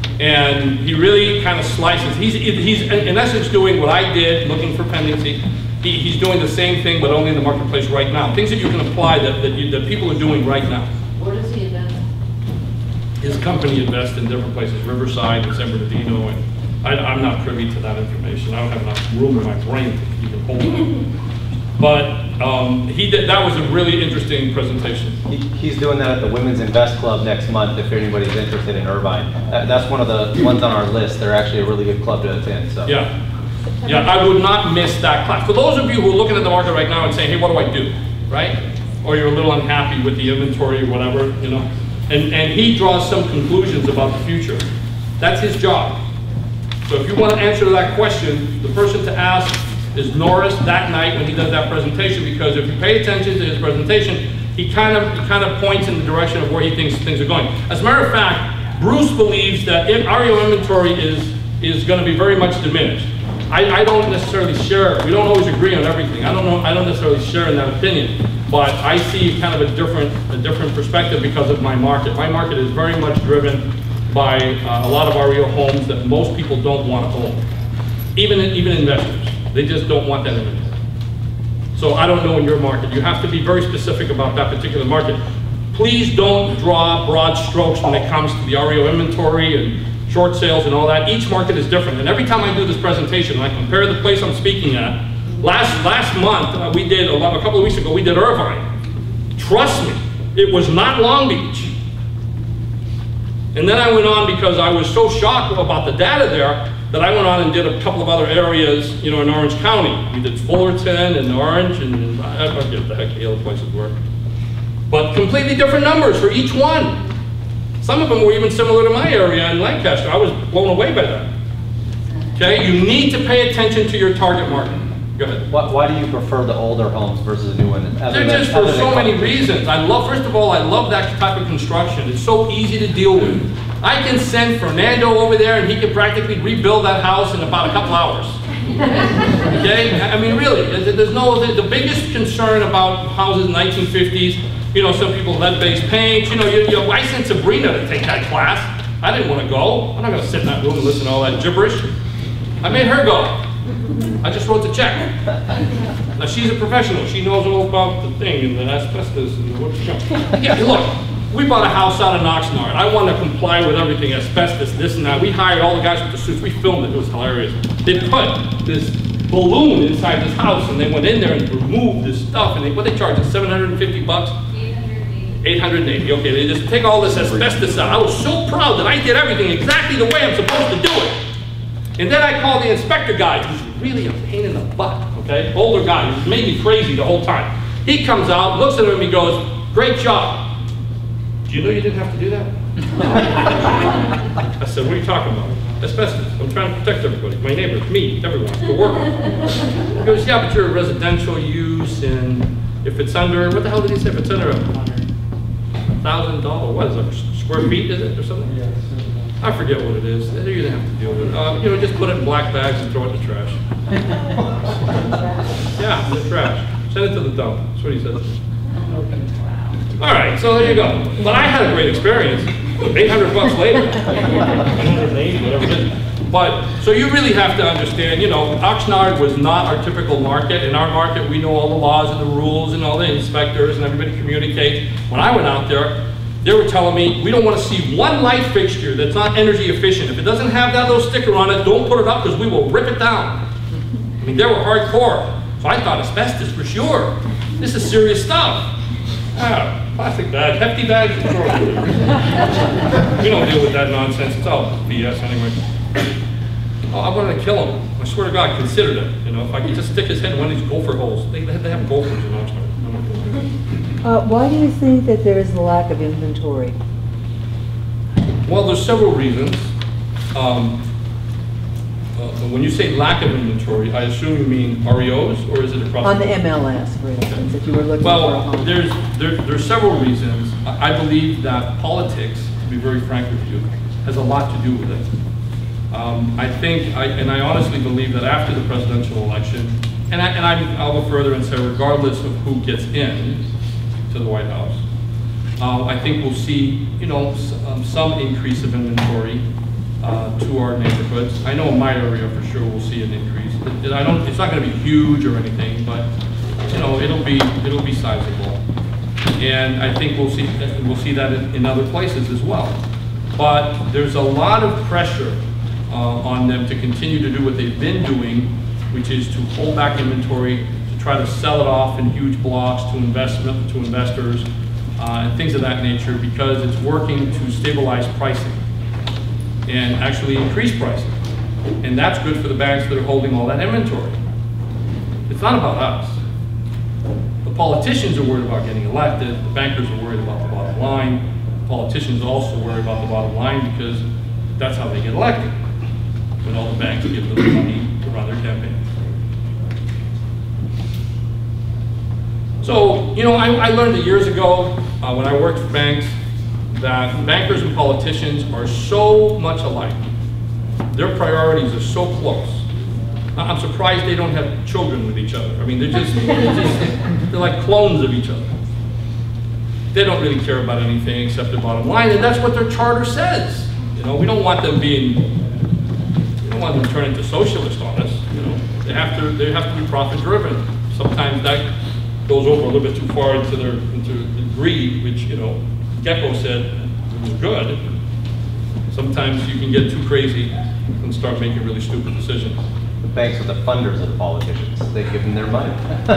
A: And he really kind of slices. He's in essence doing what I did, looking for pendency, He's doing the same thing, but only in the marketplace right now. Things that you can apply that people are doing right now.
O: Where does he invest?
A: His company invests in different places, Riverside and San Bernardino, and I'm not privy to that information. I don't have enough room in my brain to even hold it. But that was a really interesting presentation.
B: He's doing that at the Women's Invest Club next month if anybody's interested in Irvine. That's one of the ones on our list. They're actually a really good club to attend. So.
A: Yeah, I would not miss that class. For those of you who are looking at the market right now and saying, hey, what do I do, right? Or you're a little unhappy with the inventory or whatever, you know, and he draws some conclusions about the future. That's his job. So if you want to answer that question, the person to ask is Norris that night when he does that presentation, because if you pay attention to his presentation, he kind of points in the direction of where he thinks things are going. As a matter of fact, Bruce believes that REO inventory is going to be very much diminished. I don't necessarily share, we don't always agree on everything. I don't necessarily share in that opinion, but I see kind of a different perspective because of my market. My market is very much driven by a lot of REO homes that most people don't want to own, even investors. They just don't want that inventory. So I don't know in your market. You have to be very specific about that particular market. Please don't draw broad strokes when it comes to the REO inventory and short sales and all that. Each market is different. And every time I do this presentation, and I compare the place I'm speaking at, last month, a couple of weeks ago, we did Irvine. Trust me, it was not Long Beach. And then I went on because I was so shocked about the data there that I went on and did a couple of other areas, you know, in Orange County. We did Fullerton and Orange, and I don't know what the heck the other places were. But completely different numbers for each one. Some of them were even similar to my area in Lancaster. I was blown away by that. Okay, you need to pay attention to your target market. Go ahead.
B: Why do you prefer the older homes versus the new ones?
A: They're just for so many reasons. First of all, I love that type of construction. It's so easy to deal with. I can send Fernando over there and he can practically rebuild that house in about a couple hours. Okay? I mean, really, the biggest concern about houses in the 1950s, you know, some people lead-based paint, you know, I sent Sabrina to take that class. I didn't want to go. I'm not going to sit in that room and listen to all that gibberish. I made her go. I just wrote the check. Now she's a professional. She knows all about the thing and the asbestos and what's going. Yeah, look, we bought a house out of Oxnard. I want to comply with everything, asbestos, this and that. We hired all the guys with the suits. We filmed it. It was hilarious. They put this balloon inside this house and they went in there and removed this stuff. And they charged us $750 bucks. 880. Okay, they just take all this asbestos out. I was so proud that I did everything exactly the way I'm supposed to do it. And then I called the inspector guy, who's really a pain in the butt, okay? Older guy, who made me crazy the whole time. He comes out, looks at him, and he goes, great job. Do you know you didn't have to do that? I said, what are you talking about? Asbestos. I'm trying to protect everybody. My neighbors, me, everyone, the worker. He goes, yeah, but you're a residential use, and if it's under, what the hell did he say? If it's under $1,000, what is it, square feet, is it, or something? Yeah. I forget what it is. You didn't have to deal with it. You know, just put it in black bags and throw it in the trash. Yeah, in the trash. Send it to the dump. That's what he said. All right, so there you go. But I had a great experience. $800 later. 180, whatever it is. But, so you really have to understand, you know, Oxnard was not our typical market. In our market, we know all the laws and the rules and all the inspectors and everybody communicates. When I went out there, they were telling me, we don't want to see one light fixture that's not energy efficient. If it doesn't have that little sticker on it, don't put it up because we will rip it down. I mean, they were hardcore. So I thought asbestos for sure. This is serious stuff. Plastic bag, hefty bags. We don't deal with that nonsense. It's all BS anyway. Oh, I wanted to kill him. I swear to God, considered it. You know, if I could just stick his head in one of these gopher holes. They have gophers in Oxnard.
Q: Why do you think that there is a lack of inventory?
A: Well, there's several reasons. When you say lack of inventory, I assume you mean REOs, or is it across?
Q: On the MLS, for instance, if you were looking for a home.
A: There's several reasons. I believe that politics, to be very frank with you, has a lot to do with it. I think, and I honestly believe that after the presidential election, and I'll go further and say regardless of who gets in to the White House, I think we'll see, you know, some increase of inventory to our neighborhoods. neighborhoods. I know in my area for sure we'll see an increase. It's not going to be huge or anything, but you know, it'll be sizable. And I think we'll see that in other places as well. But there's a lot of pressure on them to continue to do what they've been doing, which is to hold back inventory, to try to sell it off in huge blocks to investors, and things of that nature, because it's working to stabilize pricing and actually increase pricing. And that's good for the banks that are holding all that inventory. It's not about us. The politicians are worried about getting elected, the bankers are worried about the bottom line. Politicians also worry about the bottom line because that's how they get elected, when all the banks give them the money to run their campaigns. So, you know, I learned that years ago when I worked for banks that bankers and politicians are so much alike. Their priorities are so close. I'm surprised they don't have children with each other. I mean, they're like clones of each other. They don't really care about anything except their bottom line, and that's what their charter says. You know, we don't want them turning to socialist on us. You know, they have to be profit driven. Sometimes that goes over a little bit too far into the greed, which, you know, Gecko said was good. Sometimes you can get too crazy and start making really stupid decisions.
B: The banks are the funders of the politicians. They give them their money.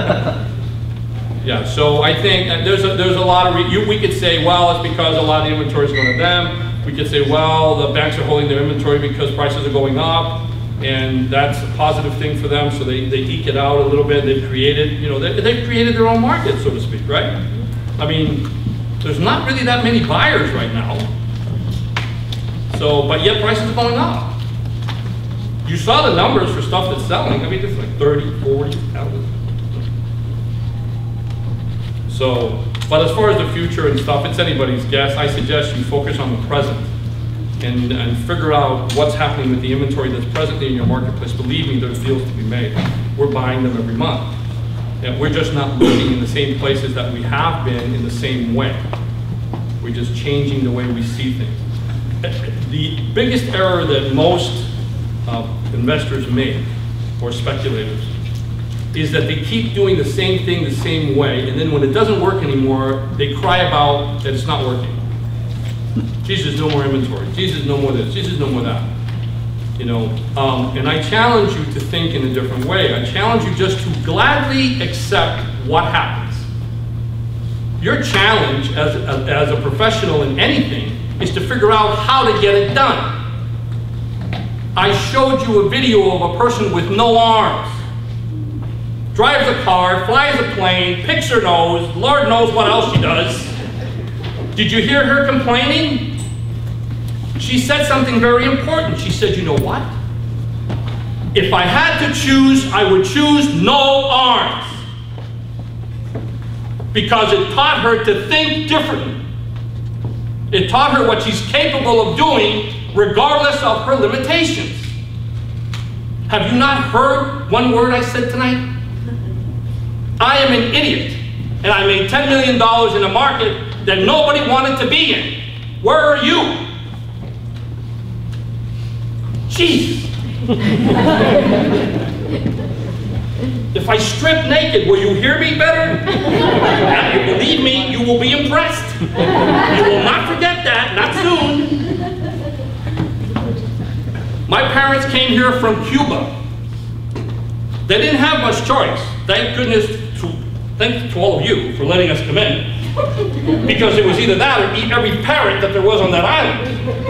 A: Yeah, so I think that there's a lot of, we could say, well, it's because a lot of the inventory is going to them. We could say, well, the banks are holding their inventory because prices are going up, and that's a positive thing for them, so they eke it out a little bit. They've created, you know, they've created their own market, so to speak, right? I mean, there's not really that many buyers right now. So, but yet prices are going up. You saw the numbers for stuff that's selling. I mean, it's like 30, 40, So, but as far as the future and stuff, it's anybody's guess. I suggest you focus on the present and figure out what's happening with the inventory that's presently in your marketplace. Believe me, there's deals to be made. We're buying them every month. And we're just not looking in the same places that we have been in the same way. We're just changing the way we see things. The biggest error that most investors make, or speculators, is that they keep doing the same thing the same way, and then when it doesn't work anymore, they cry about that it's not working. Jesus, no more inventory. Jesus, no more this. Jesus, no more that. You know, and I challenge you to think in a different way. I challenge you just to gladly accept what happens. Your challenge as a professional in anything is to figure out how to get it done. I showed you a video of a person with no arms. Drives a car, flies a plane, picks her nose, Lord knows what else she does. Did you hear her complaining? She said something very important. She said, you know what? If I had to choose, I would choose no arms. Because it taught her to think differently. It taught her what she's capable of doing regardless of her limitations. Have you not heard one word I said tonight? I am an idiot, and I made $10 million in a market that nobody wanted to be in. Where are you? Jesus. If I strip naked, will you hear me better? And believe me, you will be impressed. You will not forget that, not soon. My parents came here from Cuba. They didn't have much choice. Thank goodness to all of you for letting us come in. Because it was either that or eat every parrot that there was on that island.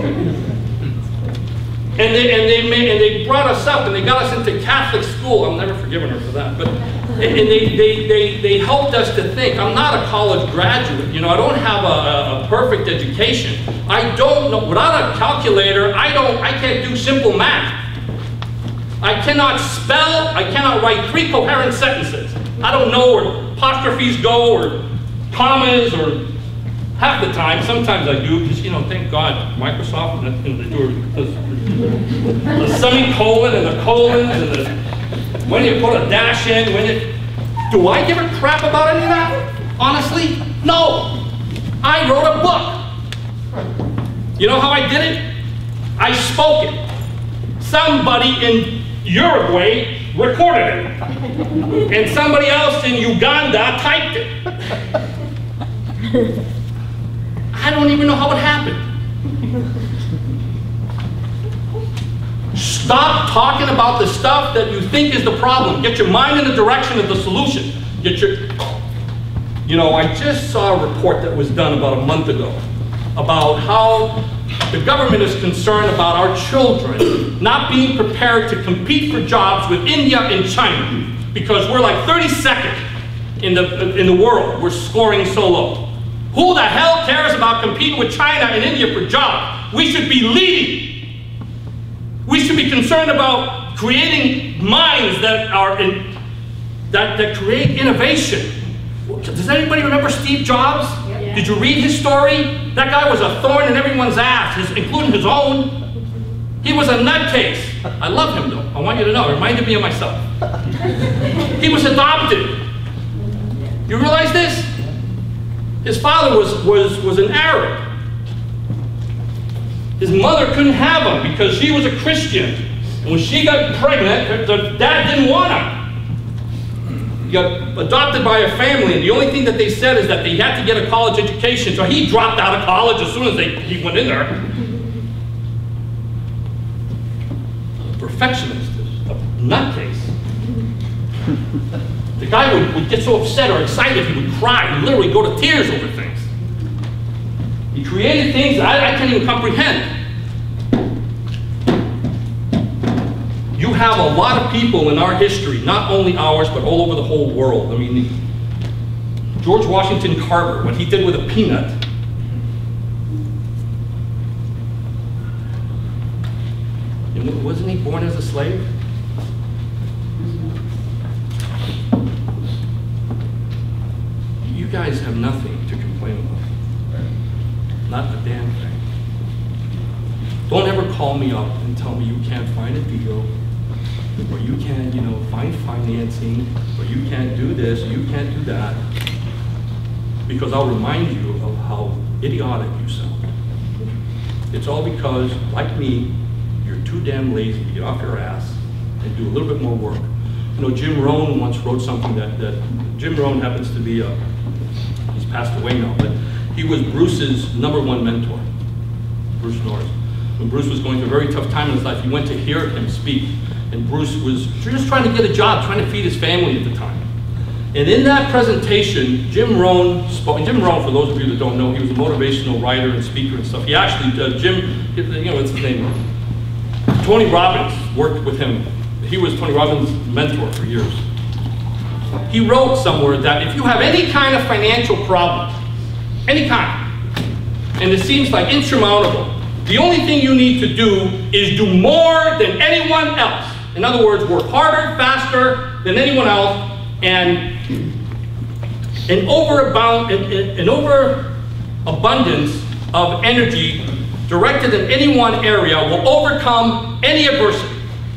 A: And they brought us up and they got us into Catholic school. I'm never forgiving her for that. But they helped us to think. I'm not a college graduate. You know, I don't have a perfect education. I don't know, without a calculator, I can't do simple math. I cannot spell, I cannot write 3 coherent sentences. I don't know where apostrophes go or commas or half the time. Sometimes I do, because, you know, thank God, Microsoft, and they do the semicolon and the colons and when you put a dash in, do I give a crap about any of that? Honestly, no. I wrote a book. You know how I did it? I spoke it. Somebody in Uruguay recorded it. And somebody else in Uganda typed it. I don't even know how it happened. Stop talking about the stuff that you think is the problem. Get your mind in the direction of the solution. You know, I just saw a report that was done about a month ago about how the government is concerned about our children not being prepared to compete for jobs with India and China because we're like 32nd in the world. We're scoring so low. Who the hell cares about competing with China and India for jobs? We should be leading. We should be concerned about creating minds that are that create innovation. Does anybody remember Steve Jobs? Yeah. Did you read his story? That guy was a thorn in everyone's ass, including his own. He was a nutcase. I love him though. I want you to know. It reminded me of myself. He was adopted. You realize this? His father was an Arab. His mother couldn't have him because she was a Christian. And when she got pregnant, the dad didn't want her. He got adopted by a family, and the only thing that they said is that they had to get a college education, so he dropped out of college as soon as he went in there. A perfectionist, a nutcase. The guy would get so upset or excited, he would cry, he'd literally go to tears over things. He created things that I can't even comprehend. You have a lot of people in our history, not only ours, but all over the whole world. I mean, George Washington Carver, what he did with a peanut. And wasn't he born as a slave? You guys have nothing to complain about. Not a damn thing. Don't ever call me up and tell me you can't find a deal, or you can't, find financing, or you can't do this, or you can't do that, because I'll remind you of how idiotic you sound. It's all because, like me, you're too damn lazy to get off your ass and do a little bit more work. Jim Rohn once wrote something that Jim Rohn happens to be he's passed away now, but he was Bruce's #1 mentor, Bruce Norris. When Bruce was going through a very tough time in his life, he went to hear him speak. And Bruce was just trying to get a job, trying to feed his family at the time. And in that presentation, Jim Rohn spoke. And Jim Rohn, for those of you that don't know, he was a motivational writer and speaker and stuff. He actually, what's his name? Tony Robbins worked with him. He was Tony Robbins' mentor for years. He wrote somewhere that if you have any kind of financial problem, any kind, and it seems like insurmountable, the only thing you need to do is do more than anyone else. In other words, work harder, faster than anyone else, and an overabundance of energy directed in any one area will overcome any adversity.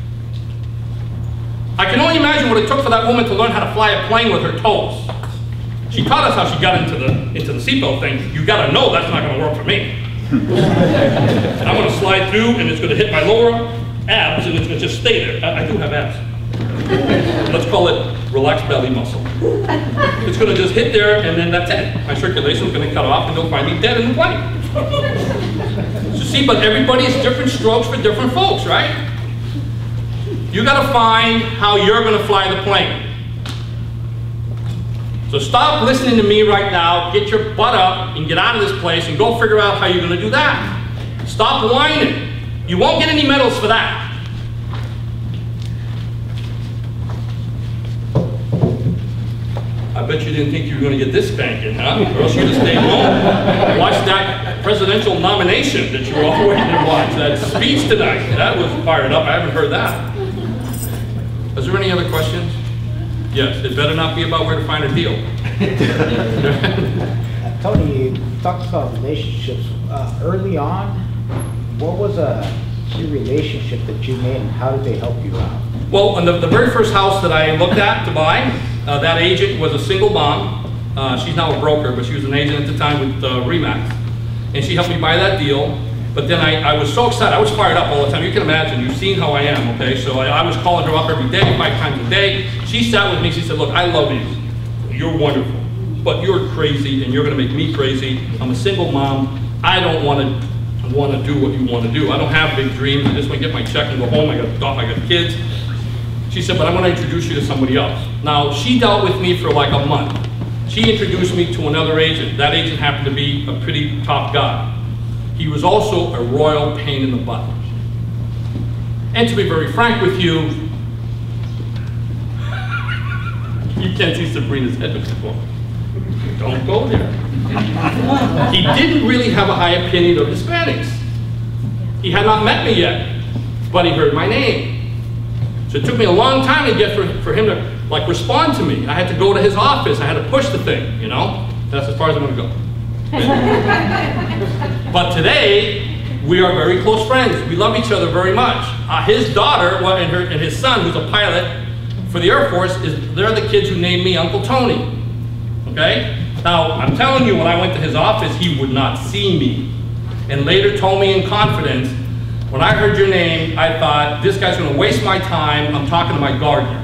A: I can only imagine what it took for that woman to learn how to fly a plane with her toes. She taught us how she got into the seatbelt thing. You gotta know that's not gonna work for me. And I'm gonna slide through and it's gonna hit my lower abs and it's gonna just stay there. I do have abs. Let's call it relaxed belly muscle. It's gonna just hit there and then that's it. My circulation's gonna cut off and they'll find me dead in the plane. So see, but everybody's different strokes for different folks, right? You gotta find how you're gonna fly the plane. So stop listening to me right now, get your butt up and get out of this place and go figure out how you're gonna do that. Stop whining. You won't get any medals for that. I bet you didn't think you were gonna get this spanking, huh? Or else you'd have stayed home. Watch that presidential nomination that you were all waiting to watch, that speech tonight. That was fired up, I haven't heard that. Is there any other questions? Yes, it better not be about where to find a deal.
S: Tony, you talked about relationships. Early on, what was a key relationship that you made and how did they help you out?
A: Well, the very first house that I looked at to buy, that agent was a single mom. She's now a broker, but she was an agent at the time with RE/MAX. And she helped me buy that deal. But then I was so excited, I was fired up all the time. You can imagine, you've seen how I am, okay? So I was calling her up every day, 5 times a day. She sat with me, she said, look, I love you. You're wonderful, but you're crazy and you're gonna make me crazy. I'm a single mom. I don't wanna do what you wanna do. I don't have big dreams. I just wanna get my check and go home. I got kids. She said, but I'm gonna introduce you to somebody else. Now, she dealt with me for like a month. She introduced me to another agent. That agent happened to be a pretty top guy. He was also a royal pain in the butt. And to be very frank with you, you can't see Sabrina's head before. Don't go there. He didn't really have a high opinion of Hispanics. He had not met me yet, but he heard my name. So it took me a long time to get for him to like respond to me. I had to go to his office. I had to push the thing, you know? That's as far as I'm gonna go. But today, we are very close friends. We love each other very much. His daughter and his son, who's a pilot for the Air Force, they're the kids who named me Uncle Tony. Okay? Now, I'm telling you, when I went to his office, he would not see me. And later told me in confidence, when I heard your name, I thought, this guy's gonna waste my time. I'm talking to my gardener.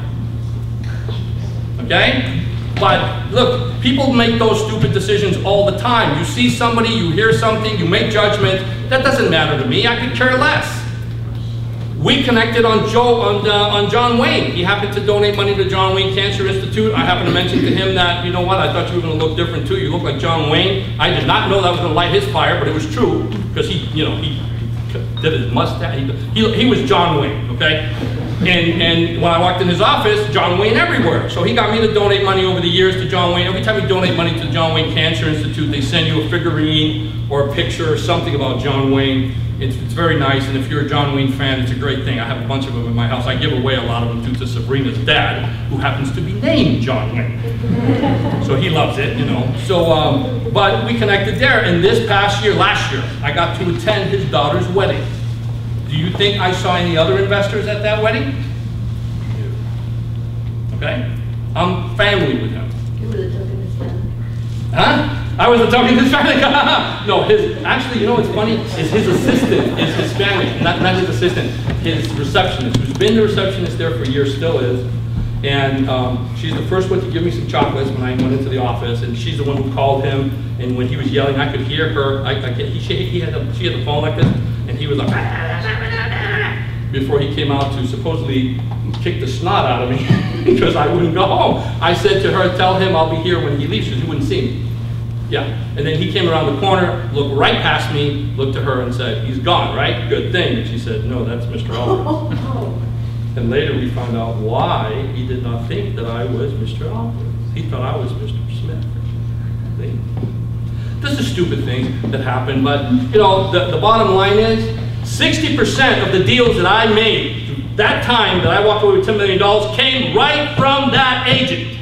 A: Okay? But look, people make those stupid decisions all the time. You see somebody, you hear something, you make judgment. That doesn't matter to me. I could care less. We connected on John Wayne. He happened to donate money to John Wayne Cancer Institute. I happened to mention to him that, you know what, I thought you were going to look different too. You look like John Wayne. I did not know that was going to light his fire, but it was true because he did his mustache. He was John Wayne, okay? And when I walked in his office, John Wayne everywhere. So he got me to donate money over the years to John Wayne. Every time you donate money to John Wayne Cancer Institute, they send you a figurine or a picture or something about John Wayne. It's very nice, and if you're a John Wayne fan, it's a great thing. I have a bunch of them in my house. I give away a lot of them to Sabrina's dad, who happens to be named John Wayne. So he loves it, you know. So, but we connected there, and this past year, last year, I got to attend his daughter's wedding. Do you think I saw any other investors at that wedding? Okay? I'm family with him.
F: You were the token Hispanic.
A: Huh? I was the token Hispanic. No, actually, you know what's funny? Is his assistant is Hispanic, not his assistant, his receptionist, who's been the receptionist there for years, still is. And she's the first one to give me some chocolates when I went into the office, and she's the one who called him, and when he was yelling, I could hear her. She had the phone like this, and he was like, before he came out to supposedly kick the snot out of me because I wouldn't go home. I said to her, tell him I'll be here when he leaves because he wouldn't see me. Yeah, and then he came around the corner, looked right past me, looked at her and said, he's gone, right? Good thing. And she said, no, that's Mr. Alvarez. And later we found out why he did not think that I was Mr. Alvarez. He thought I was Mr. Smith. See? This is a stupid thing that happened, but you know, the bottom line is, 60% of the deals that I made that time that I walked away with $10 million came right from that agent.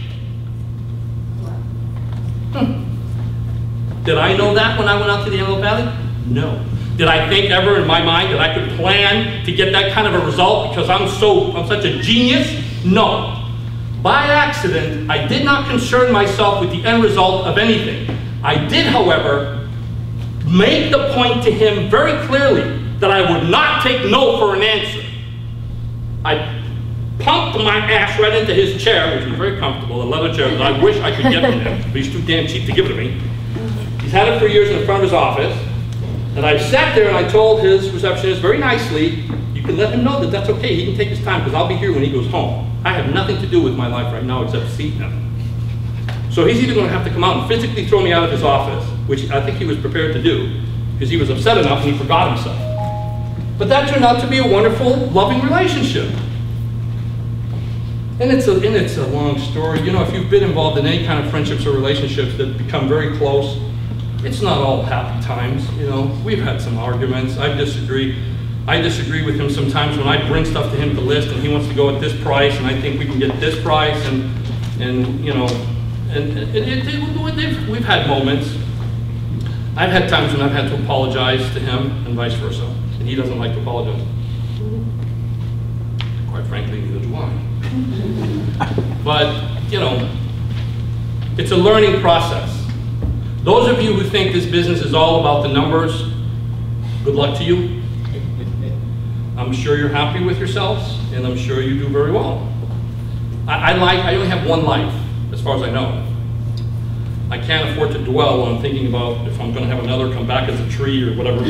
A: Did I know that when I went out to the Antelope Valley? No. Did I think ever in my mind that I could plan to get that kind of a result because I'm such a genius? No. By accident, I did not concern myself with the end result of anything. I did, however, make the point to him very clearly that I would not take no for an answer. I pumped my ass right into his chair, which was very comfortable, a leather chair that I wish I could get from him, but he's too damn cheap to give it to me. He's had it for years in the front of his office, and I sat there and I told his receptionist very nicely, you can let him know that that's okay, he can take his time because I'll be here when he goes home. I have nothing to do with my life right now except see him. So he's either going to have to come out and physically throw me out of his office, which I think he was prepared to do, because he was upset enough and he forgot himself. But that turned out to be a wonderful, loving relationship. And it's a long story. You know, if you've been involved in any kind of friendships or relationships that become very close, it's not all happy times, you know. We've had some arguments. I disagree with him sometimes when I bring stuff to him to list and he wants to go at this price and I think we can get this price and you know, we've had moments. I've had times when I've had to apologize to him and vice versa, and he doesn't like to apologize. Quite frankly, neither do I. But, you know, it's a learning process. Those of you who think this business is all about the numbers, Good luck to you. I'm sure you're happy with yourselves, and I'm sure you do very well. I only have one life, as far as I know. I can't afford to dwell on thinking about if I'm going to have another come back as a tree or whatever.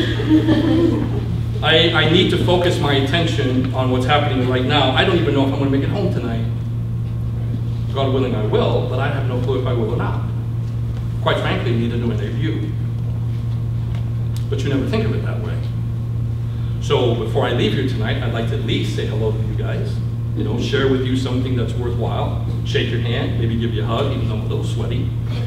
A: I need to focus my attention on what's happening right now. I don't even know if I'm going to make it home tonight. God willing, I will, but I have no clue if I will or not. Quite frankly, neither do any of you. But you never think of it that way. So before I leave here tonight, I'd like to at least say hello to you guys. You know, share with you something that's worthwhile. Shake your hand, maybe give you a hug, even though I'm a little sweaty.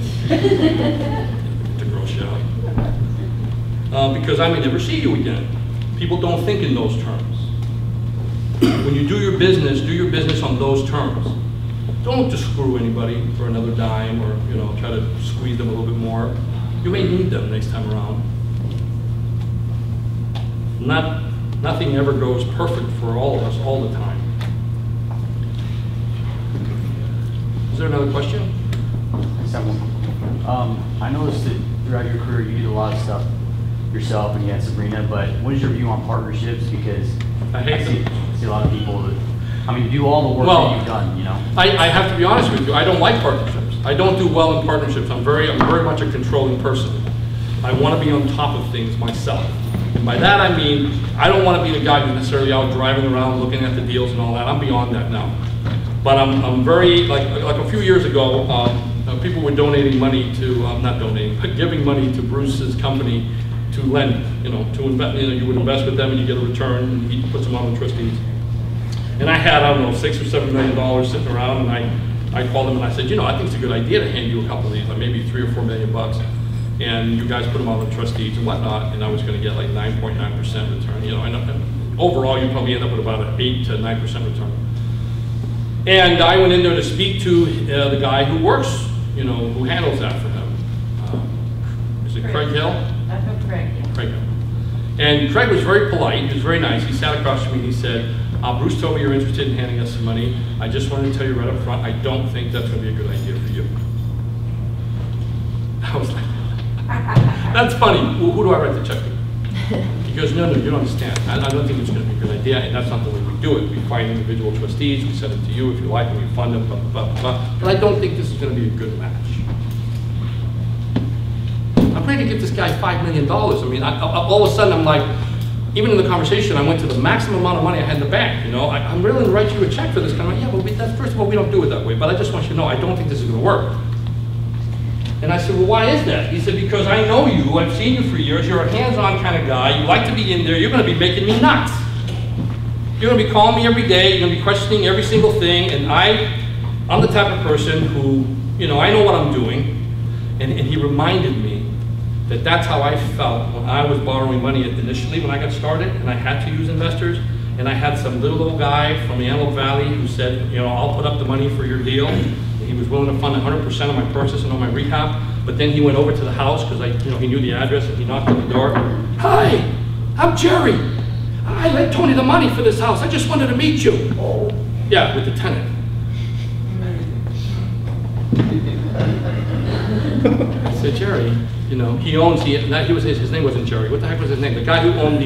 A: To gross you out. Because I may never see you again. People don't think in those terms. When you do your business on those terms. Don't just screw anybody for another dime or, you know, try to squeeze them a little bit more. You may need them next time around. Nothing ever goes perfect for all of us all the time. Is there another question?
D: I noticed that throughout your career you did a lot of stuff yourself and you had Sabrina, but what is your view on partnerships? Because I see a lot of people that, I mean, do all the work that you've done, you know? I
A: have to be honest with you, I don't like partnerships. I don't do well in partnerships. I'm very much a controlling person. I want to be on top of things myself. And by that I mean, I don't want to be the guy who's necessarily out driving around looking at the deals and all that. I'm beyond that now. But I'm very, like a few years ago, people were donating money to, not donating, but giving money to Bruce's company to lend, you know, to invest, you know, you would invest with them and you get a return and he puts them on the trustees. And I had, I don't know, $6 or $7 million sitting around, and I called them and I said, you know, I think it's a good idea to hand you a couple of these, like maybe $3 or $4 million bucks, and you guys put them on the trustees and whatnot, and I was going to get like 9.9% return. You know, and overall you probably end up with about an 8 to 9% return. And I went in there to speak to the guy who works, you know, who handles that for him. Is it Craig Hill?
T: Craig.
A: Craig Hill. And Craig was very polite. He was very nice. He sat across from me and he said, Bruce told me you're interested in handing us some money. I just wanted to tell you right up front, I don't think that's going to be a good idea for you. I was like, that's funny. Well, who do I write the check to? He goes, no, you don't understand. I don't think it's going to be a good idea, and that's not the way we do it. We find individual trustees, we send them to you. If you like them, we fund them, blah, blah, blah, blah. But I don't think this is going to be a good match. I'm ready to give this guy $5 million. I mean, all of a sudden I'm like, even in the conversation, I went to the maximum amount of money I had in the bank. You know, I'm willing to write you a check for this kind of money. Yeah, well, first of all, we don't do it that way. But I just want you to know, I don't think this is going to work. And I said, well, why is that? He said, because I know you. I've seen you for years. You're a hands-on kind of guy. You like to be in there. You're going to be making me nuts. You're going to be calling me every day. You're going to be questioning every single thing. And I'm the type of person who, you know, I know what I'm doing. And he reminded me that that's how I felt when I was borrowing money initially when I got started and I had to use investors. And I had some little old guy from the Antelope Valley who said, you know, I'll put up the money for your deal. And he was willing to fund 100% of my purchase and all my rehab. But then he went over to the house because he knew the address and he knocked on the door. Hi, I'm Jerry. I lent Tony the money for this house. I just wanted to meet you. Oh. Yeah, with the tenant. I said, Jerry, you know, he owns his name wasn't Jerry. What the heck was his name? The guy who owned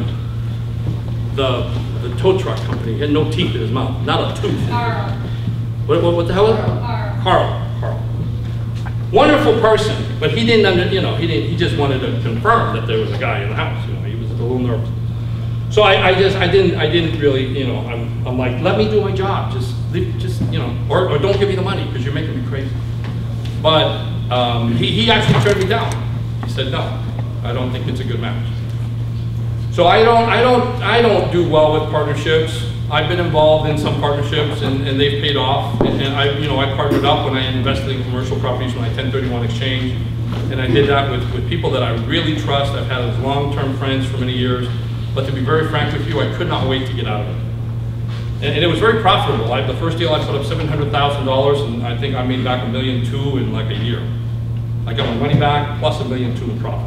A: the tow truck company. He had no teeth in his mouth, not a tooth.
C: Carl.
A: What the hell was it? Carl. Wonderful person, but he didn't he just wanted to confirm that there was a guy in the house. You know, he was a little nervous. So I didn't really, you know, I'm like, let me do my job. Just you know, or don't give me the money because you're making me crazy. But he actually turned me down. He said, no, I don't think it's a good match. So I don't do well with partnerships. I've been involved in some partnerships and they've paid off. And I partnered up when I invested in commercial properties when I 1031 exchange. And I did that with people that I really trust. I've had as long-term friends for many years. But to be very frank with you, I could not wait to get out of it. And it was very profitable. The first deal I put up $700,000 and I think I made back $1.2 million in like a year. I got my money back plus $1.2 million in profit.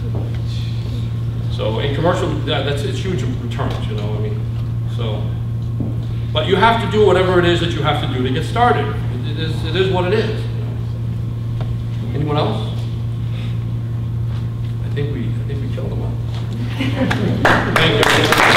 A: So in commercial, it's huge returns, you know, I mean, so. But you have to do whatever it is that you have to do to get started. It is what it is. Anyone else? I think we killed him off. Thank you.